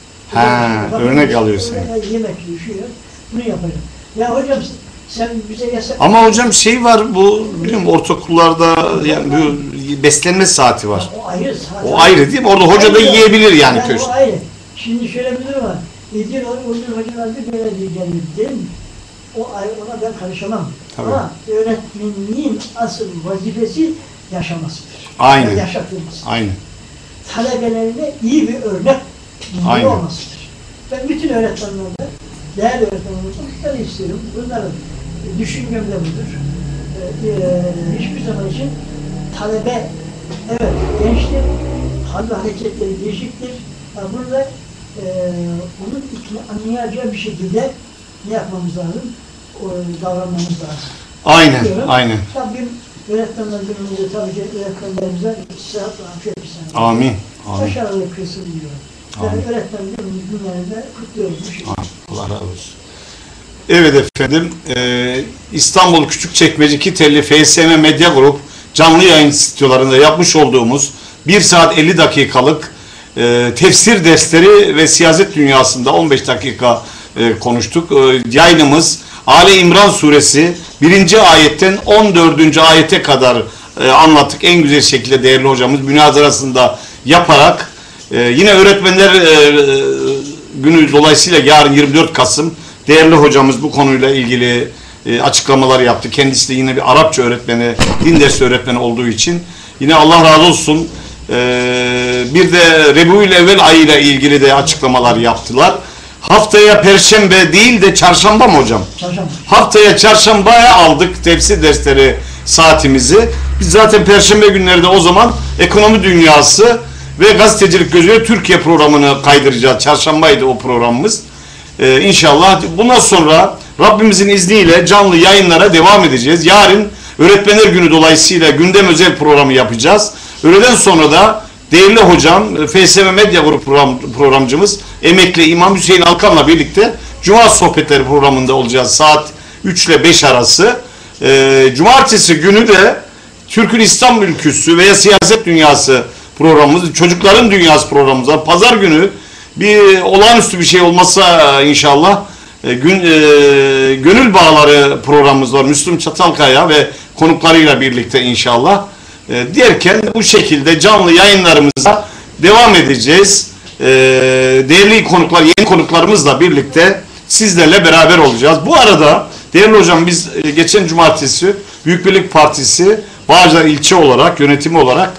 Örnek alıyor seni. Yemek yiyor, bunu yapacağım. Ya hocam sen bize yasak... Ama hocam şey var bu, biliyorum ortaokullarda yani bu beslenme saati var. O ayrı saat. O ayrı değil mi? Orada hoca da yiyebilir yani köşede. O ayrı. Şimdi şöyle bir durum var. Diyor hocalar bir böyle diyeceğim değil mi? O ayrı, ona ben karışamam. Tabii. Ama öğretmenliğin asıl vazifesi yaşamasıdır. Aynen. Yaşatılmasıdır. Aynen. Talebelerine iyi bir örnek olmasıdır. Ben bütün öğretmenlerde, değerli öğretmenlerimden bunları istiyorum. Bunların düşüncem de budur. Hiçbir zaman için talebe, evet gençtir, hal ve hareketleri değişiktir. Yani burada onun anlayacağı bir şekilde ne yapmamız lazım? Davranmamız lazım. Aynen, diyorum. aynen. Rabbim öğretmenlerimize, tabii ki öğretmenlerimize sıhhat ve afiyet bir sene. Amin. Amin. Başarılı kılsın diyorum. Yani öğretmenlerin günlerinde kutluyorum. Allah razı olsun. Evet efendim, İstanbul Küçükçekmece Kitelli FSM Medya Grup canlı yayın stüdyolarında yapmış olduğumuz 1 saat 50 dakikalık tefsir dersleri ve siyaset dünyasında 15 dakika konuştuk. Yayınımız Ali İmran Suresi 1. ayetten 14. ayete kadar anlattık. En güzel şekilde değerli hocamız münazarasında yaparak yine öğretmenler günü dolayısıyla yarın 24 Kasım değerli hocamız bu konuyla ilgili açıklamalar yaptı. Kendisi de yine bir Arapça öğretmeni, din dersi öğretmeni olduğu için yine Allah razı olsun. Bir de Rebiül Evvel ayıyla ilgili de açıklamalar yaptılar. Haftaya Perşembe değil de Çarşamba mı hocam? Çarşamba. Haftaya Çarşamba'ya aldık tefsir dersleri saatimizi. Biz zaten Perşembe günleri de o zaman ekonomi dünyası ve gazetecilik gözüyle Türkiye programını kaydıracağız. Çarşambaydı o programımız. İnşallah bundan sonra Rabbimizin izniyle canlı yayınlara devam edeceğiz. Yarın Öğretmenler Günü dolayısıyla gündem özel programı yapacağız. Öğleden sonra da değerli hocam FSM Medya Grup programcımız emekli İmam Hüseyin Alkan'la birlikte Cuma Sohbetleri programında olacağız saat 3 ile 5 arası. Cumartesi günü de Türk'ün İslam ülküsü veya siyaset dünyası programımız, çocukların dünyası programımız var. Pazar günü bir olağanüstü bir şey olmazsa inşallah Gönül Bağları programımız var. Müslüm Çatalkaya ve konuklarıyla birlikte inşallah. Derken bu şekilde canlı yayınlarımıza devam edeceğiz. Değerli konuklar, yeni konuklarımızla birlikte sizlerle beraber olacağız. Bu arada değerli hocam biz geçen cumartesi Büyük Birlik Partisi Bağcılar ilçe olarak, yönetimi olarak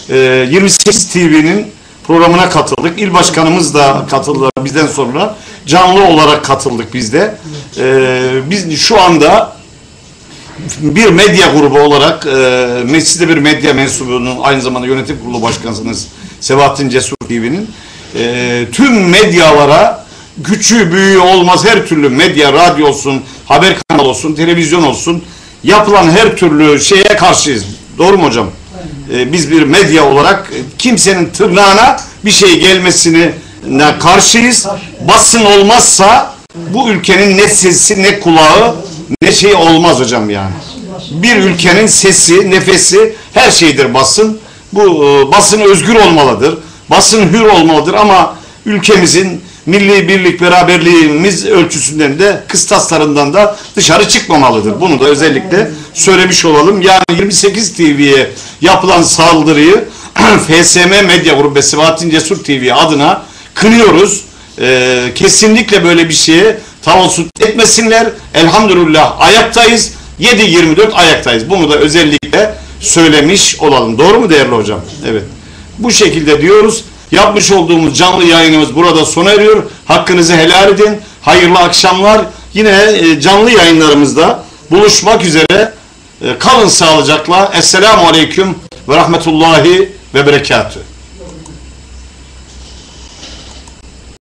28 TV'nin programına katıldık. İl başkanımız da katıldı bizden sonra. Canlı olarak katıldık biz de. Biz şu anda bir medya grubu olarak siz de bir medya mensubunun aynı zamanda yönetim kurulu başkanısınız Sebahattin Cesur TV'nin. Tüm medyalara küçüğü büyüğü olmaz her türlü medya, radyo olsun, haber kanalı olsun, televizyon olsun yapılan her türlü şeye karşıyız. Doğru mu hocam? Biz bir medya olarak kimsenin tırnağına bir şey gelmesine karşıyız. Basın olmazsa bu ülkenin ne sesi ne kulağı ne şey olmaz hocam yani. Bir ülkenin sesi, nefesi her şeydir basın. Bu basın özgür olmalıdır. Basın hür olmalıdır ama ülkemizin milli birlik beraberliğimiz ölçüsünden de kıstaslarından da dışarı çıkmamalıdır. Bunu da özellikle söylemiş olalım. Yani 28 TV'ye yapılan saldırıyı FSM Medya Grubu ve Sebahattin Cesur TV adına kınıyoruz. Kesinlikle böyle bir şeye tavasut etmesinler. Elhamdülillah ayaktayız. 7/24 ayaktayız. Bunu da özellikle söylemiş olalım. Doğru mu değerli hocam? Evet. Bu şekilde diyoruz. Yapmış olduğumuz canlı yayınımız burada sona eriyor. Hakkınızı helal edin. Hayırlı akşamlar. Yine canlı yayınlarımızda buluşmak üzere. Kalın sağlıcakla. Esselamu Aleyküm ve Rahmetullahi ve Berekatühü.